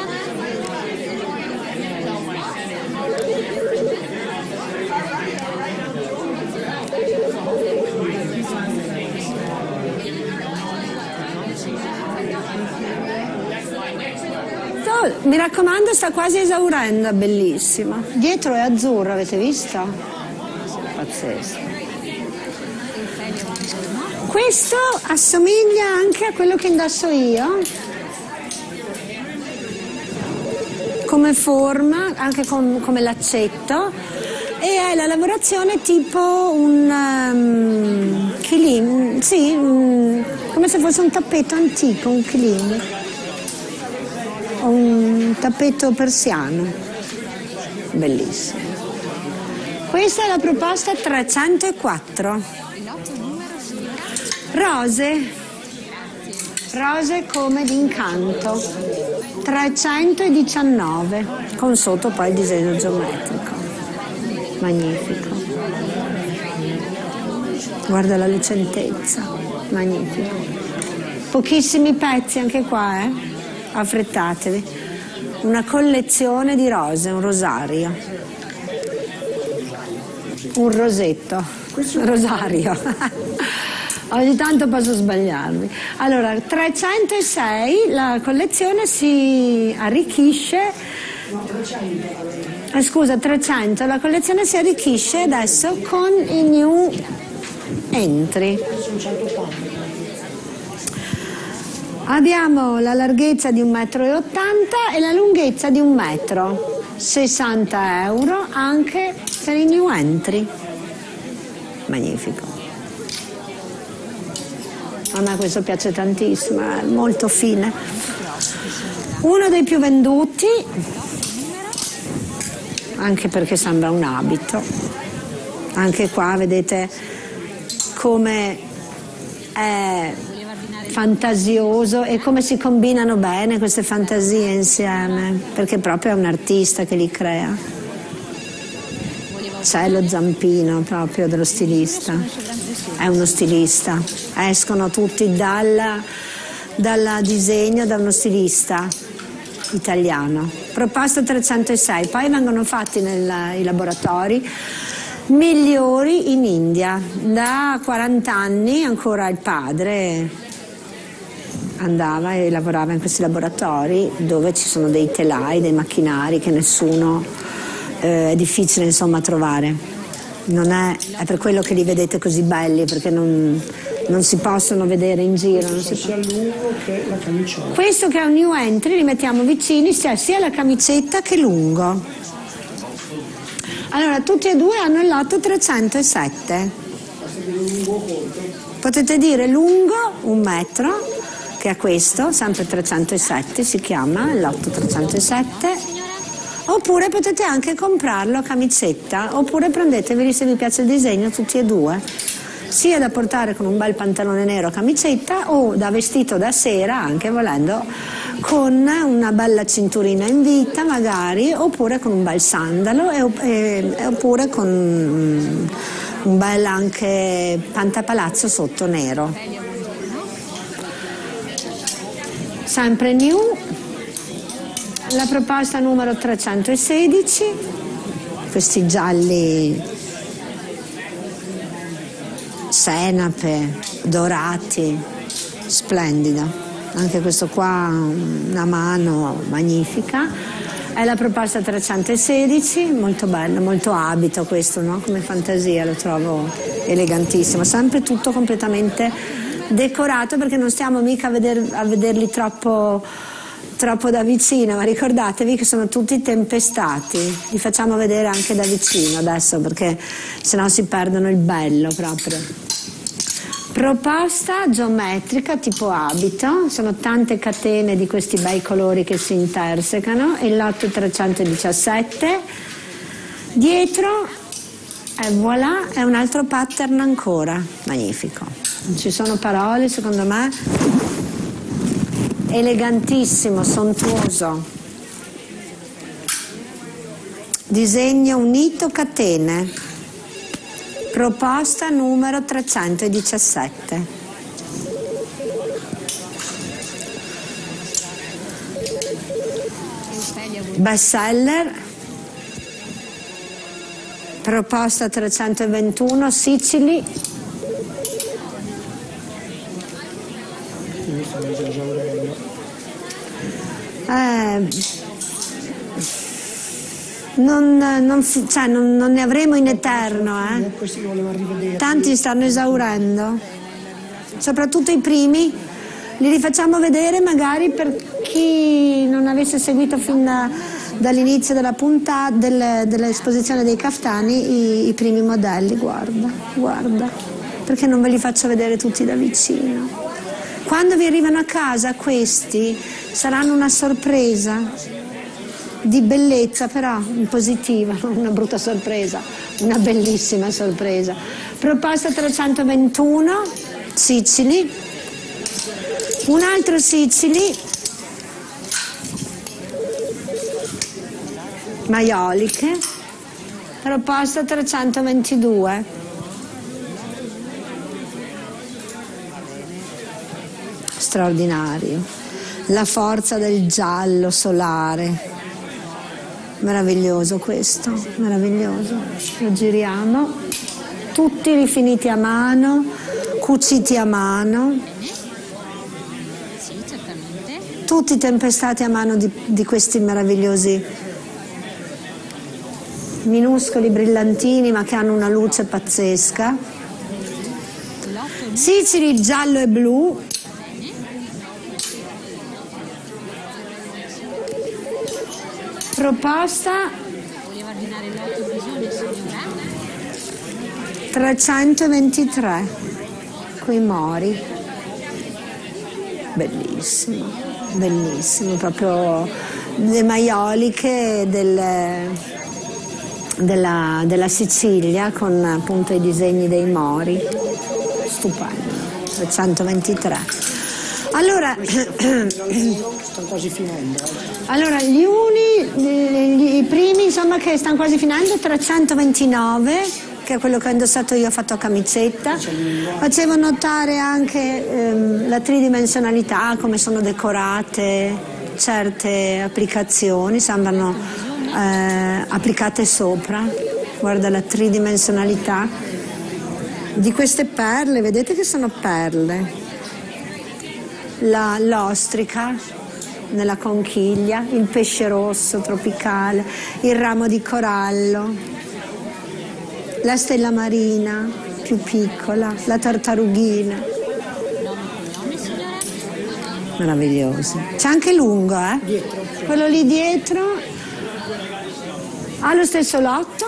Mi raccomando, sta quasi esaurendo, è bellissima. Dietro è azzurro, avete visto? Pazzesco. Questo assomiglia anche a quello che indosso io, come forma, anche come laccetto, e è la lavorazione tipo un kilim, sì, come se fosse un tappeto antico, un kilim, o un tappeto persiano, bellissimo. Questa è la proposta 304. Rose come d'incanto, 319, con sotto poi il disegno geometrico, magnifico. Guarda la lucentezza, magnifico. Pochissimi pezzi anche qua, affrettatevi. Una collezione di rose, un rosario, un rosetto, un rosario. Ogni tanto posso sbagliarmi. Allora, 306, la collezione si arricchisce. No, 300. Scusa, 300, la collezione si arricchisce adesso con i new entry. Sono 180. Abbiamo la larghezza di 1,80 m e la lunghezza di 1 metro. 60 euro anche per i new entry. Magnifico. A me questo piace tantissimo, è molto fine. Uno dei più venduti, anche perché sembra un abito. Anche qua vedete come è fantasioso e come si combinano bene queste fantasie insieme, perché proprio è un artista che li crea. C'è lo zampino proprio dello stilista, è uno stilista, escono tutti dal disegno da uno stilista italiano. Proposta 306, poi vengono fatti nei laboratori migliori in India. Da 40 anni ancora il padre andava e lavorava in questi laboratori dove ci sono dei telai, dei macchinari che nessuno è difficile insomma trovare. Non è per quello che li vedete così belli, perché non si possono vedere in giro. Sia lungo che la camicetta. Questo che è un new entry li mettiamo vicini, sia la camicetta che lungo. Allora tutti e due hanno il lotto 307. Potete dire lungo 1 metro, che è questo, sempre 307 si chiama, il lotto 307. Oppure potete anche comprarlo a camicetta, oppure prendeteveli, se vi piace il disegno, tutti e due, sia da portare con un bel pantalone nero a camicetta o da vestito da sera, anche volendo, con una bella cinturina in vita magari, oppure con un bel sandalo oppure con un bel anche pantapalazzo sotto nero. Sempre new. La proposta numero 316, questi gialli senape, dorati, splendido. Anche questo qua, una mano magnifica. È la proposta 316, molto bello, molto abito questo, no? Come fantasia lo trovo elegantissimo. Sempre tutto completamente decorato, perché non stiamo mica a vederli troppo da vicino, ma ricordatevi che sono tutti tempestati, li facciamo vedere anche da vicino adesso, perché sennò si perdono il bello proprio. Proposta geometrica tipo abito, sono tante catene di questi bei colori che si intersecano, il lotto 317, dietro e voilà, è un altro pattern ancora, magnifico, non ci sono parole secondo me. Elegantissimo, sontuoso, disegno unito catene, proposta numero 317. Bestseller, proposta 321, Sicily. non ne avremo in eterno, Questi che volevano rivedere. Tanti stanno esaurendo, soprattutto i primi. Li rifacciamo vedere magari per chi non avesse seguito fin dall'inizio della puntata dell'esposizione dei caftani i primi modelli. Guarda, perché non ve li faccio vedere tutti da vicino. Quando vi arrivano a casa questi saranno una sorpresa di bellezza, però in positiva, non una brutta sorpresa, una bellissima sorpresa. Proposta 321, Sicily. Un altro Sicily, maioliche, proposta 322. Straordinario, la forza del giallo solare, meraviglioso questo, meraviglioso. Lo giriamo, tutti rifiniti a mano, cuciti a mano. Tutti tempestati a mano di questi meravigliosi minuscoli brillantini ma che hanno una luce pazzesca. Sicily giallo e blu. Proposta 323 coi mori. Bellissimo. Bellissimo, proprio le maioliche della Sicilia con appunto i disegni dei mori. Stupendo. 323. Allora, Stanno quasi finendo. Allora i primi insomma che stanno quasi finendo, 329, che è quello che ho indossato io, ho fatto a camicetta. Facevo notare anche la tridimensionalità, come sono decorate certe applicazioni, sembrano applicate sopra. Guarda la tridimensionalità di queste perle, vedete che sono perle. L'ostrica nella conchiglia, il pesce rosso tropicale, il ramo di corallo, la stella marina più piccola, la tartarughina. Meraviglioso. C'è anche lungo, Dietro. Quello lì dietro ha lo stesso lotto?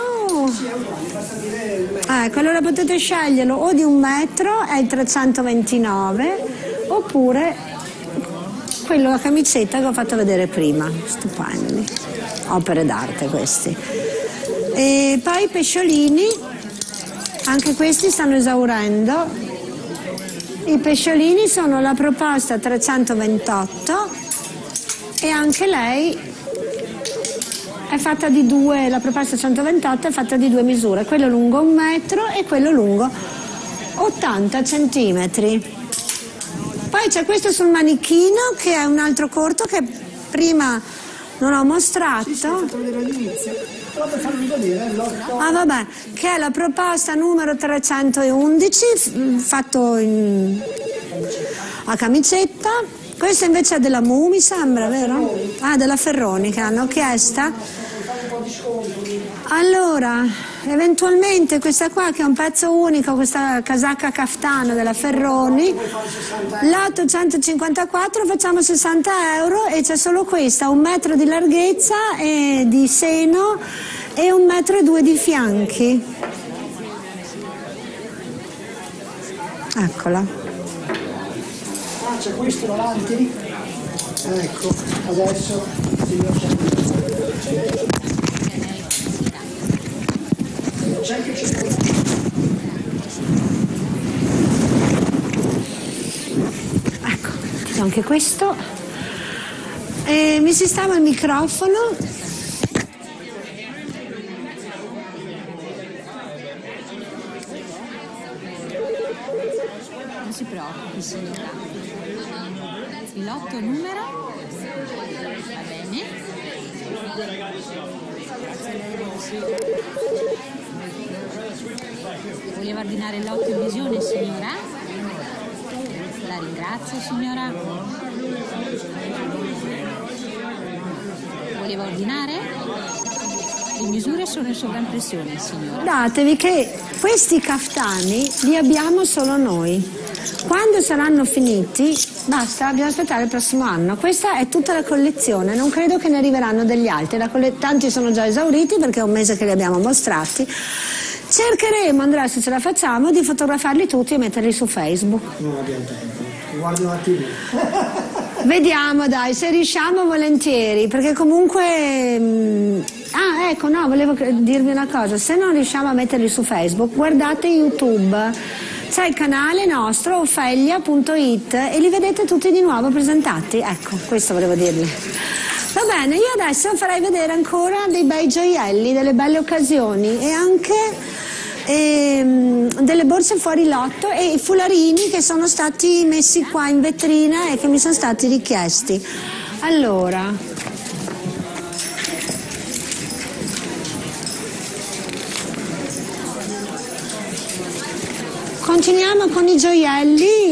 Ecco, allora potete sceglierlo o di 1 metro, è il 329, oppure quello a camicetta che ho fatto vedere prima. Stupendi, opere d'arte questi. E poi i pesciolini, anche questi stanno esaurendo. I pesciolini sono la proposta 328 e anche lei è fatta di due, la proposta 128 è fatta di 2 misure, quello lungo 1 metro e quello lungo 80 centimetri. Poi c'è questo sul manichino che è un altro corto che prima non ho mostrato. Sì, fatto vedere all'inizio. Però per farvi vedere l'otto. Ah vabbè, che è la proposta numero 311, fatto a camicetta. Questa invece è della Mu, mi sembra, vero? Ah, della Ferroni che hanno chiesta. Allora, eventualmente questa qua che è un pezzo unico, questa casacca caftano della Ferroni, l'854 facciamo 60 euro e c'è solo questa, 1 metro di larghezza e di seno e 1,2 metri di fianchi. Eccola. Ah, c'è questo davanti? Ecco, adesso c'è anche Ecco, ti do anche questo. Mi sistema il microfono. Non si preoccupi, signora. Il lotto numero? Va bene. Voleva ordinare il lotto in visione, signora? La ringrazio, signora. Voleva ordinare? Le misure sono in sovraimpressione, signora. Datevi che questi caftani li abbiamo solo noi. Quando saranno finiti, basta, dobbiamo aspettare il prossimo anno. Questa è tutta la collezione, non credo che ne arriveranno degli altri. Tanti sono già esauriti perché è un mese che li abbiamo mostrati. Cercheremo, Andrea, se ce la facciamo, di fotografarli tutti e metterli su Facebook. Non abbiamo tempo. Guardo la TV. Vediamo, dai, se riusciamo volentieri, perché comunque... Ah, ecco, no, volevo dirvi una cosa. Se non riusciamo a metterli su Facebook, guardate YouTube. C'è il canale nostro, ofelia.it, e li vedete tutti di nuovo presentati. Ecco, questo volevo dirvi. Va bene, io adesso farei vedere ancora dei bei gioielli, delle belle occasioni e anche delle borse fuori lotto e i fularini che sono stati messi qua in vetrina e che mi sono stati richiesti. Allora, continuiamo con i gioielli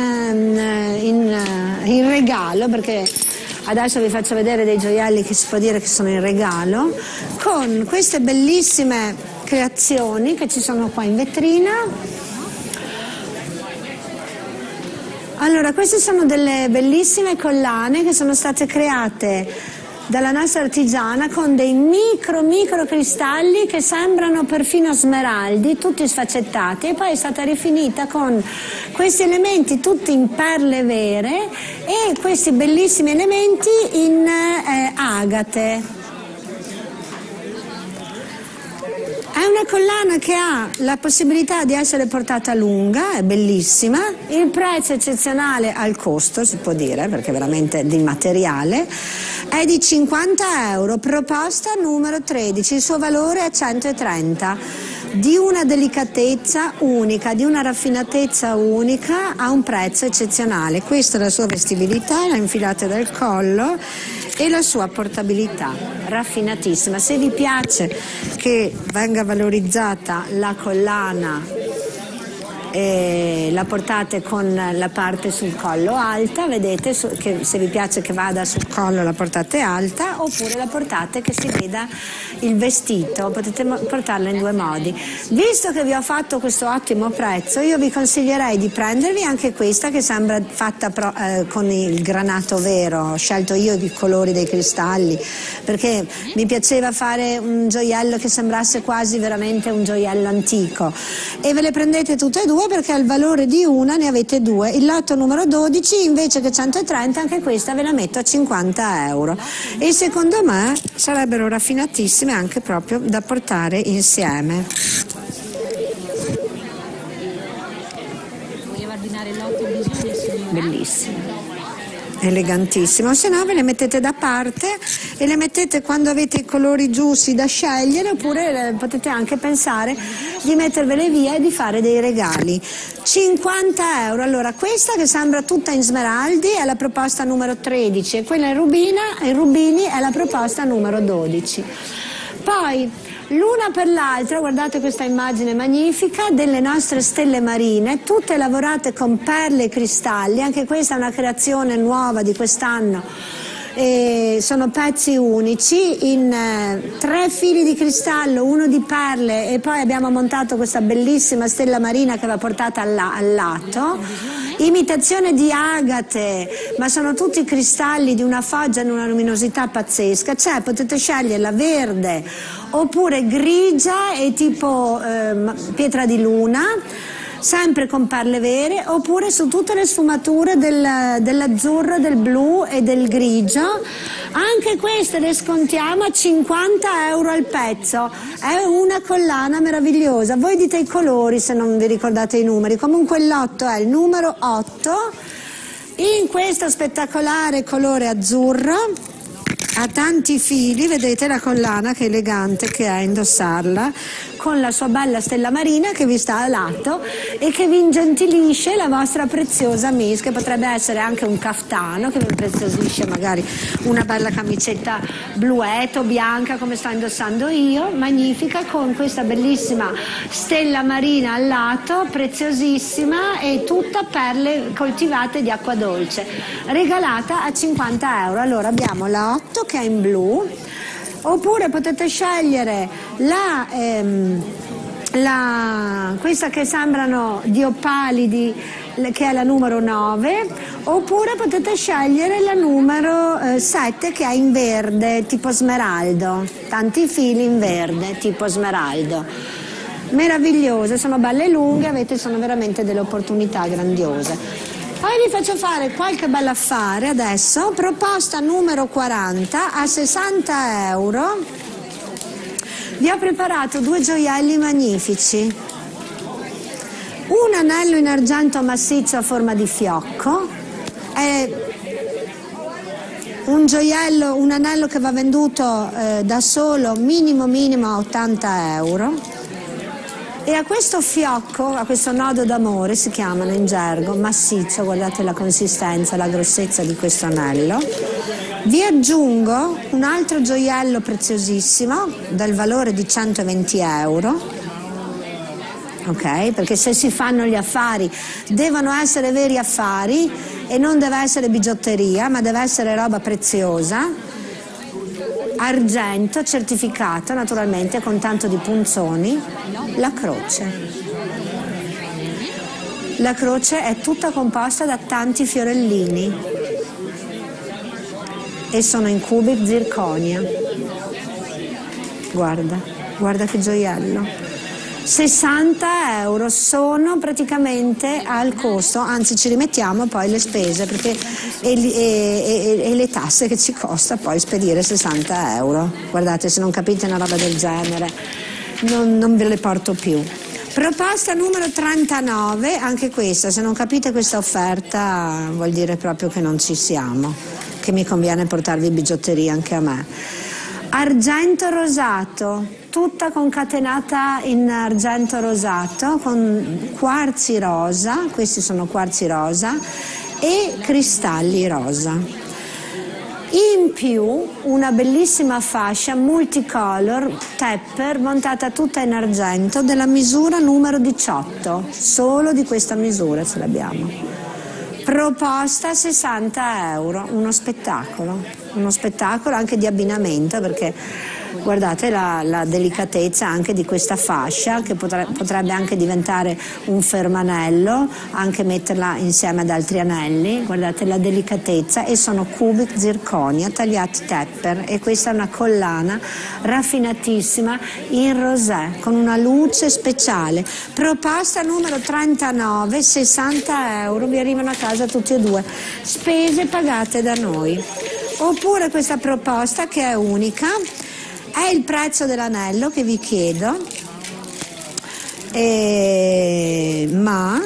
in regalo, perché adesso vi faccio vedere dei gioielli che si può dire che sono in regalo, con queste bellissime creazioni che ci sono qua in vetrina. Allora, queste sono delle bellissime collane che sono state create dalla nostra artigiana con dei micro cristalli che sembrano perfino smeraldi, tutti sfaccettati, e poi è stata rifinita con questi elementi tutti in perle vere e questi bellissimi elementi in agate. È una collana che ha la possibilità di essere portata lunga, è bellissima, il prezzo eccezionale al costo, si può dire, perché è veramente di materiale, è di 50 euro, proposta numero 13, il suo valore è 130, di una delicatezza unica, di una raffinatezza unica, a un prezzo eccezionale. Questa è la sua vestibilità, la infilate dal collo, e la sua portabilità, raffinatissima. Se vi piace che venga valorizzata la collana e la portate con la parte sul collo alta, vedete che se vi piace che vada sul collo la portate alta, oppure la portate che si veda il vestito, potete portarla in due modi. Visto che vi ho fatto questo ottimo prezzo, io vi consiglierei di prendervi anche questa che sembra fatta con il granato vero. Ho scelto io i colori dei cristalli perché mi piaceva fare un gioiello che sembrasse quasi veramente un gioiello antico, e ve le prendete tutte e due perché al valore di una ne avete due. Il lotto numero 12 invece che 130, anche questa ve la metto a 50 euro, e secondo me sarebbero raffinatissime anche proprio da portare insieme. Voleva ordinare il lotto in visione, signora? Bellissimo, elegantissimo. Se no ve le mettete da parte e le mettete quando avete i colori giusti da scegliere, oppure potete anche pensare di mettervele via e di fare dei regali. 50 euro. Allora, questa che sembra tutta in smeraldi è la proposta numero 13 e quella in rubini è la proposta numero 12. Poi l'una per l'altra, guardate questa immagine magnifica delle nostre stelle marine, tutte lavorate con perle e cristalli. Anche questa è una creazione nuova di quest'anno. Sono pezzi unici in 3 fili di cristallo, 1 di perle, e poi abbiamo montato questa bellissima stella marina che va portata al lato, imitazione di agate, ma sono tutti cristalli di una foggia e una luminosità pazzesca. Potete sceglierla verde oppure grigia e tipo pietra di luna, sempre con perle vere, oppure su tutte le sfumature dell'azzurro, del blu e del grigio. Anche queste le scontiamo a 50 euro al pezzo. È una collana meravigliosa. Voi dite i colori se non vi ricordate i numeri. Comunque il lotto è il numero 8 in questo spettacolare colore azzurro. Ha tanti fili, vedete la collana che elegante che è indossarla, con la sua bella stella marina che vi sta a lato e che vi ingentilisce la vostra preziosa miss, che potrebbe essere anche un caftano che vi impreziosisce, magari una bella camicetta bluetto, bianca come sto indossando io, magnifica, con questa bellissima stella marina al lato, preziosissima, e tutta perle coltivate di acqua dolce, regalata a 50 euro. Allora abbiamo la 8 che è in blu, Oppure potete scegliere questa che sembrano diopalidi, che è la numero 9, oppure potete scegliere la numero 7 che è in verde tipo smeraldo, tanti fili in verde tipo smeraldo. Meravigliose, sono belle lunghe, sono veramente delle opportunità grandiose. Poi vi faccio fare qualche bell'affare adesso. Proposta numero 40 a 60 €. Vi ho preparato 2 gioielli magnifici. Un anello in argento massiccio a forma di fiocco, è un gioiello, un anello che va venduto da solo minimo a 80 €. E a questo fiocco, a questo nodo d'amore, si chiamano in gergo, massiccio, guardate la consistenza, la grossezza di questo anello, vi aggiungo un altro gioiello preziosissimo del valore di 120 €, ok? Perché se si fanno gli affari devono essere veri affari e non deve essere bigiotteria, ma deve essere roba preziosa. Argento certificato naturalmente con tanto di punzoni, la croce. La croce è tutta composta da tanti fiorellini e sono in cubic zirconia. Guarda che gioiello. 60 € sono praticamente al costo, anzi ci rimettiamo poi le spese perché, e le tasse che ci costa poi spedire 60 €. Guardate, se non capite una roba del genere non ve le porto più. Proposta numero 39, anche questa, se non capite questa offerta vuol dire proprio che non ci siamo, che mi conviene portarvi bigiotteria anche a me. Argento rosato, tutta concatenata in argento rosato con quarzi rosa, questi sono quarzi rosa, e cristalli rosa. In più una bellissima fascia multicolor tepper montata tutta in argento della misura numero 18, solo di questa misura ce l'abbiamo. Proposta 60 €, uno spettacolo anche di abbinamento, perché guardate la delicatezza anche di questa fascia che potrebbe anche diventare un fermanello, anche metterla insieme ad altri anelli, guardate la delicatezza, e sono cubic zirconia tagliati tepper, e questa è una collana raffinatissima in rosé con una luce speciale. Proposta numero 39, 60 €, vi arrivano a casa tutti e due, spese pagate da noi. Oppure questa proposta che è unica, è il prezzo dell'anello che vi chiedo, ma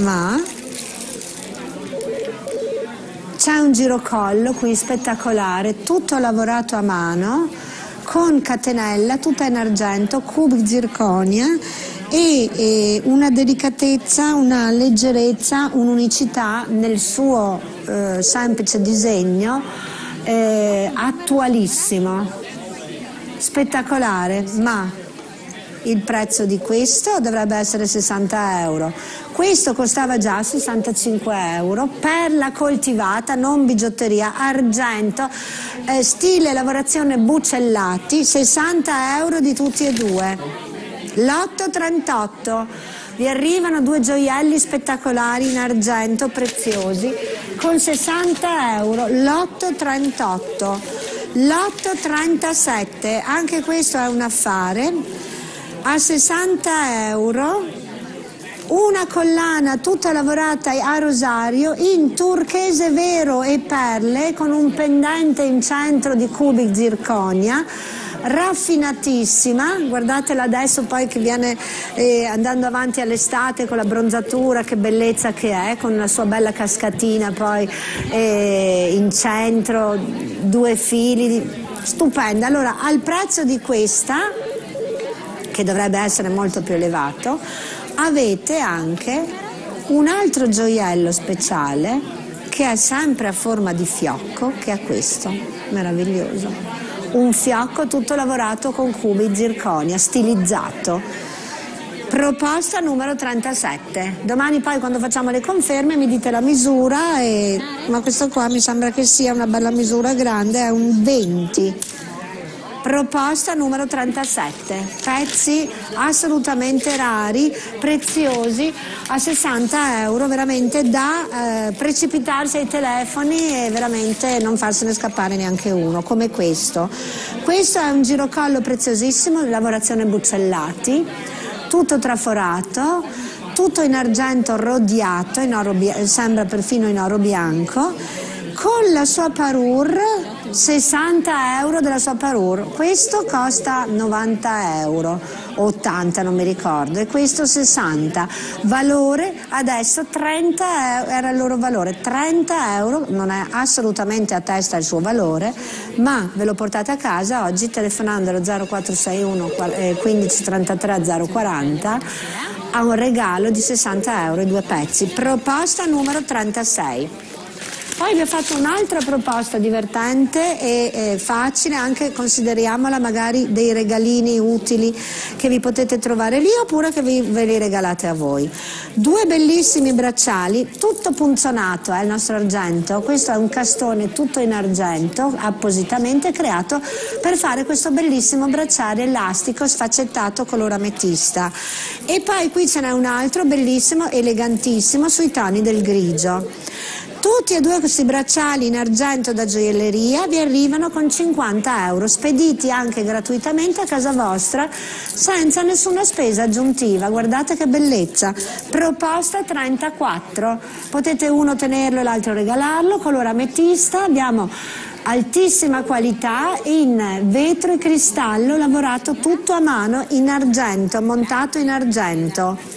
c'è un girocollo qui spettacolare, tutto lavorato a mano, con catenella, tutta in argento, cubic zirconia, e una delicatezza, una leggerezza, un'unicità nel suo semplice disegno, attualissimo, spettacolare, ma il prezzo di questo dovrebbe essere 60 €. Questo costava già 65 € per la coltivata, non bigiotteria, argento, stile lavorazione bucellati, 60 € di tutti e due. Lotto 38. Vi arrivano 2 gioielli spettacolari in argento preziosi con 60 €, lotto 38, lotto 37, anche questo è un affare, a 60 €, una collana tutta lavorata a rosario in turchese vero e perle con un pendente in centro di cubic zirconia, raffinatissima, guardatela adesso poi che viene andando avanti all'estate con la bronzatura, che bellezza che è, con la sua bella cascatina poi in centro, 2 fili, stupenda. Allora, al prezzo di questa, che dovrebbe essere molto più elevato, avete anche un altro gioiello speciale che è sempre a forma di fiocco, che è questo, meraviglioso. Un fiocco tutto lavorato con cubi zirconia, stilizzato. Proposta numero 37. Domani poi quando facciamo le conferme mi dite la misura, ma questo qua mi sembra che sia una bella misura grande, è un 20. proposta numero 37, pezzi assolutamente rari, preziosi, a 60 euro, veramente da precipitarsi ai telefoni e veramente non farsene scappare neanche uno, come questo. Questo è un girocollo preziosissimo di lavorazione Buccellati, tutto traforato, tutto in argento rodiato, in oro sembra perfino in oro bianco, con la sua parure, 60 euro della sua parure. Questo costa 90 euro, 80 non mi ricordo, e questo 60. Valore adesso 30 euro, era il loro valore, 30 euro, non è assolutamente a testa il suo valore, ma ve lo portate a casa oggi telefonando allo 0461 15 33 040 a un regalo di 60 euro i due pezzi. Proposta numero 36. Poi vi ho fatto un'altra proposta divertente e facile, anche consideriamola magari dei regalini utili che vi potete trovare lì oppure che ve li regalate a voi. Due bellissimi bracciali, tutto punzonato, il nostro argento. Questo è un castone tutto in argento, appositamente creato per fare questo bellissimo bracciale elastico sfaccettato color ametista. E poi qui ce n'è un altro bellissimo, elegantissimo, sui toni del grigio. Tutti e due questi bracciali in argento da gioielleria vi arrivano con 50 euro, spediti anche gratuitamente a casa vostra senza nessuna spesa aggiuntiva. Guardate che bellezza. Proposta 34. Potete uno tenerlo e l'altro regalarlo, colore ametista. Abbiamo altissima qualità in vetro e cristallo, lavorato tutto a mano in argento, montato in argento.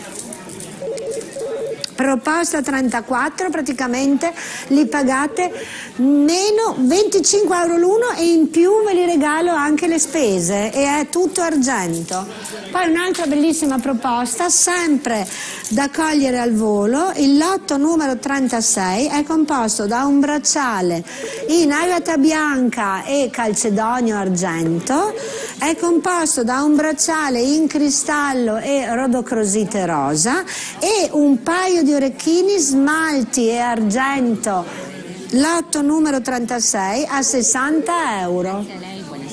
Proposta 34, praticamente li pagate meno 25 euro l'uno e in più ve li regalo anche le spese e è tutto argento. Poi un'altra bellissima proposta, sempre da cogliere al volo, il lotto numero 36 è composto da un bracciale in agata bianca e calcedonio argento, è composto da un bracciale in cristallo e rodocrosite rosa e un paio di orecchini smalti e argento, lotto numero 36 a 60 euro.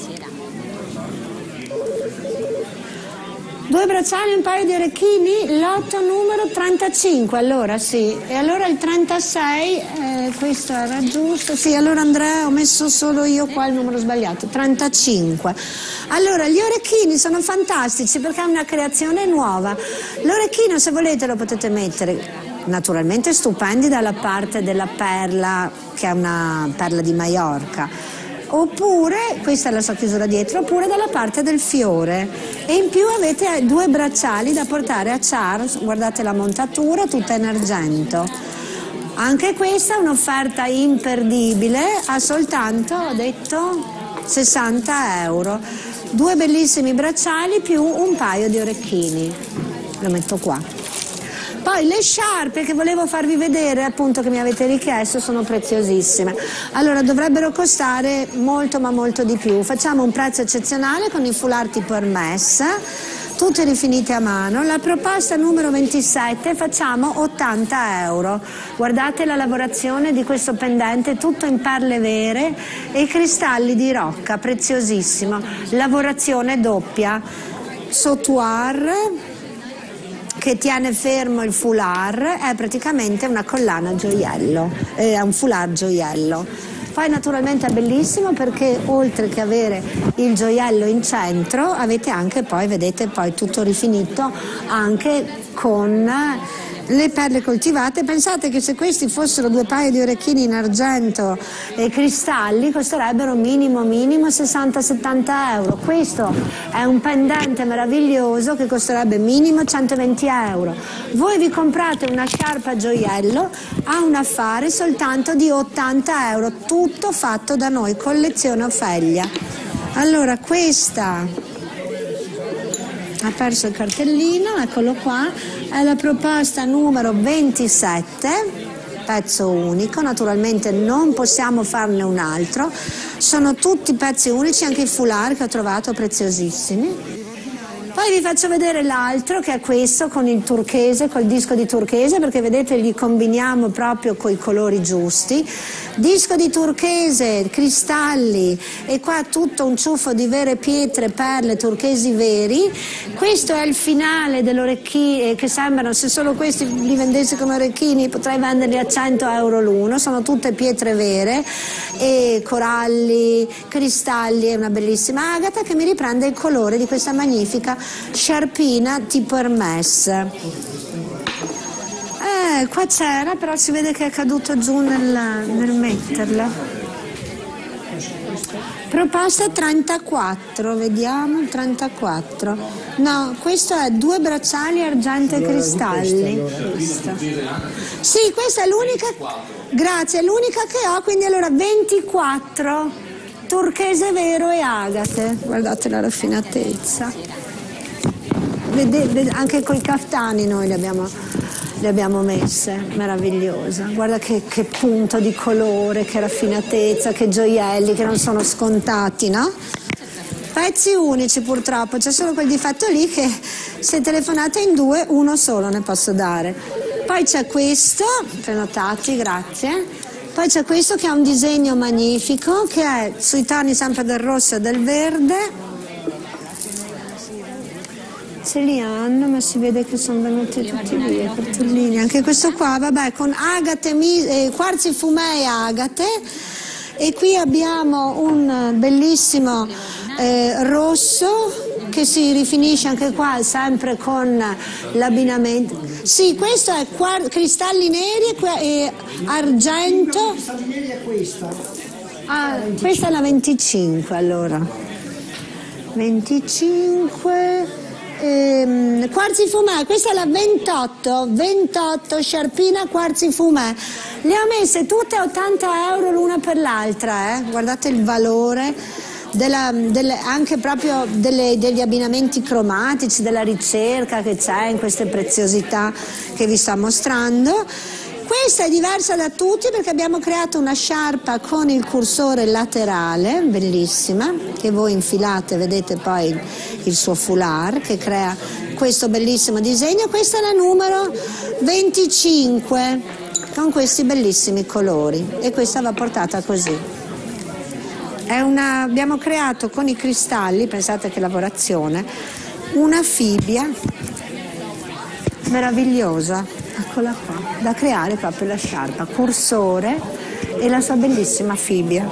Due bracciali e un paio di orecchini, lotto numero 35, allora sì, e allora il 36, questo era giusto, sì, allora Andrea ho messo solo io qua il numero sbagliato, 35. Allora gli orecchini sono fantastici perché è una creazione nuova, l'orecchino se volete lo potete mettere naturalmente stupendi dalla parte della perla, che è una perla di Maiorca, oppure, questa è la sua chiusura dietro, oppure dalla parte del fiore, e in più avete due bracciali da portare a Charles, guardate la montatura tutta in argento. Anche questa è un'offerta imperdibile a soltanto, ho detto, 60 euro. Due bellissimi bracciali più un paio di orecchini. Lo metto qua. Poi le sciarpe che volevo farvi vedere, appunto, che mi avete richiesto, sono preziosissime. Allora dovrebbero costare molto ma molto di più. Facciamo un prezzo eccezionale con i foulard tipo Hermès, tutte rifinite a mano. La proposta numero 27 facciamo 80 euro. Guardate la lavorazione di questo pendente, tutto in perle vere e cristalli di rocca, preziosissimo. Lavorazione doppia, sautoir che tiene fermo il foulard, è praticamente una collana gioiello, è un foulard gioiello. Poi naturalmente è bellissimo perché oltre che avere il gioiello in centro avete anche poi, vedete, poi tutto rifinito anche con le perle coltivate. Pensate che se questi fossero due paio di orecchini in argento e cristalli costerebbero minimo 60-70 euro. Questo è un pendente meraviglioso che costerebbe minimo 120 euro. Voi vi comprate una sciarpa gioiello a un affare soltanto di 80 euro, tutto fatto da noi, collezione Ofelia. Allora questa ha perso il cartellino, eccolo qua, è la proposta numero 27, pezzo unico, naturalmente non possiamo farne un altro, sono tutti pezzi unici, anche i foulard che ho trovato preziosissimi. Poi vi faccio vedere l'altro, che è questo, con il turchese, col disco di turchese, perché vedete li combiniamo proprio coi colori giusti. Disco di turchese, cristalli, e qua tutto un ciuffo di vere pietre, perle, turchesi veri. Questo è il finale dell'orecchino, che sembrano, se solo questi li vendessi come orecchini potrei venderli a 100 euro l'uno. Sono tutte pietre vere, e coralli, cristalli, è una bellissima agata che mi riprende il colore di questa magnifica sciarpina tipo Hermès. Qua c'era, però si vede che è caduto giù nel metterla. Proposta 34, vediamo, 34. No, questo è 2 bracciali argento e cristalli. Questa. Sì, questa è l'unica. Grazie, è l'unica che ho, quindi allora 24. Turchese vero e agate. Guardate la raffinatezza. Anche coi caftani noi le abbiamo messe, meravigliosa. Guarda che punto di colore, che raffinatezza, che gioielli, che non sono scontati, no? Pezzi unici purtroppo, c'è solo quel difetto lì che se telefonate in 2, uno solo ne posso dare. Poi c'è questo, prenotati, grazie. Poi c'è questo che ha un disegno magnifico, che è sui toni sempre del rosso e del verde. Ce li hanno, ma si vede che sono venuti tutti via, cartellini. Anche questo qua, vabbè, con agate, quarzi fumé e agate. E qui abbiamo un bellissimo rosso che si rifinisce anche qua sempre con l'abbinamento. Sì, questo è cristalli neri e argento. Cristalli neri è questa. Ah, questa è la 25 allora. 25. Quarzi fumé, questa è la 28 sciarpina quarzi fumé. Le ho messe tutte a 80 euro l'una per l'altra, guardate il valore anche proprio degli abbinamenti cromatici, della ricerca che c'è in queste preziosità che vi sto mostrando. Questa è diversa da tutti perché abbiamo creato una sciarpa con il cursore laterale, bellissima, che voi infilate, vedete poi il suo foulard che crea questo bellissimo disegno. Questa è la numero 25 con questi bellissimi colori e questa va portata così. Abbiamo creato con i cristalli, pensate che lavorazione, una fibbia meravigliosa. Eccola qua, da creare proprio la sciarpa, cursore e la sua bellissima fibbia.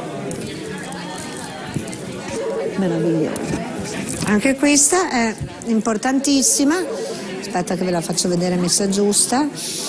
Meravigliosa. Anche questa è importantissima. Aspetta che ve la faccio vedere messa giusta.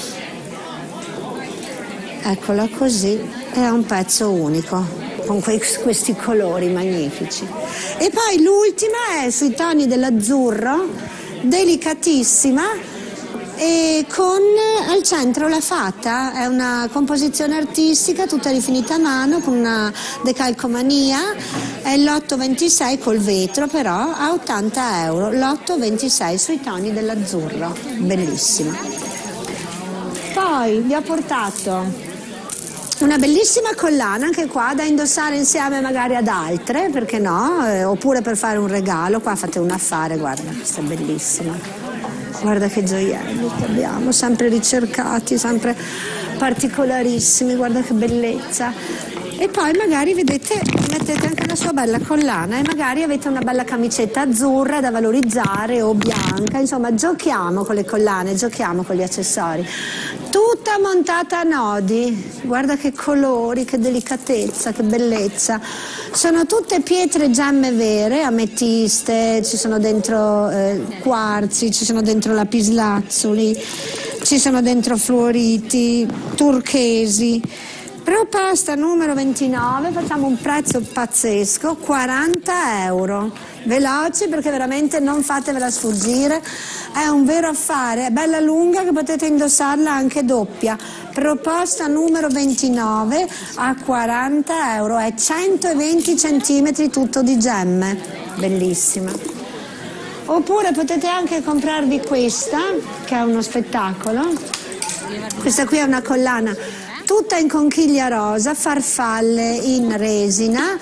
Eccola così, è un pezzo unico, con questi colori magnifici. E poi l'ultima è sui toni dell'azzurro, delicatissima, e con al centro la fatta, è una composizione artistica tutta rifinita a mano con una decalcomania, è l'826 col vetro però a 80 euro, l'826 sui toni dell'azzurro, bellissima. Poi vi ho portato una bellissima collana anche qua da indossare insieme magari ad altre, perché no, oppure per fare un regalo. Qua fate un affare, guarda, questa è bellissima. Guarda che gioielli che abbiamo, sempre ricercati, sempre particolarissimi, guarda che bellezza. E poi magari, vedete, mettete anche la sua bella collana e magari avete una bella camicetta azzurra da valorizzare o bianca, insomma giochiamo con le collane, giochiamo con gli accessori. Tutta montata a nodi, guarda che colori, che delicatezza, che bellezza. Sono tutte pietre gemme vere, ametiste, ci sono dentro quarzi, ci sono dentro lapislazzuli, ci sono dentro fluoriti, turchesi. Proposta numero 29, facciamo un prezzo pazzesco, 40 euro. Veloci perché veramente non fatevela sfuggire, è un vero affare, è bella lunga che potete indossarla anche doppia. Proposta numero 29 a 40 euro, è 120 centimetri tutto di gemme, bellissima. Oppure potete anche comprarvi questa, che è uno spettacolo. Questa qui è una collana tutta in conchiglia rosa, farfalle in resina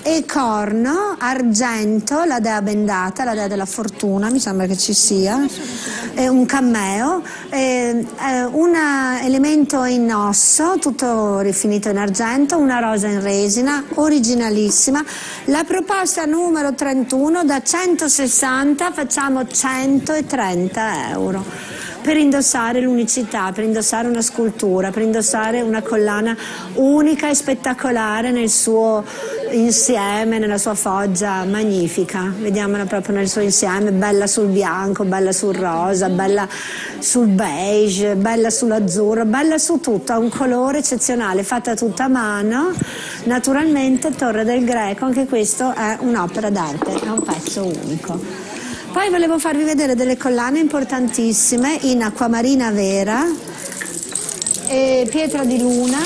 e corno, argento, la dea bendata, la dea della fortuna, mi sembra che ci sia, un cameo, un elemento in osso, tutto rifinito in argento, una rosa in resina, originalissima. La proposta numero 31, da 160 facciamo 130 euro. Per indossare l'unicità, per indossare una scultura, per indossare una collana unica e spettacolare nel suo insieme, nella sua foggia magnifica. Vediamola proprio nel suo insieme, bella sul bianco, bella sul rosa, bella sul beige, bella sull'azzurro, bella su tutto, ha un colore eccezionale, fatta tutta a mano. Naturalmente Torre del Greco, anche questo è un'opera d'arte, è un pezzo unico. Poi volevo farvi vedere delle collane importantissime in acquamarina vera e pietra di luna.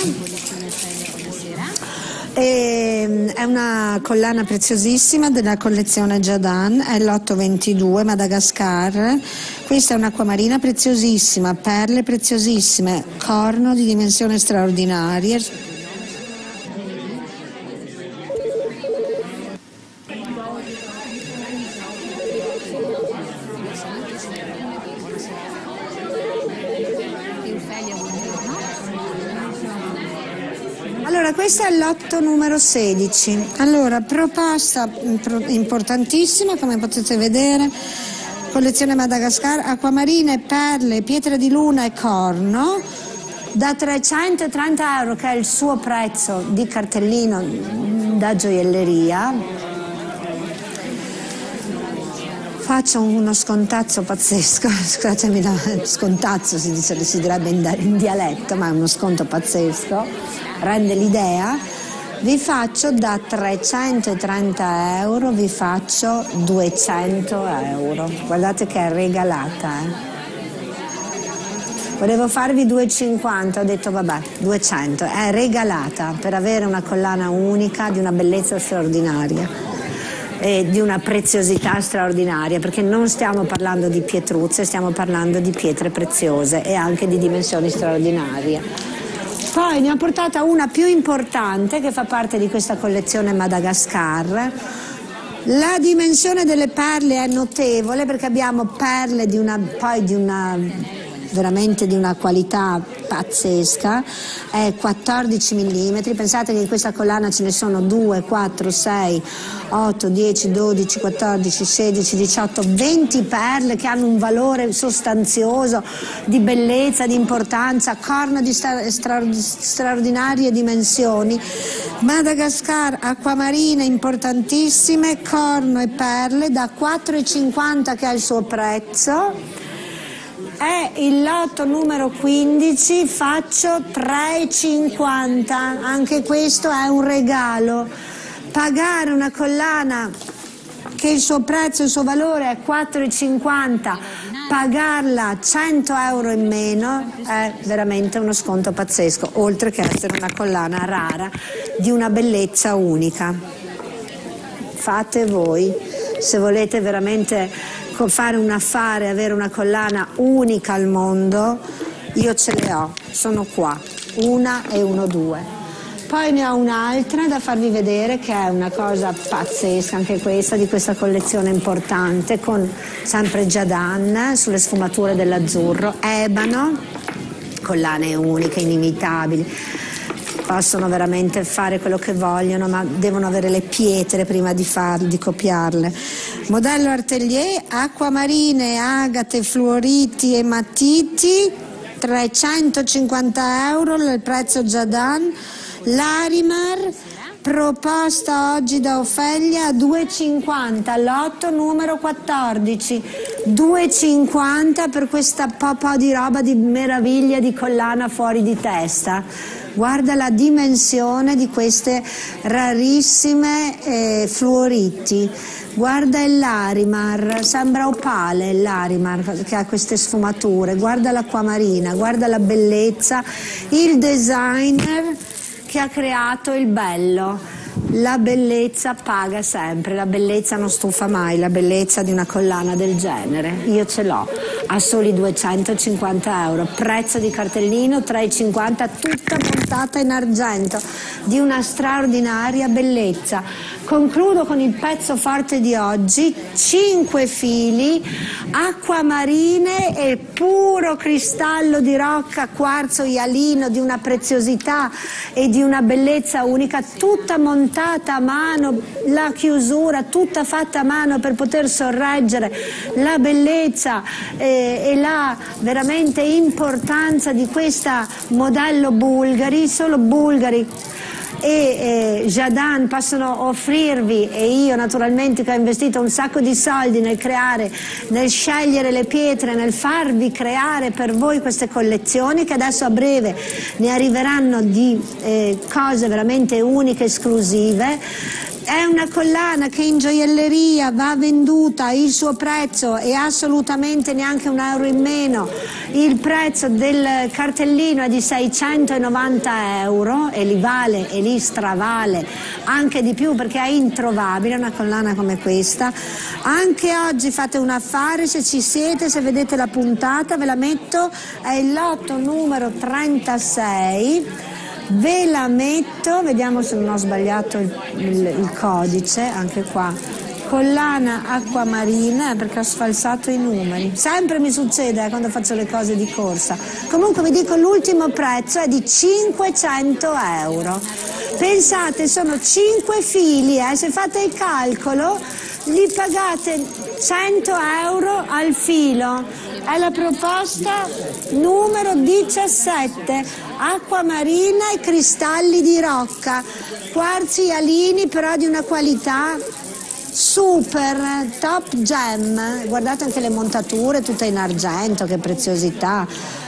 È una collana preziosissima della collezione Jardin, è l'822 Madagascar. Questa è un'acquamarina preziosissima, perle preziosissime, corno di dimensione straordinaria. Allora, questo è l'otto numero 16. Allora, proposta importantissima, come potete vedere, collezione Madagascar, acquamarine, perle, pietra di luna e corno, da 330 euro, che è il suo prezzo di cartellino da gioielleria. Faccio uno scontazzo pazzesco, scusatemi, scontazzo si direbbe in dialetto, ma è uno sconto pazzesco, rende l'idea. Vi faccio da 330 euro, vi faccio 200 euro. Guardate che è regalata, Volevo farvi 2,50, ho detto vabbè, 200, è regalata per avere una collana unica di una bellezza straordinaria. E di una preziosità straordinaria, perché non stiamo parlando di pietruzze, stiamo parlando di pietre preziose e anche di dimensioni straordinarie. Poi ne ho portata una più importante che fa parte di questa collezione Madagascar. La dimensione delle perle è notevole, perché abbiamo perle veramente di una qualità pazzesca, è 14 mm, pensate che in questa collana ce ne sono 2, 4, 6, 8, 10, 12, 14, 16, 18, 20 perle che hanno un valore sostanzioso di bellezza, di importanza, corna di straordinarie dimensioni. Madagascar, acquamarine importantissime, corno e perle da 4,50 che è il suo prezzo. È il lotto numero 15, faccio 3,50, anche questo è un regalo. Pagare una collana che il suo prezzo, il suo valore è 4,50, pagarla 100 euro in meno è veramente uno sconto pazzesco, oltre che essere una collana rara di una bellezza unica. Fate voi, se volete veramente fare un affare, avere una collana unica al mondo, io ce le ho, sono qua, una e uno, due. Poi ne ho un'altra da farvi vedere che è una cosa pazzesca, anche questa, di questa collezione importante, con sempre Jardin sulle sfumature dell'azzurro, ebano, collane uniche, inimitabili. Possono veramente fare quello che vogliono, ma devono avere le pietre prima di copiarle. Modello Atelier, acquamarine, agate, fluoriti e matiti, 350 euro, il prezzo Jardin. Larimar, proposta oggi da Ofelia a 2,50, lotto numero 14, 2,50 per questa po' di roba di meraviglia di collana fuori di testa. Guarda la dimensione di queste rarissime fluoriti. Guarda il Larimar, sembra opale il Larimar che ha queste sfumature. Guarda l'acquamarina, guarda la bellezza, il designer che ha creato il bello. La bellezza paga sempre, la bellezza non stufa mai, la bellezza di una collana del genere. Io ce l'ho. a soli 250 euro, prezzo di cartellino 3,50, tutta montata in argento di una straordinaria bellezza. Concludo con il pezzo forte di oggi: 5 fili, acquamarine e puro cristallo di rocca, quarzo ialino di una preziosità e di una bellezza unica, tutta montata a mano, la chiusura tutta fatta a mano per poter sorreggere la bellezza e la veramente importanza di questa modello Bulgari. Solo Bulgari e Jadan possono offrirvi, e io naturalmente che ho investito un sacco di soldi nel creare, nel scegliere le pietre, nel farvi creare per voi queste collezioni, che adesso a breve ne arriveranno di cose veramente uniche, esclusive. È una collana che in gioielleria va venduta, il suo prezzo è assolutamente neanche €1 in meno, il prezzo del cartellino è di 690 euro e li vale e li stravale anche di più, perché è introvabile una collana come questa. Anche oggi fate un affare, se ci siete, se vedete la puntata ve la metto, è il lotto numero 36. Ve la metto, vediamo se non ho sbagliato il codice, anche qua, collana acquamarina, perché ho sfalsato i numeri, sempre mi succede quando faccio le cose di corsa. Comunque vi dico, l'ultimo prezzo è di 500 euro. Pensate, sono 5 fili, se fate il calcolo li pagate 100 euro al filo. È la proposta numero 17, acquamarina e cristalli di rocca, quarzi ialini però di una qualità super, top gem. Guardate anche le montature tutte in argento, che preziosità.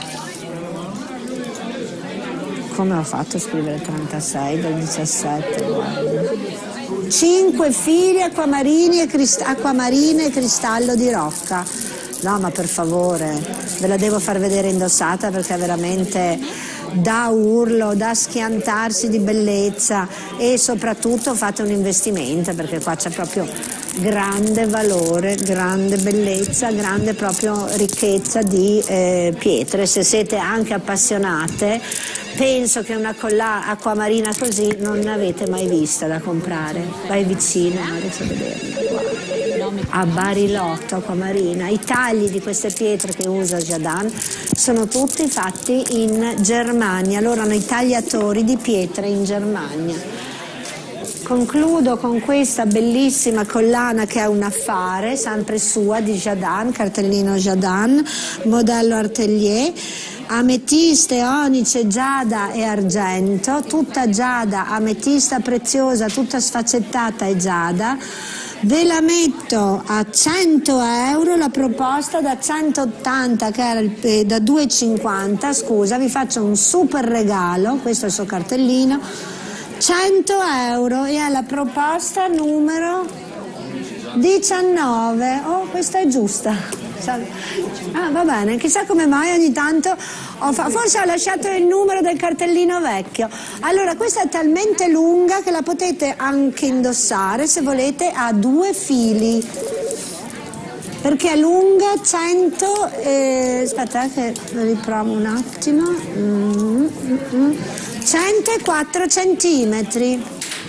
Come ho fatto a scrivere 36 del 17? Guarda. 5 fili acquamarine e cristallo di rocca. No, ma per favore, ve la devo far vedere indossata, perché veramente da urlo, da schiantarsi di bellezza, e soprattutto fate un investimento, perché qua c'è proprio grande valore, grande bellezza, grande proprio ricchezza di pietre. Se siete anche appassionate, penso che una collana acquamarina così non ne avete mai vista da comprare. Vai vicino, riesco a vederla. A Barilotto, acquamarina. I tagli di queste pietre che usa Jadan sono tutti fatti in Germania. Loro hanno i tagliatori di pietre in Germania. Concludo con questa bellissima collana che è un affare, sempre sua, di Jadan, cartellino Jadan, modello Artelier, ametiste, onice, giada e argento, tutta giada, ametista preziosa, tutta sfaccettata e giada. Ve la metto a 100 euro, la proposta da 180, che era da 2,50, scusa, vi faccio un super regalo, questo è il suo cartellino, 100 euro, e è la proposta numero 19. Oh, questa è giusta. Ah, va bene, chissà come mai ogni tanto forse ho lasciato il numero del cartellino vecchio. Allora, questa è talmente lunga che la potete anche indossare, se volete, a 2 fili, perché è lunga 100 aspetta che lo riprovo un attimo, 104 centimetri.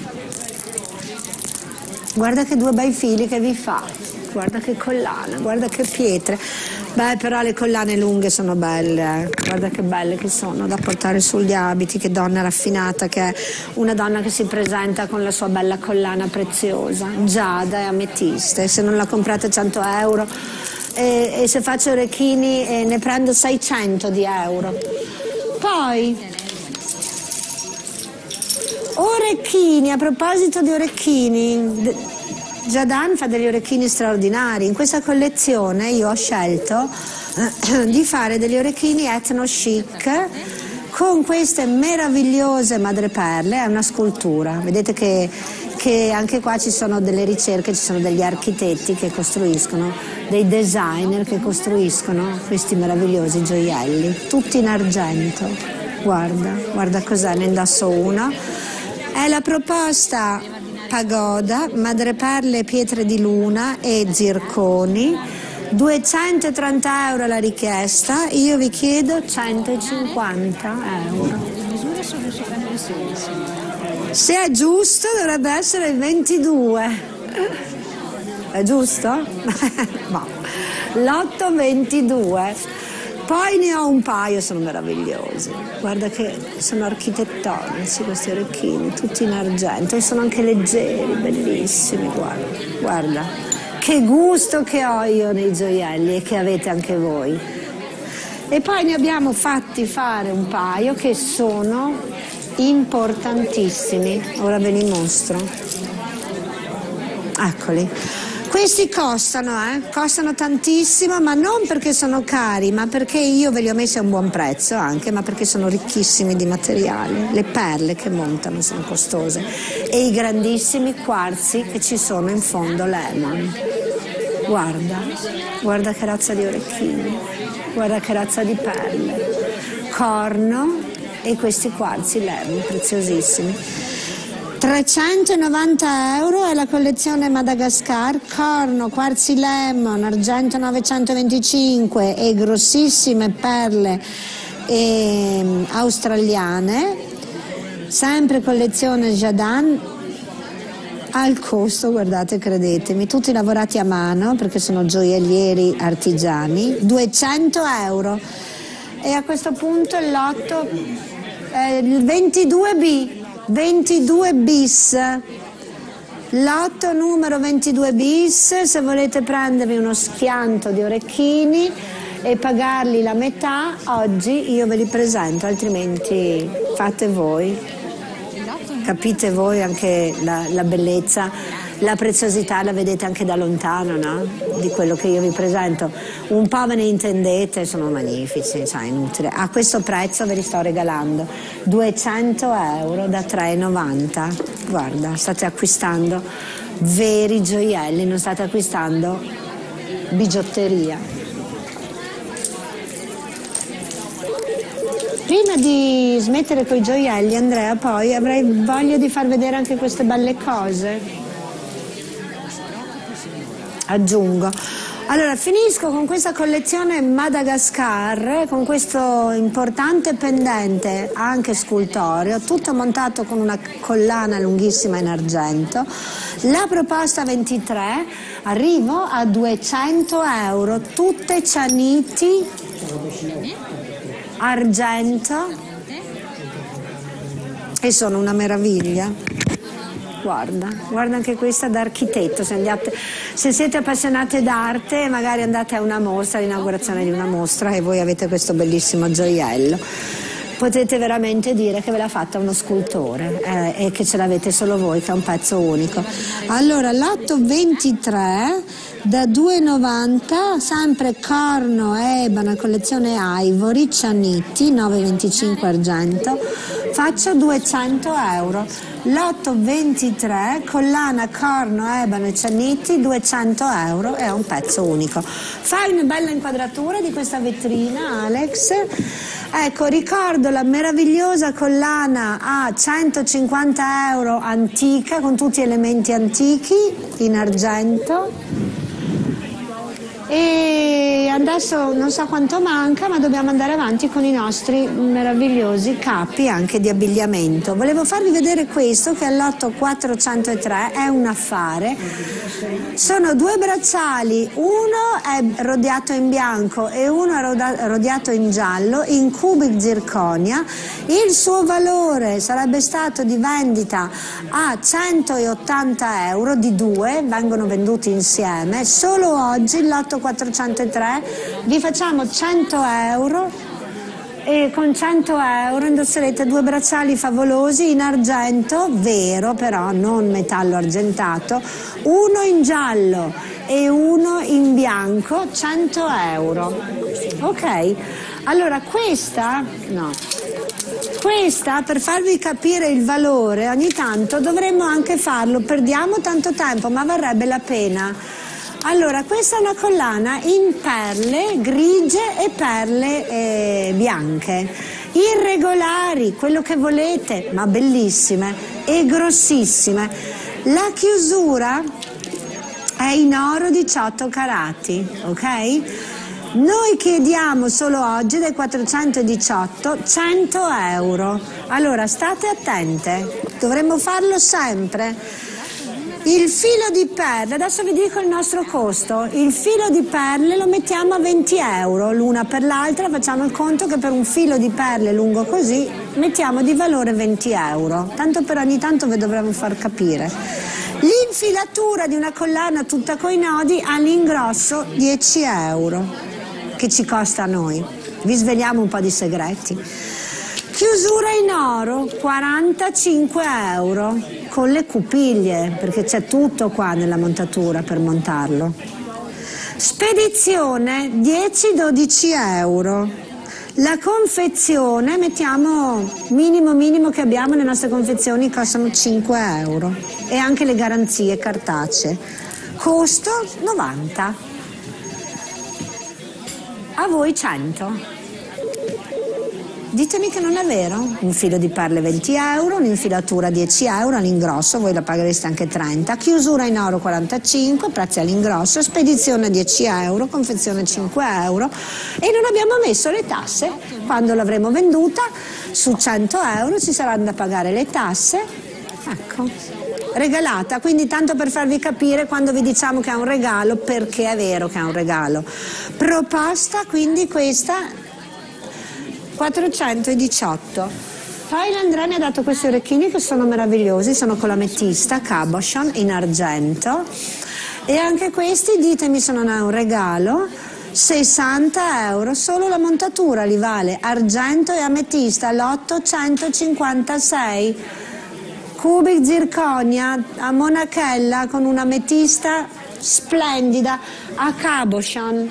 Guarda che 2 bei fili che vi fa, guarda che collana, guarda che pietre. Beh, però le collane lunghe sono belle, guarda che belle che sono da portare sugli abiti. Che donna raffinata che è, una donna che si presenta con la sua bella collana preziosa, giada e ametiste. Se non la comprate 100 euro, e se faccio orecchini ne prendo 600 di euro. Poi orecchini, a proposito di orecchini, Jadan fa degli orecchini straordinari. In questa collezione io ho scelto di fare degli orecchini etno chic con queste meravigliose madreperle. È una scultura, vedete che anche qua ci sono delle ricerche, ci sono degli architetti che costruiscono, dei designer che costruiscono questi meravigliosi gioielli, tutti in argento. Guarda cos'è, ne indosso uno. È la proposta pagoda, madreperle, pietre di luna e zirconi 230 euro la richiesta, io vi chiedo 150 euro. Le misure sono sopravvissute, signora. Se è giusto dovrebbe essere il 22. È giusto? No. Lotto 22. Poi ne ho un paio, sono meravigliosi. Guarda che sono architettonici questi orecchini, tutti in argento, e sono anche leggeri, bellissimi, guarda. Guarda, che gusto che ho io nei gioielli e che avete anche voi. E poi ne abbiamo fatti fare un paio che sono importantissimi. Ora ve li mostro. Eccoli. Questi costano tantissimo, ma non perché sono cari, ma perché io ve li ho messi a un buon prezzo anche, ma perché sono ricchissimi di materiale. Le perle che montano sono costose e i grandissimi quarzi che ci sono in fondo lemon. Guarda che razza di orecchini, guarda che razza di perle, corno e questi quarzi lemon preziosissimi. 390 euro è la collezione Madagascar, corno, quarzi lemon, argento 925 e grossissime perle australiane, sempre collezione Jardin, al costo, guardate, credetemi, tutti lavorati a mano perché sono gioiellieri artigiani, 200 euro. E a questo punto il lotto è il 22 bis, lotto numero 22 bis, se volete prendervi uno schianto di orecchini e pagarli la metà, oggi io ve li presento, altrimenti fate voi, capite voi anche la bellezza, la preziosità la vedete anche da lontano, no? Di quello che io vi presento, un po' ve ne intendete, sono magnifici, cioè inutile. A questo prezzo ve li sto regalando 200 euro da 3,90. Guarda, state acquistando veri gioielli, non state acquistando bigiotteria. Prima di smettere coi gioielli, Andrea, poi avrei voglia di far vedere anche queste belle cose. Aggiungo. Allora, finisco con questa collezione Madagascar, con questo importante pendente anche scultoreo, tutto montato con una collana lunghissima in argento. La proposta 23, arrivo a 200 euro, tutte cianiti, argento, e sono una meraviglia. Guarda anche questa da architetto, se siete appassionate d'arte magari andate a una mostra, all'inaugurazione di una mostra e voi avete questo bellissimo gioiello, potete veramente dire che ve l'ha fatta uno scultore e che ce l'avete solo voi, che è un pezzo unico. Allora, lotto 23 da 2,90, sempre corno, ebano, collezione Ivory, cianiti, 9,25 argento, faccio 200 euro. Lotto 23, collana, corno, ebano e cianiti, 200 euro, è un pezzo unico. Fai una bella inquadratura di questa vetrina, Alex. Ecco, ricordo la meravigliosa collana a 150 euro antica, con tutti elementi antichi, in argento. E adesso non so quanto manca, ma dobbiamo andare avanti con i nostri meravigliosi capi anche di abbigliamento. Volevo farvi vedere questo, che è il lotto 403, è un affare. Sono due bracciali, uno è rodiato in bianco e uno è rodiato in giallo, in cubic zirconia. Il suo valore sarebbe stato di vendita a 180 euro, di due, vengono venduti insieme. Solo oggi il lotto 403 vi facciamo 100 euro e con 100 euro indosserete due bracciali favolosi in argento, vero però, non metallo argentato, uno in giallo e uno in bianco, 100 euro. Ok, allora questa per farvi capire il valore ogni tanto dovremmo anche farlo, perdiamo tanto tempo ma varrebbe la pena. Allora, questa è una collana in perle grigie e perle bianche, irregolari, quello che volete, ma bellissime e grossissime. La chiusura è in oro 18 carati, ok? Noi chiediamo solo oggi dai 418 100 euro. Allora state attente, dovremmo farlo sempre. Il filo di perle, adesso vi dico il nostro costo, il filo di perle lo mettiamo a 20 euro l'una per l'altra, facciamo il conto che per un filo di perle lungo così mettiamo di valore 20 euro, tanto per ogni tanto vi dovremmo far capire. L'infilatura di una collana tutta coi nodi all'ingrosso 10 euro, che ci costa a noi, vi svegliamo un po' di segreti. Chiusura in oro 45 euro con le cupiglie, perché c'è tutto qua nella montatura per montarlo. Spedizione 10-12 euro. La confezione, mettiamo minimo che abbiamo nelle nostre confezioni, costano 5 euro e anche le garanzie cartacee. Costo 90. A voi 100. Ditemi che non è vero. Un filo di perle 20 euro, un'infilatura 10 euro all'ingrosso, voi la paghereste anche 30, chiusura in oro 45, prezzi all'ingrosso, spedizione 10 euro, confezione 5 euro e non abbiamo messo le tasse. Quando l'avremo venduta su 100 euro ci saranno da pagare le tasse. Ecco, regalata, quindi tanto per farvi capire quando vi diciamo che è un regalo, perché è vero che è un regalo. Proposta quindi questa 418. Poi l'Andrea mi ha dato questi orecchini che sono meravigliosi, sono con l'ametista Cabochon in argento e anche questi, ditemi se non è un regalo, 60 euro, solo la montatura li vale, argento e ametista, l'856, cubic zirconia a monachella con un'ametista splendida a Cabochon.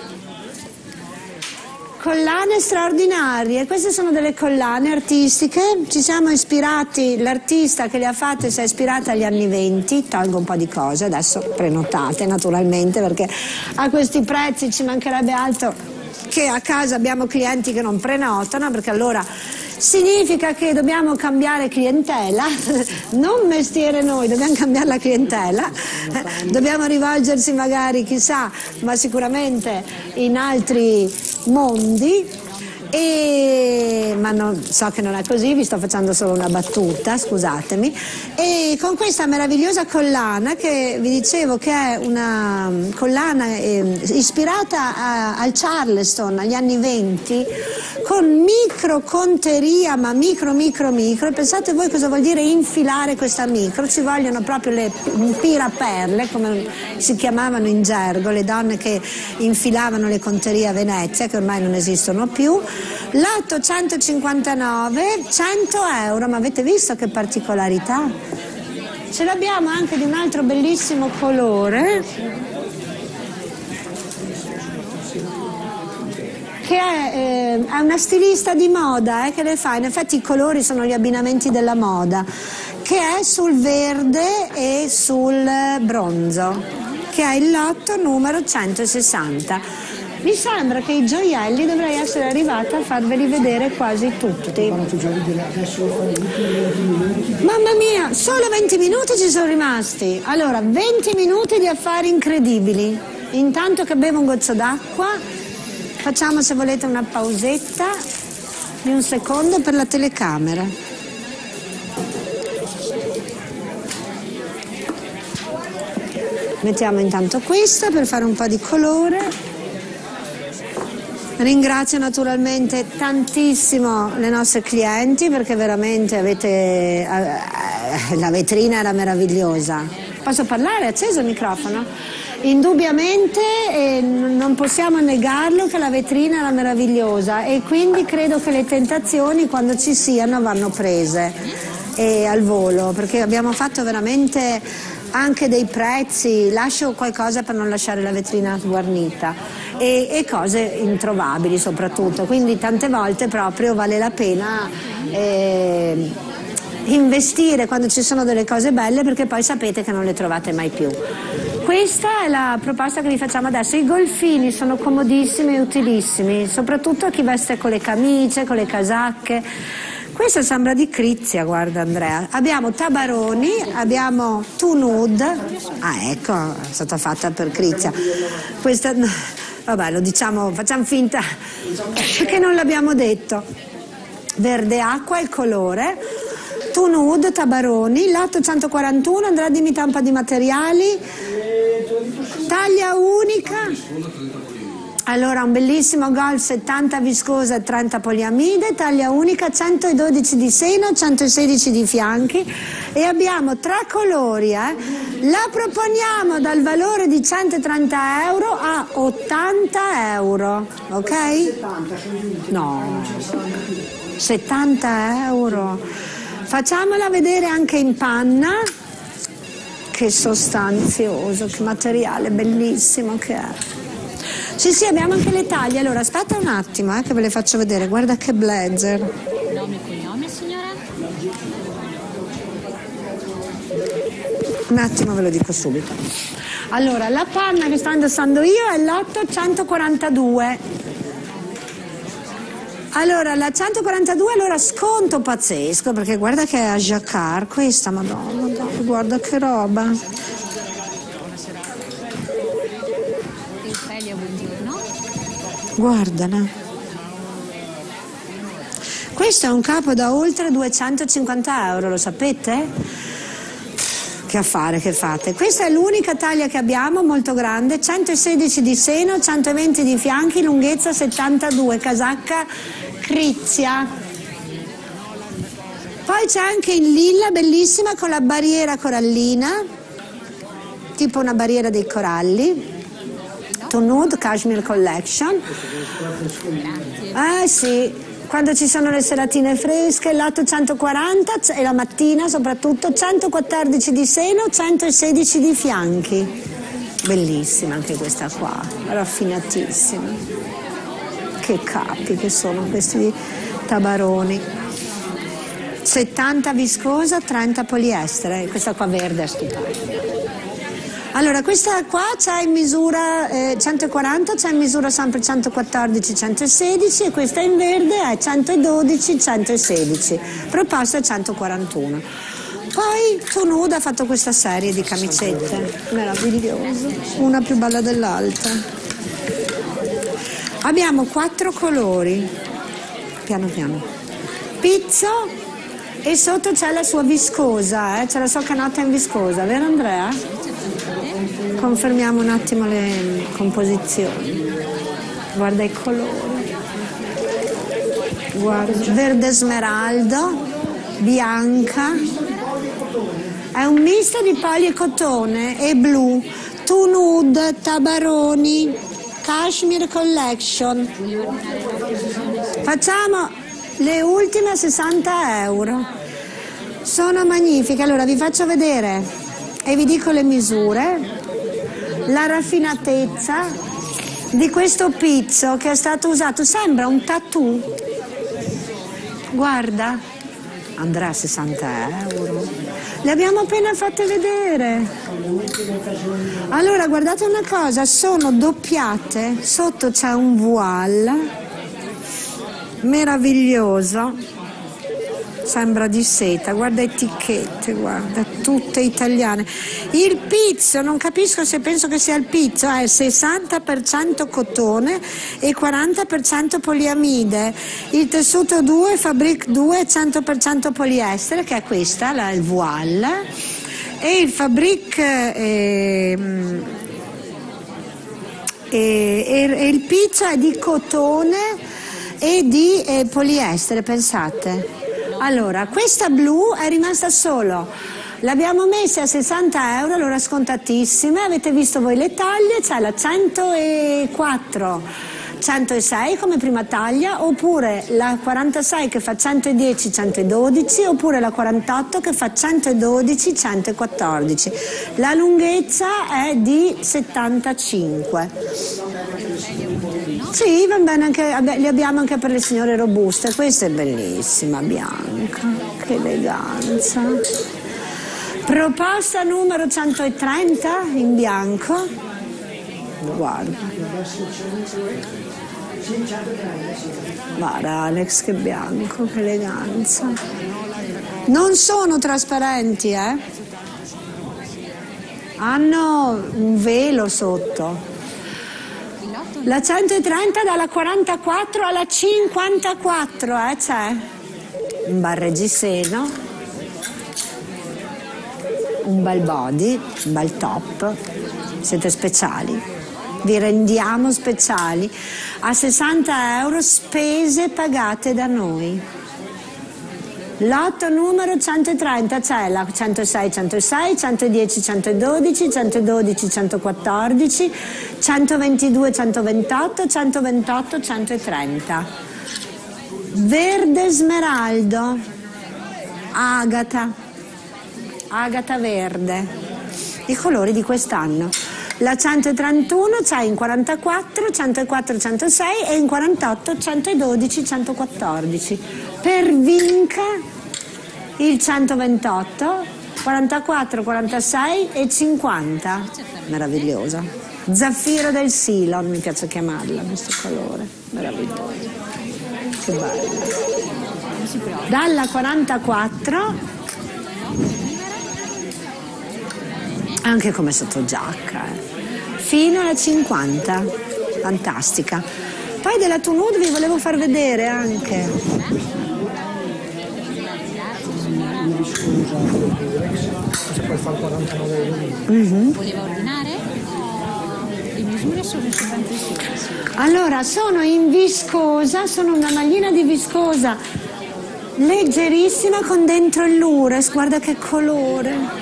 Collane straordinarie, queste sono delle collane artistiche, ci siamo ispirati, l'artista che le ha fatte si è ispirata agli anni 20, tolgo un po' di cose, adesso prenotate naturalmente perché a questi prezzi ci mancherebbe altro che a casa abbiamo clienti che non prenotano, perché allora significa che dobbiamo cambiare clientela, non mestiere noi, dobbiamo cambiare la clientela, dobbiamo rivolgersi magari chissà, ma sicuramente in altri mondi. Ma so che non è così, vi sto facendo solo una battuta, scusatemi. E con questa meravigliosa collana che vi dicevo che è una collana ispirata al Charleston agli anni 20, con micro conteria, ma micro, e pensate voi cosa vuol dire infilare questa micro, ci vogliono proprio le piraperle, come si chiamavano in gergo, le donne che infilavano le conterie a Venezia, che ormai non esistono più. L'859, 100 euro, ma avete visto che particolarità? Ce l'abbiamo anche di un altro bellissimo colore, che è una stilista di moda che le fa, in effetti i colori sono gli abbinamenti della moda, che è sul verde e sul bronzo, che è il lotto numero 160. Mi sembra che i gioielli dovrei essere arrivata a farveli vedere quasi tutti. Mamma mia, solo 20 minuti ci sono rimasti. Allora, 20 minuti di affari incredibili. Intanto che bevo un goccio d'acqua, facciamo se volete una pausetta di un secondo per la telecamera. Mettiamo intanto questa per fare un po' di colore. Ringrazio naturalmente tantissimo le nostre clienti perché veramente avete la vetrina era meravigliosa. Posso parlare? È acceso il microfono? Indubbiamente non possiamo negarlo che la vetrina era meravigliosa e quindi credo che le tentazioni quando ci siano vanno prese al volo, perché abbiamo fatto veramente anche dei prezzi, lascio qualcosa per non lasciare la vetrina sguarnita e cose introvabili soprattutto, quindi tante volte proprio vale la pena investire quando ci sono delle cose belle, perché poi sapete che non le trovate mai più. Questa è la proposta che vi facciamo adesso. I golfini sono comodissimi e utilissimi, soprattutto a chi veste con le camicie, con le casacche, Questa sembra di Crizia, guarda Andrea. Abbiamo Tabaroni, abbiamo Tu Nude. Ah, ecco, è stata fatta per Crizia. Questa, vabbè, lo diciamo, facciamo finta che non l'abbiamo detto. Verde acqua, il colore. Tu Nude, Tabaroni, lato 141, Andrea dimmi tampa di materiali. Taglia unica. Allora, un bellissimo Golf 70 viscosa e 30 poliamide, taglia unica, 112 di seno, 116 di fianchi e abbiamo 3 colori. La proponiamo dal valore di 130 euro a 80 euro, ok? No, 70 euro. Facciamola vedere anche in panna. Che sostanzioso, che materiale bellissimo che è. Sì, abbiamo anche le taglie. Allora, aspetta un attimo che ve le faccio vedere. Guarda che blazer. Nome e cognome, signora? Un attimo ve lo dico subito. Allora, la panna che sto indossando io è l'842. Allora, la 142, allora sconto pazzesco, perché guarda che è a jacquard questa, madonna, guarda che roba. Eufelia, buongiorno. Guardala. Questo è un capo da oltre 250 euro, lo sapete? Che affare che fate. Questa è l'unica taglia che abbiamo, molto grande, 116 di seno, 120 di fianchi, lunghezza 72, casacca Crizia. Poi c'è anche in lilla, bellissima, con la barriera corallina, tipo una barriera dei coralli. To Nude Cashmere Collection. Sì, quando ci sono le seratine fresche, lato 140 e la mattina soprattutto, 114 di seno, 116 di fianchi. Bellissima anche questa qua, raffinatissima. Che capi che sono questi di Tabaroni. 70 viscosa, 30 poliestere. Questa qua verde è stupenda. Allora, questa qua c'è in misura 140, c'è in misura sempre 114, 116 e questa in verde è 112, 116. Proposta è 141. Poi Tu Nude ha fatto questa serie di camicette meravigliose, una più bella dell'altra. Abbiamo 4 colori, piano piano, pizzo e sotto c'è la sua viscosa, c'è la sua canotta in viscosa, vero Andrea? Confermiamo un attimo le composizioni, guarda i colori, guarda, verde smeraldo, bianca, è un misto di policotone e blu, Tu Nude, Tabaroni, Cashmere Collection. Facciamo le ultime a 60 euro. Sono magnifiche. Allora vi faccio vedere e vi dico le misure, la raffinatezza di questo pizzo che è stato usato. Sembra un tattoo. Guarda, andrà a 60 euro. Le abbiamo appena fatte vedere. Allora, guardate una cosa, sono doppiate, sotto c'è un voile meraviglioso, sembra di seta, guarda etichette, guarda, tutte italiane. Il pizzo, non capisco se penso che sia il pizzo, è 60% cotone e 40% poliamide. Il tessuto 2, Fabric 2, 100% poliestere, che è questa, il voile. E il Fabric e il pizzo è di cotone e di poliestere, pensate. Allora, questa blu è rimasta solo, l'abbiamo messa a 60 euro, allora scontatissime, avete visto voi le taglie, c'è la 104, 106 come prima taglia, oppure la 46 che fa 110, 112, oppure la 48 che fa 112, 114. La lunghezza è di 75. Sì, va bene, anche, li abbiamo anche per le signore robuste. Questa è bellissima, bianca, che eleganza. Proposta numero 130 in bianco. Guarda. Sì, 130, sì. Guarda Alex, che bianco, che eleganza. Non sono trasparenti, eh? Hanno un velo sotto. La 130 dalla 44 alla 54, c'è un bel reggiseno, un bel body, un bel top. Siete speciali, vi rendiamo speciali a 60 euro, spese pagate da noi. Lotto numero 130 c'è la 106 106, 110 112, 112 114, 122 128, 128 130. Verde smeraldo, agata verde, i colori di quest'anno. La 131 c'è in 44, 104 106 e in 48 112 114. Per Vinca il 128, 44, 46 e 50. Meravigliosa. Zaffiro del Ceylon, mi piace chiamarla, questo colore. Meraviglioso. Che bello. Dalla 44, anche come sottogiacca, fino alla 50. Fantastica. Poi della Tunude vi volevo far vedere anche. Se puoi fare 49 euro. Voleva ordinare? Le misure sono 55. Allora, sono in viscosa, sono una maglina di viscosa leggerissima con dentro il lurex, guarda che colore.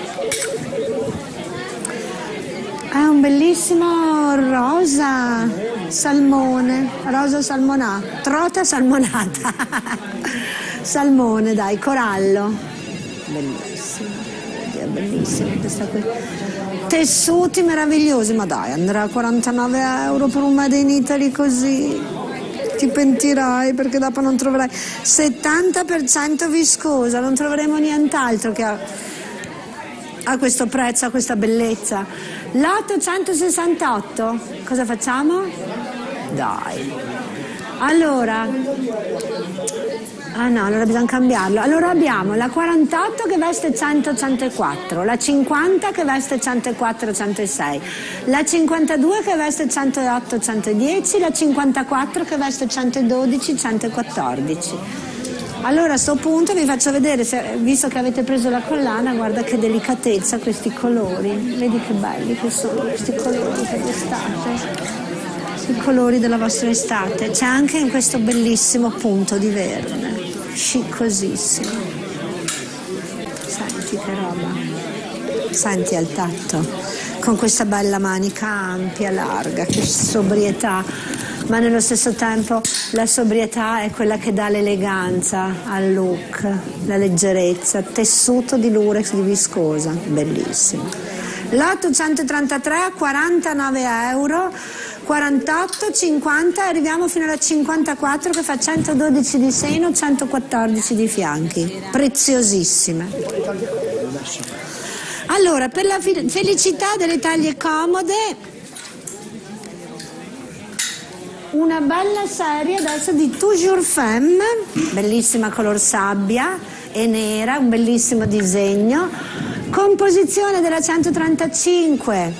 È un bellissimo rosa salmone, rosa salmonata, trota salmonata, salmone dai, corallo, bellissimo, oddio, bellissimo questa qui. Tessuti meravigliosi, ma dai, andrà a 49 euro per un Made in Italy così, ti pentirai perché dopo non troverai. 70% viscosa, non troveremo nient'altro che a questo prezzo, a questa bellezza. Lotto 168, cosa facciamo? Dai. Allora bisogna cambiarlo. Allora abbiamo la 48 che veste 100-104, la 50 che veste 104-106, la 52 che veste 108-110, la 54 che veste 112-114. Allora a sto punto vi faccio vedere, visto che avete preso la collana, guarda che delicatezza questi colori, vedi che belli che sono questi colori per l'estate, i colori della vostra estate. C'è anche in questo bellissimo punto di verde, chiccosissimo. Senti che roba, senti al tatto, con questa bella manica ampia, larga, che sobrietà, ma nello stesso tempo la sobrietà è quella che dà l'eleganza al look, la leggerezza, tessuto di lurex di viscosa, bellissimo. Lotto 133 a 49 euro, 48, 50, arriviamo fino alla 54 che fa 112 di seno, 114 di fianchi, preziosissime. Allora, per la felicità delle taglie comode, una bella serie adesso di Toujours Femme, bellissima color sabbia e nera, un bellissimo disegno, composizione della 135,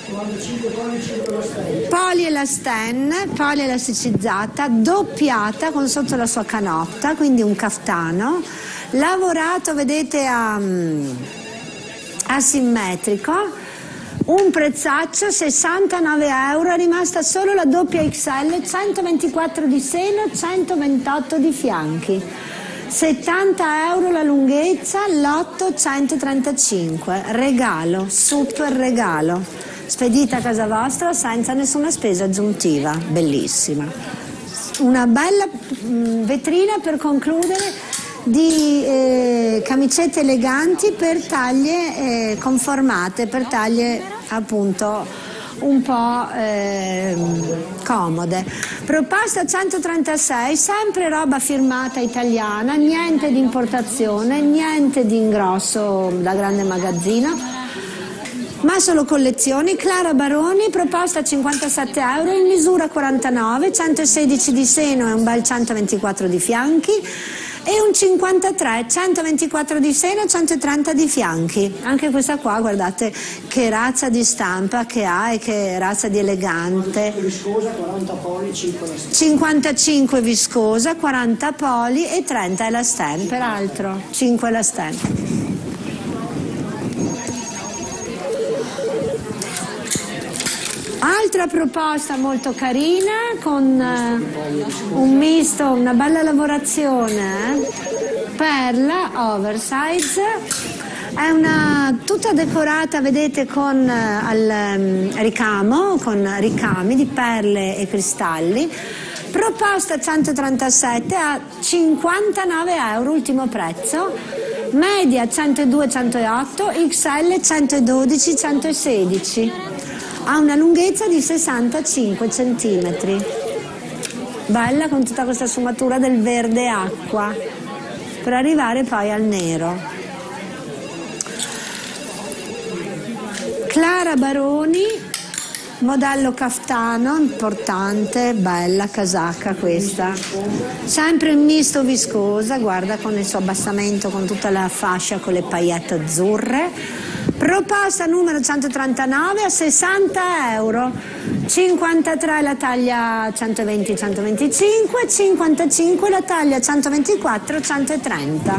polielasticizzata, doppiata con sotto la sua canotta, quindi un caftano, lavorato, vedete, asimmetrico. Un prezzaccio 69 euro, è rimasta solo la doppia XL, 124 di seno, 128 di fianchi, 70 euro la lunghezza, lotto 135, regalo, super regalo, spedita a casa vostra senza nessuna spesa aggiuntiva, bellissima. Una bella vetrina per concludere di camicette eleganti per taglie conformate, per taglie appunto un po' comode. Proposta 136, sempre roba firmata italiana, niente di importazione, niente di ingrosso da grande magazzino. ma solo collezioni. Clara Baroni, proposta a 57 euro, in misura 49, 116 di seno e un bel 124 di fianchi, e un 53, 124 di seno, 130 di fianchi. Anche questa qua, guardate che razza di stampa che ha e che razza di elegante. Viscosa, 40 poli, 5 la stampa. 55 viscosa, 40 poli e 30 è la stem, peraltro 5 è la stem. Altra proposta molto carina con un misto, una bella lavorazione, perla oversize, è una tutta decorata, vedete, con ricamo, con ricami di perle e cristalli. Proposta 137 a 59 euro, ultimo prezzo, media 102-108, XL 112-116. Ha una lunghezza di 65 centimetri. Bella, con tutta questa sfumatura del verde acqua, per arrivare poi al nero. Clara Baroni, modello caftano, importante, bella casacca questa. Sempre in misto viscosa, guarda, con il suo abbassamento, con tutta la fascia con le paillette azzurre. Proposta numero 139 a 60 euro, 53 la taglia 120-125, 55 la taglia 124-130.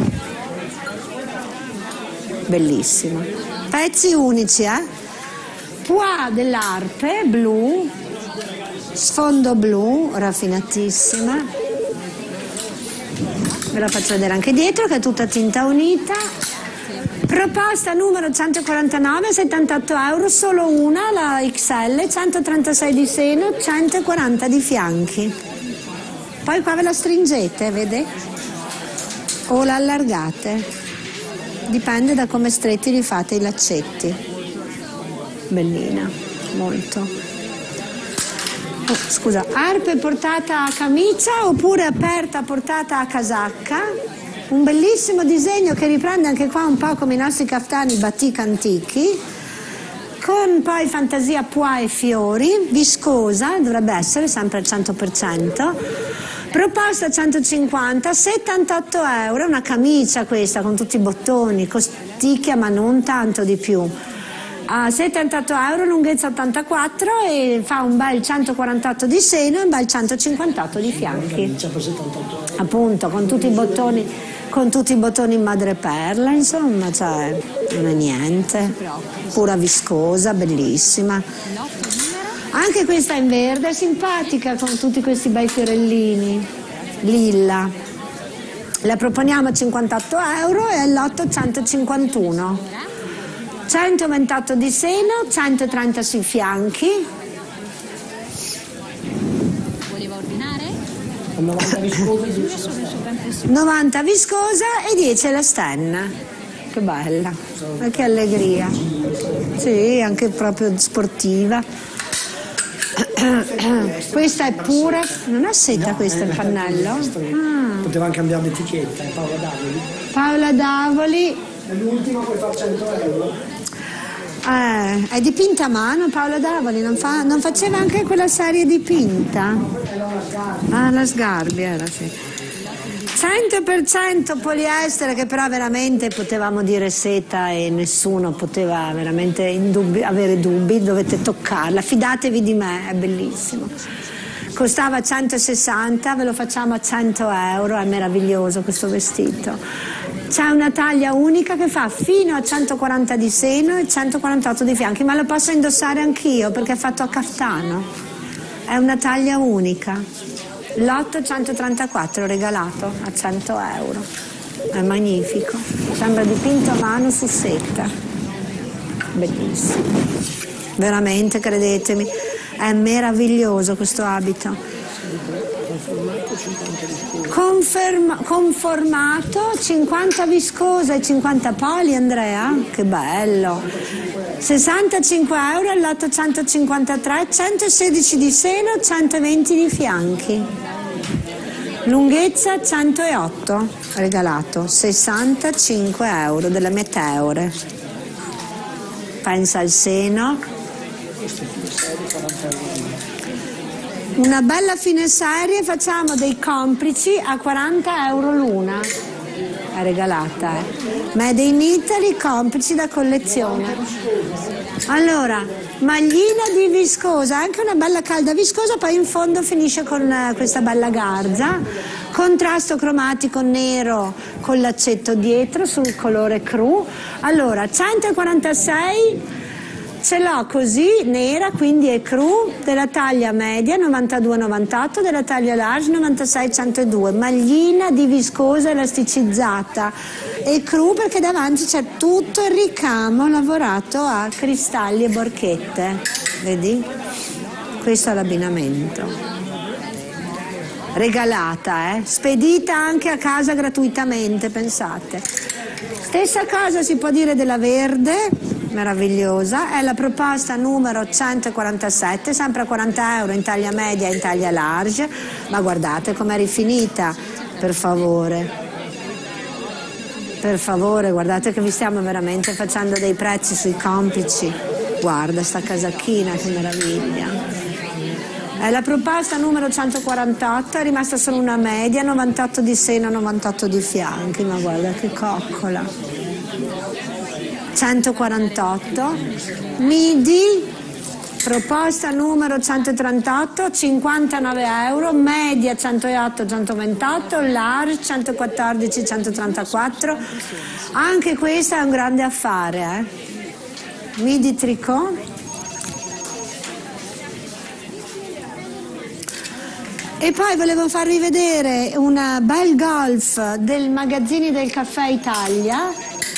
Bellissimo. Pezzi unici, Pois dell'Arpe, blu, sfondo blu, raffinatissima. Ve la faccio vedere anche dietro, che è tutta tinta unita. Proposta numero 149, 78 euro, solo una, la XL, 136 di seno, 140 di fianchi. Poi qua ve la stringete, vede? O la allargate. Dipende da come stretti li fate i laccetti. Bellina, molto. Oh, scusa, Arpe portata a camicia oppure aperta portata a casacca. Un bellissimo disegno che riprende anche qua un po' come i nostri caftani batik antichi, con poi fantasia pois e fiori, viscosa, dovrebbe essere sempre al 100%. Proposta 150, 78 euro, una camicia questa con tutti i bottoni, costicchia ma non tanto di più. A 78 euro, lunghezza 84 e fa un bel 148 di seno e un bel 158 di fianchi. Appunto, con tutti i bottoni in madreperla, insomma, cioè non è niente. Pura viscosa, bellissima. Anche questa in verde, simpatica, con tutti questi bei fiorellini. Lilla. La proponiamo a 58 euro e all'otto 151. 128 di seno, 130 sui fianchi. Voleva ordinare? 90 viscosa e 10 90 viscosa e 10 la stenna. Che bella, e che allegria. Sì, anche proprio sportiva. Questa è pura, non ha seta questa il pannello? Potevamo cambiare l'etichetta, Paola Davoli. Paola Davoli. E l'ultima puoi fare 100 euro. È dipinta a mano Paola Davoli, non faceva anche quella serie dipinta? La Sgarbi era, sì. 100% poliestere, che però veramente potevamo dire seta e nessuno poteva veramente avere dubbi, dovete toccarla, fidatevi di me, è bellissimo. Costava 160, ve lo facciamo a 100 euro, è meraviglioso questo vestito. C'è una taglia unica che fa fino a 140 di seno e 148 di fianchi, ma lo posso indossare anch'io perché è fatto a caftano. È una taglia unica. L'otto 134 regalato a 100 euro. È magnifico. Sembra dipinto a mano su seta. Bellissimo. Veramente, credetemi, è meraviglioso questo abito. Conformato, 50 viscosa e 50 poli, Andrea, che bello. 65 euro all'otto 153, 116 di seno, 120 di fianchi. Lunghezza 108, regalato, 65 euro della Meteore. pensa al seno. Una bella fine serie, facciamo dei complici a 40 euro l'una. È regalata, Made in Italy, complici da collezione. Allora, maglina di viscosa, anche una bella calda viscosa, poi in fondo finisce con questa bella garza, contrasto cromatico nero con l'accetto dietro sul colore cru. Allora, 146 ce l'ho così, nera, quindi è cru, della taglia media 92-98, della taglia large 96-102, maglina di viscosa elasticizzata e cru perché davanti c'è tutto il ricamo lavorato a cristalli e borchette, vedi? Questo è l'abbinamento. Regalata, spedita anche a casa gratuitamente, pensate. Stessa cosa si può dire della verde, meravigliosa, è la proposta numero 147, sempre a 40 euro in taglia media e in taglia large, ma guardate com'è rifinita, per favore, guardate che vi stiamo veramente facendo dei prezzi sui complici, guarda sta casacchina che meraviglia. È la proposta numero 148, è rimasta solo una media, 98 di seno, 98 di fianchi, ma guarda che coccola. 148, midi, proposta numero 138, 59 euro, media 108-128, large 114-134, anche questa è un grande affare, midi tricot. E poi volevo farvi vedere una bel golf del Magazzini del Caffè Italia.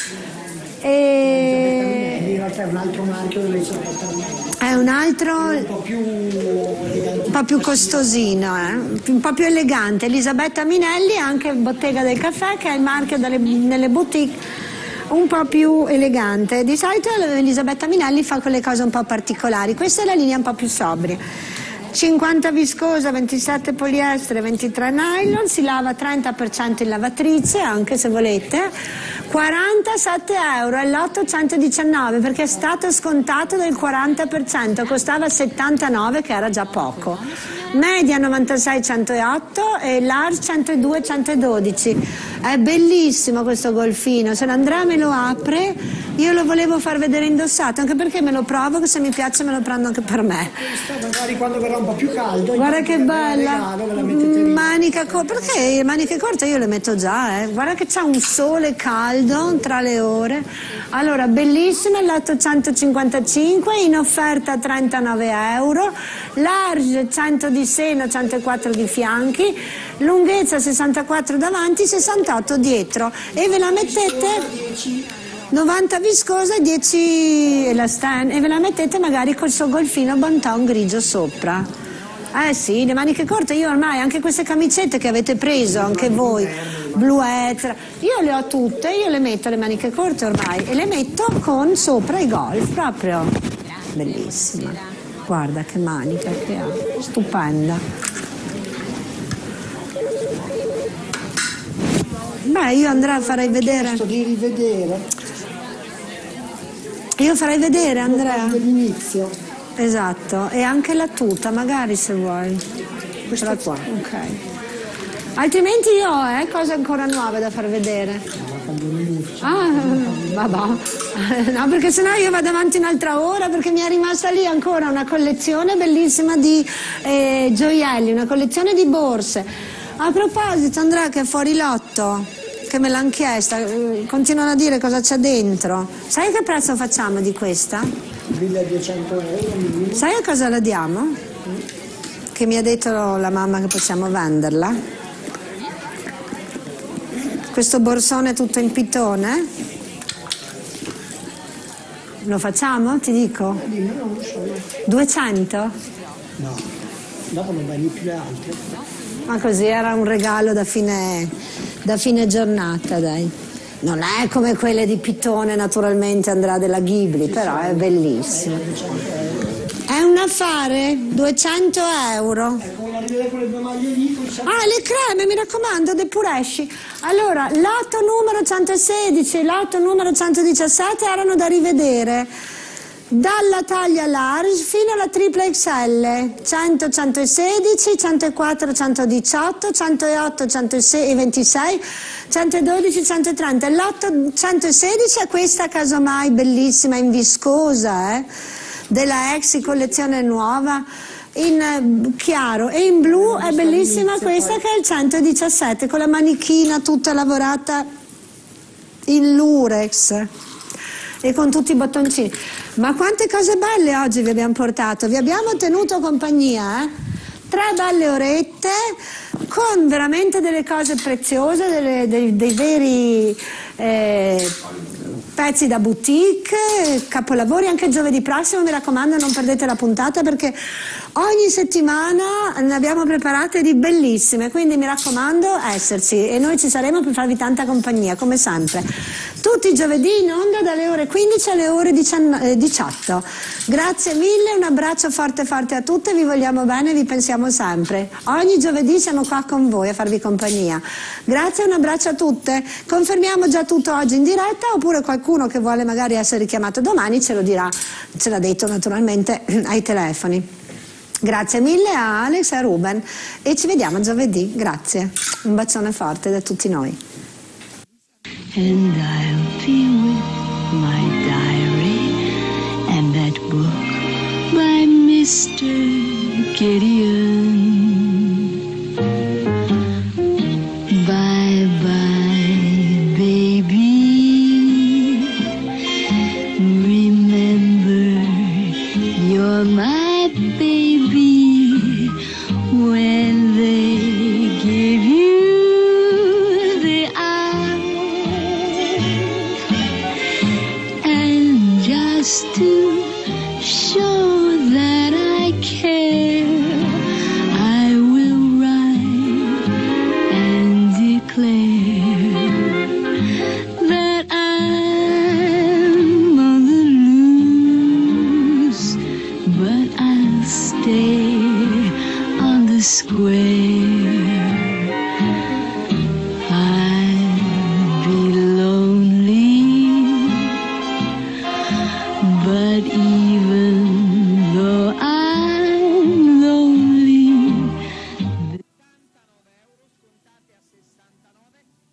In realtà è un altro marchio è un altro un po' più costosino, un po' più elegante. Elisabetta Minelli, anche Bottega del Caffè, che è il marchio nelle boutique un po' più elegante. Di solito Elisabetta Minelli fa quelle cose un po' particolari, questa è la linea un po' più sobria. 50 viscosa, 27 poliestere, 23 nylon, si lava 30% in lavatrice, anche se volete. 47 euro, è l'819 perché è stato scontato del 40%, costava 79 che era già poco. Media 96-108 e large 102-112. È bellissimo questo golfino, se l'Andrea me lo apre io lo volevo far vedere indossato, anche perché me lo provo, che se mi piace me lo prendo anche per me. Magari quando verrà un po' più caldo. Guarda che bella, manica corta, perché le maniche corte io le metto già, guarda che c'è un sole caldo tra le ore. Allora, bellissima, l'855, in offerta 39 euro, large 100 di seno, 104 di fianchi, lunghezza 64 davanti, 68 dietro, e ve la mettete 90 viscosa e 10 elastan, e ve la mettete magari col suo golfino Bonton grigio sopra. Sì, le maniche corte, io ormai anche queste camicette che avete preso anche voi, bluette, io le ho tutte, io le metto le maniche corte ormai e le metto con sopra i golf proprio. Bellissima, guarda che manica che ha, stupenda. Beh, io Andrea farei vedere. Di rivedere. Io farei vedere, Andrea. Dell'inizio. Esatto, e anche la tuta, magari se vuoi. Questa qua. Ok. Altrimenti io ho cose ancora nuove da far vedere. Vabbè. No, perché sennò io vado avanti un'altra ora, perché mi è rimasta lì ancora una collezione bellissima di gioielli, una collezione di borse. A proposito, Andrea, che è fuori lotto, che me l'hanno chiesta, continuano a dire cosa c'è dentro. Sai che prezzo facciamo di questa? 1200 euro. Sai a cosa la diamo? Che mi ha detto la mamma che possiamo venderla. Questo borsone tutto in pitone. Lo facciamo? Ti dico? 200? No, dopo non vai più le altre. Ma così era un regalo da fine giornata, dai. Non è come quelle di Pitone, naturalmente, Andrea della Ghibli, però è bellissimo. È un affare, 200 euro. Le creme, mi raccomando, depuresci. Allora, l'otto numero 116 e l'otto numero 117 erano da rivedere. dalla taglia large fino alla triple XL, 100, 116, 104, 118, 108, 126, 112, 130. L'8, 116 è questa casomai bellissima in viscosa, della Exi collezione nuova, in chiaro, e in blu è bellissima questa che è il 117 con la manichina tutta lavorata in lurex e con tutti i bottoncini. Ma quante cose belle oggi vi abbiamo portato, vi abbiamo tenuto compagnia, 3 belle orette con veramente delle cose preziose, dei veri pezzi da boutique, capolavori. Anche giovedì prossimo, mi raccomando, non perdete la puntata, perché ogni settimana ne abbiamo preparate di bellissime, quindi mi raccomando, esserci, e noi ci saremo per farvi tanta compagnia come sempre, tutti i giovedì in onda dalle ore 15 alle ore 18. Grazie mille, un abbraccio forte forte a tutte, vi vogliamo bene, vi pensiamo sempre, ogni giovedì siamo qua con voi a farvi compagnia. Grazie, un abbraccio a tutte. Confermiamo già tutto oggi in diretta, oppure qualcuno che vuole magari essere richiamato domani ce lo dirà, ce l'ha detto naturalmente ai telefoni. Grazie mille a Alex e a Ruben e ci vediamo giovedì. Grazie, un bacione forte da tutti noi. And I'll be with my diary and that book by Mr. Gideon.